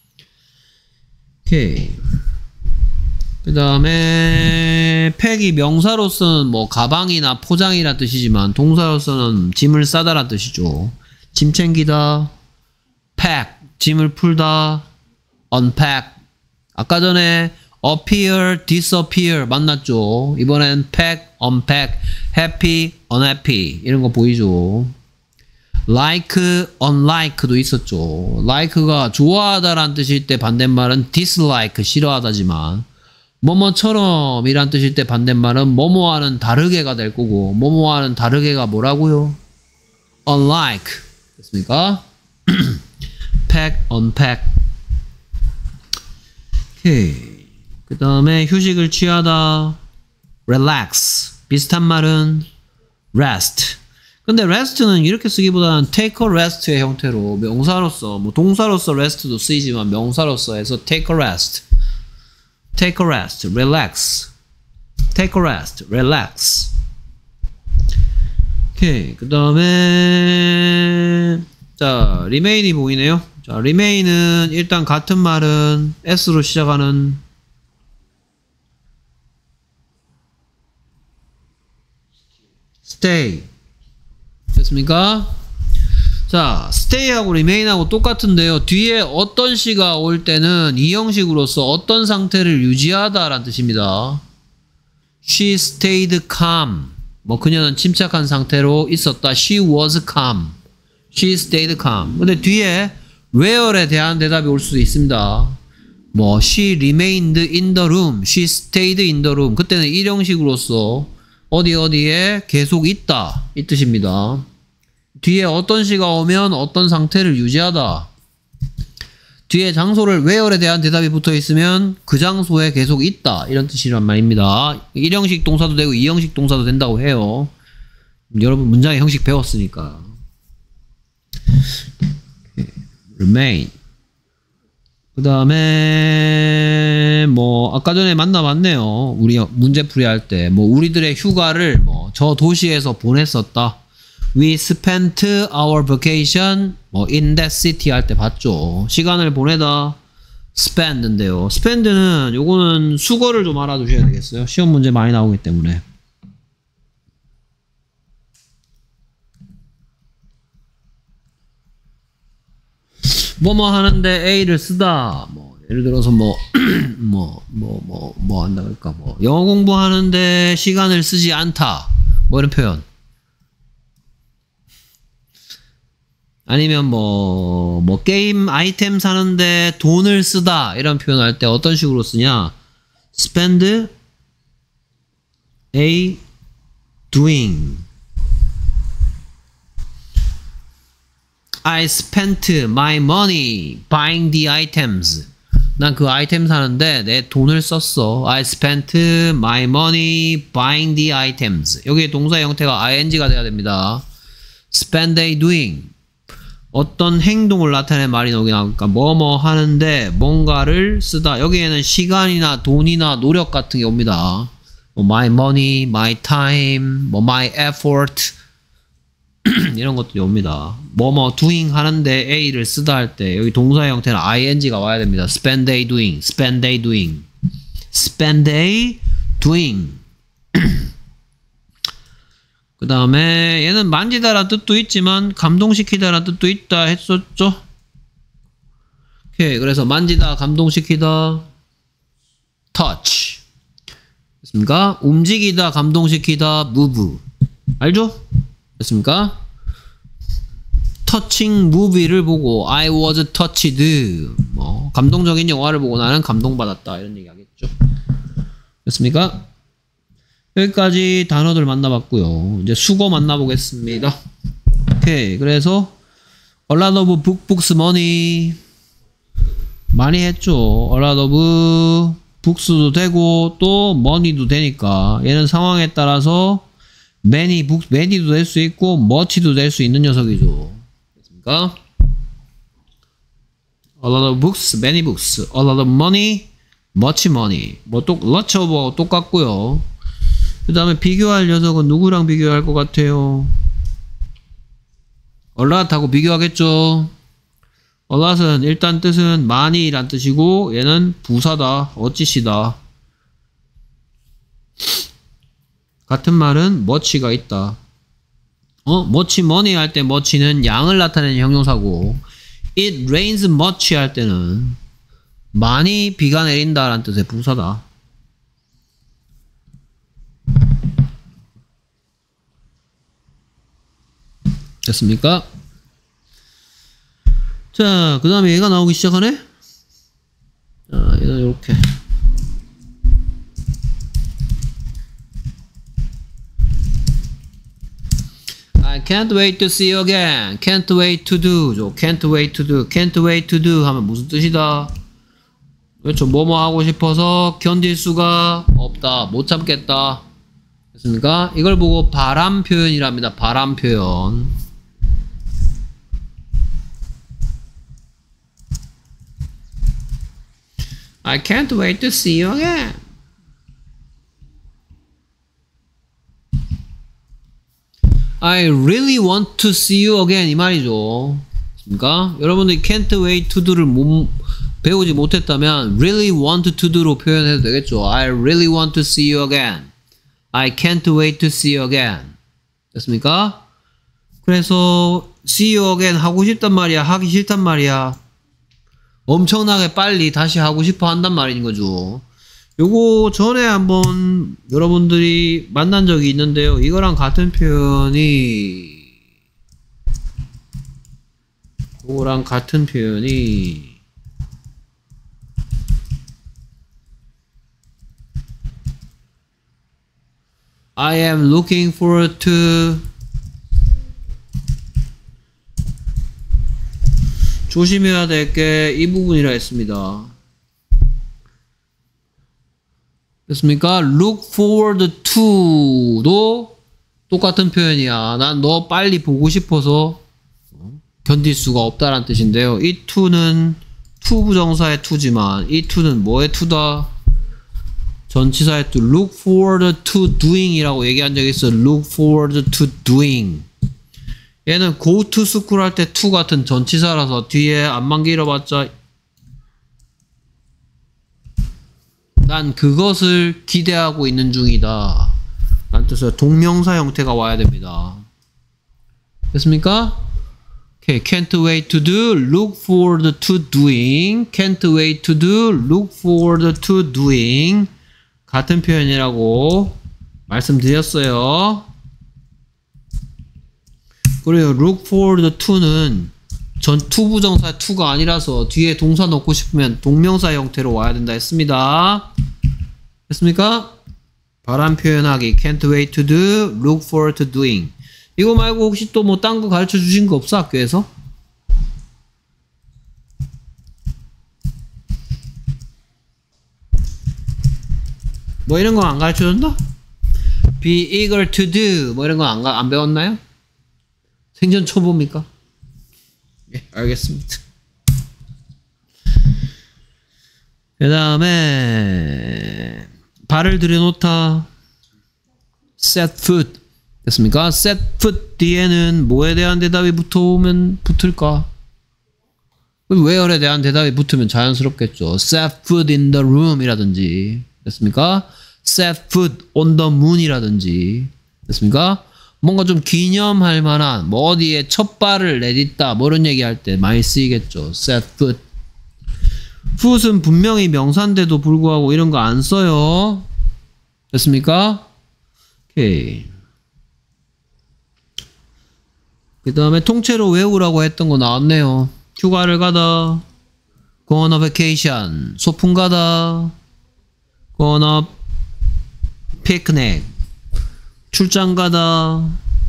오케이. 그 다음에 팩이 명사로서는 뭐 가방이나 포장이라 뜻이지만 동사로서는 짐을 싸다라 뜻이죠. 짐 챙기다, pack, 짐을 풀다, unpack. 아까 전에 appear, disappear 만났죠. 이번엔 pack, unpack, happy, unhappy 이런 거 보이죠. like, unlike도 있었죠. like가 좋아하다라는 뜻일 때 반대말은 dislike, 싫어하다지만 뭐뭐처럼 이란 뜻일 때 반대말은 뭐뭐와는 다르게가 될 거고 뭐뭐와는 다르게가 뭐라고요? unlike. 됐습니까? pack, unpack. 오케이. 그 다음에 휴식을 취하다, relax. 비슷한 말은 rest. 근데 rest는 이렇게 쓰기보다는 take a rest의 형태로 명사로서, 뭐 동사로서 rest도 쓰이지만 명사로서 해서 take a rest. take a rest, relax. take a rest, relax. 오케이. 그 다음에 자, remain이 보이네요. 자, remain은 일단 같은 말은 s로 시작하는 stay. 됐습니까? 자, stay하고 remain하고 똑같은데요. 뒤에 어떤 시가 올 때는 이 형식으로서 어떤 상태를 유지하다 라는 뜻입니다. She stayed calm. 뭐 그녀는 침착한 상태로 있었다. She was calm. She stayed calm. 근데 뒤에 where에 대한 대답이 올 수도 있습니다. 뭐 she remained in the room. She stayed in the room. 그때는 일 형식으로서 어디 어디에 계속 있다 이 뜻입니다. 뒤에 어떤 시가 오면 어떤 상태를 유지하다. 뒤에 장소를 where에 대한 대답이 붙어 있으면 그 장소에 계속 있다 이런 뜻이란 말입니다. 일 형식 동사도 되고 이 형식 동사도 된다고 해요. 여러분 문장의 형식 배웠으니까. remain. 그 다음에 뭐 아까 전에 만나봤네요. 우리 문제풀이 할 때 뭐 우리들의 휴가를 뭐 저 도시에서 보냈었다. We spent our vacation 뭐 in that city 할 때 봤죠. 시간을 보내다 spend인데요. spend는 요거는 수거를 좀 알아두셔야 되겠어요. 시험 문제 많이 나오기 때문에. 뭐뭐 하는데 A를 쓰다. 뭐 예를 들어서 뭐 뭐 뭐 뭐 뭐 한다 그럴까 뭐 영어 공부하는데 시간을 쓰지 않다. 뭐 이런 표현. 아니면 뭐 뭐 게임 아이템 사는데 돈을 쓰다 이런 표현할 때 어떤 식으로 쓰냐? spend a doing. I spent my money buying the items. 난 그 아이템 사는데 내 돈을 썼어. I spent my money buying the items. 여기 동사의 형태가 ing가 돼야 됩니다. spend a doing. 어떤 행동을 나타내는 말이 여기 나오니까 뭐뭐 하는데 뭔가를 쓰다. 여기에는 시간이나 돈이나 노력 같은 게 옵니다. 뭐 my money, my time, 뭐 my effort 이런 것들이 옵니다. 뭐뭐 doing 하는데 a를 쓰다 할 때 여기 동사의 형태는 ing가 와야 됩니다. spend a doing, spend a doing, spend a doing. 그 다음에 얘는 만지다라는 뜻도 있지만 감동시키다라는 뜻도 있다 했었죠. 오케이. 그래서 만지다, 감동시키다, touch. 됐습니까? 움직이다, 감동시키다, move. 알죠? 됐습니까? 터칭 무비를 보고 I was touched. 뭐 감동적인 영화를 보고 나는 감동받았다 이런 얘기 하겠죠. 됐습니까? 여기까지 단어들 만나봤고요. 이제 수거 만나보겠습니다. 오케이. 그래서 a lot of book, books, money 많이 했죠. a lot of books도 되고 또 money도 되니까 얘는 상황에 따라서 many books, many도 될 수 있고 much도 될 수 있는 녀석이죠. 됐습니까? a lot of books, many books, a lot of money, much money. 뭐 똑, lots of 똑같고요. 그 다음에 비교할 녀석은 누구랑 비교할 것 같아요? a lot하고 비교하겠죠. a lot은 일단 뜻은 많이 란 뜻이고 얘는 부사다, 어찌시다. 같은 말은 much가 있다. 어? much money 할 때 much는 양을 나타내는 형용사고 it rains much 할 때는 많이 비가 내린다 라는 뜻의 부사다. 됐습니까? 자, 그 다음에 얘가 나오기 시작하네? 자, 얘는 요렇게. I can't wait to see you again. Can't wait to do. 죠. Can't wait to do. Can't wait to do 하면 무슨 뜻이다? 그렇죠. 뭐뭐 하고 싶어서 견딜 수가 없다. 못 참겠다. 됐습니까? 이걸 보고 바람 표현이랍니다. 바람 표현. I can't wait to see you again. I really want to see you again 이 말이죠. 그러니까 여러분들이 can't wait to do를 못, 배우지 못했다면 really want to do로 표현해도 되겠죠. I really want to see you again. I can't wait to see you again. 됐습니까? 그래서 see you again 하고 싶단 말이야, 하기 싫단 말이야. 엄청나게 빨리 다시 하고 싶어 한단 말인 거죠. 요거 전에 한번 여러분들이 만난 적이 있는데요. 이거랑 같은 표현이 요거랑 같은 표현이 I am looking forward to 조심해야 될 게 이 부분이라 했습니다. 됐습니까? look forward to도 똑같은 표현이야. 난 너 빨리 보고 싶어서 견딜 수가 없다라는 뜻인데요. 이 to는 to 부정사의 to지만 이 to는 뭐의 to다? 전치사의 to. look forward to doing 이라고 얘기한 적이 있어. look forward to doing. 얘는 go to school 할 때 to 같은 전치사라서 뒤에 안만 길어봤자 난 그것을 기대하고 있는 중이다 라는 뜻으로 동명사 형태가 와야 됩니다. 됐습니까? Okay, can't wait to do, look forward to doing, can't wait to do, look forward to doing 같은 표현이라고 말씀드렸어요. 그래요. look forward to는 전 to 부정사 to가 아니라서 뒤에 동사 넣고 싶으면 동명사 형태로 와야 된다 했습니다. 됐습니까? 바람 표현하기 can't wait to do, look forward to doing. 이거 말고 혹시 또 뭐 딴 거 가르쳐 주신 거 없어? 학교에서? 뭐 이런 거 안 가르쳐 줬나? be eager to do 뭐 이런 거 안 안 배웠나요? 생전 초보입니까? 예, 알겠습니다. 그 다음에 발을 들여놓다 set foot 됐습니까? set foot 뒤에는 뭐에 대한 대답이 붙어오면 붙을까? where에 대한 대답이 붙으면 자연스럽겠죠. set foot in the room 이라든지 됐습니까? set foot on the moon 이라든지 됐습니까? 뭔가 좀 기념할 만한 뭐 어디에 첫 발을 내딛다 뭐 이런 얘기할 때 많이 쓰이겠죠. set foot. foot은 분명히 명사인데도 불구하고 이런 거 안 써요. 됐습니까? 오케이. 그 다음에 통째로 외우라고 했던 거 나왔네요. 휴가를 가다, go on a vacation, 소풍 가다, go on a picnic, 출장 가다,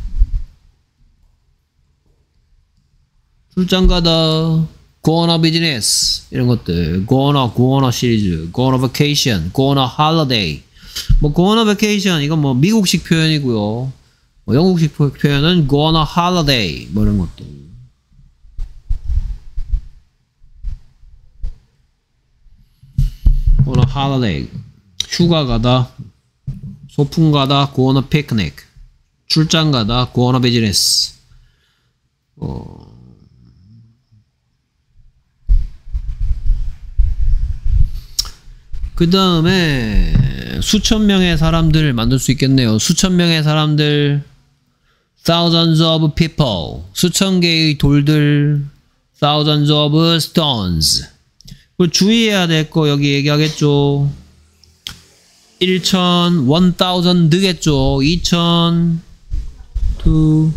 출장 가다, go on a business 이런 것들, go on a, go on a 시리즈, go on a vacation, go on a holiday. 뭐 go on a vacation 이건 뭐 미국식 표현이고요. 뭐 영국식 표현은 go on a holiday 뭐 이런 것들. holiday. 휴가 가다. 소풍 가다. go on a picnic. 출장 가다. go on a business. 어. 그 다음에 수천 명의 사람들 만들 수 있겠네요. 수천 명의 사람들, thousands of people, 수천 개의 돌들, thousands of stones. 그리고 주의해야 될 거 여기 얘기하겠죠. 일천, one thousand겠죠. 이천, two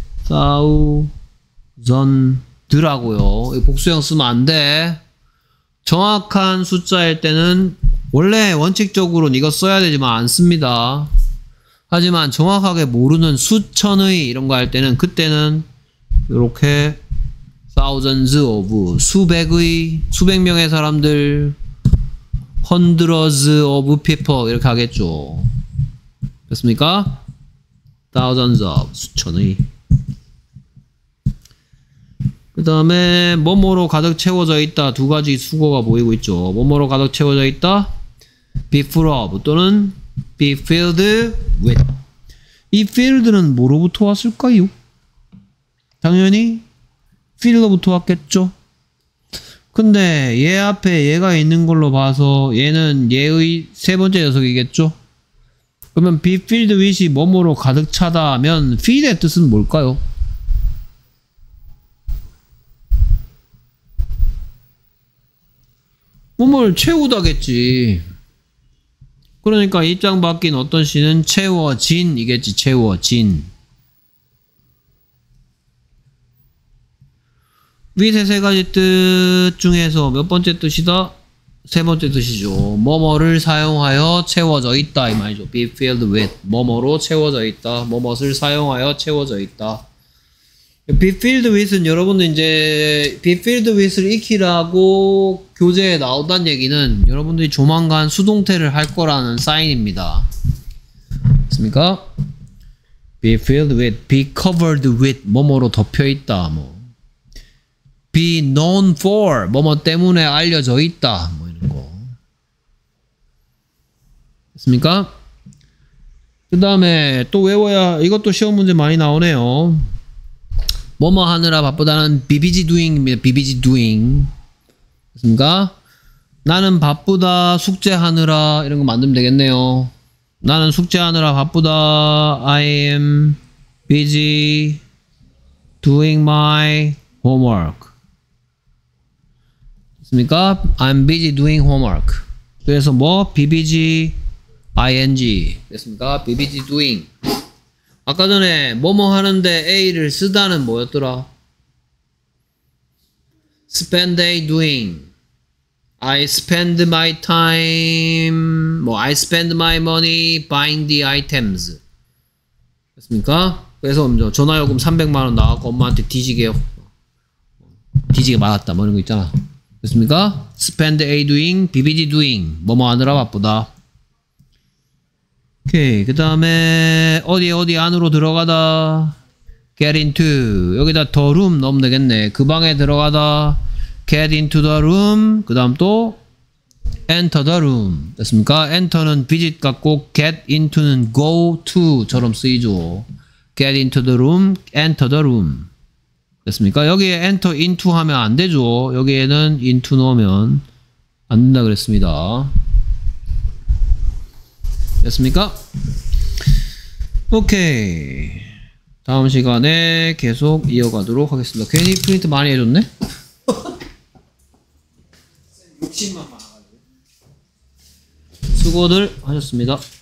thousand라고요. 복수형 쓰면 안 돼. 정확한 숫자일 때는 원래 원칙적으로는 이거 써야 되지만 안 씁니다. 하지만 정확하게 모르는 수천의 이런 거 할 때는 그때는 이렇게 thousands of 수백의 수백 명의 사람들 hundreds of people 이렇게 하겠죠. 됐습니까? thousands of 수천의. 그 다음에 뭐뭐로 가득 채워져 있다. 두 가지 수거가 보이고 있죠. 뭐뭐로 가득 채워져 있다. be full of 또는 be filled with. 이 filled는 뭐로부터 왔을까요? 당연히 fill로부터 왔겠죠. 근데 얘 앞에 얘가 있는 걸로 봐서 얘는 얘의 세 번째 녀석이겠죠. 그러면 be filled with이 뭐뭐로 가득 차다 하면 fill의 뜻은 뭘까요? 뭐뭘 채우다겠지. 그러니까 입장 바뀐 어떤 시는 채워진이겠지. 채워진. 밑에 세 가지 뜻 중에서 몇 번째 뜻이다? 세 번째 뜻이죠. 뭐뭐를 사용하여 채워져 있다 이 말이죠. be filled with. 뭐뭐로 채워져 있다. 뭐뭇을 사용하여 채워져 있다. be filled with는 여러분들 이제 be filled with를 익히라고 교재에 나온다는 얘기는 여러분들이 조만간 수동태를 할 거라는 사인입니다. 맞습니까? be filled with, be covered with, 뭐뭐로 덮여 있다. 뭐 be known for, 뭐뭐 때문에 알려져 있다. 뭐 이런 거. 됐습니까? 그 다음에 또 외워야 이것도 시험 문제 많이 나오네요. 뭐뭐 하느라 바쁘다는 be busy doing입니다. be busy doing. 됐습니까? 나는 바쁘다 숙제하느라 이런 거 만들면 되겠네요. 나는 숙제하느라 바쁘다. I am busy doing my homework. 됐습니까? I'm busy doing homework. 그래서 뭐 be busy ing. 됐습니까? be busy doing. 아까 전에 뭐뭐 하는데 A를 쓰다는 뭐였더라? spend day doing. I spend my time, 뭐 I spend my money buying the items. 됐습니까? 그래서 전화요금 삼백만 원 나왔고 엄마한테 뒤지게 뒤지게 맞았다 뭐 이런 거 있잖아. 됐습니까? spend a doing, be busy doing. 뭐뭐 하느라 바쁘다. 오케이. 그 다음에 어디 어디 안으로 들어가다. get into. 여기다 the room 넣으면 되겠네. 그 방에 들어가다. get into the room. 그 다음 또 enter the room. 됐습니까? enter는 visit 같고 get into는 go to 처럼 쓰이죠. get into the room, enter the room. 됐습니까? 여기에 enter into 하면 안 되죠. 여기에는 into 넣으면 안 된다 그랬습니다. 됐습니까? 오케이. 다음 시간에 계속 이어가도록 하겠습니다. 괜히 프린트 많이 해줬네? 욕심만 많아가지고. 수고들 하셨습니다.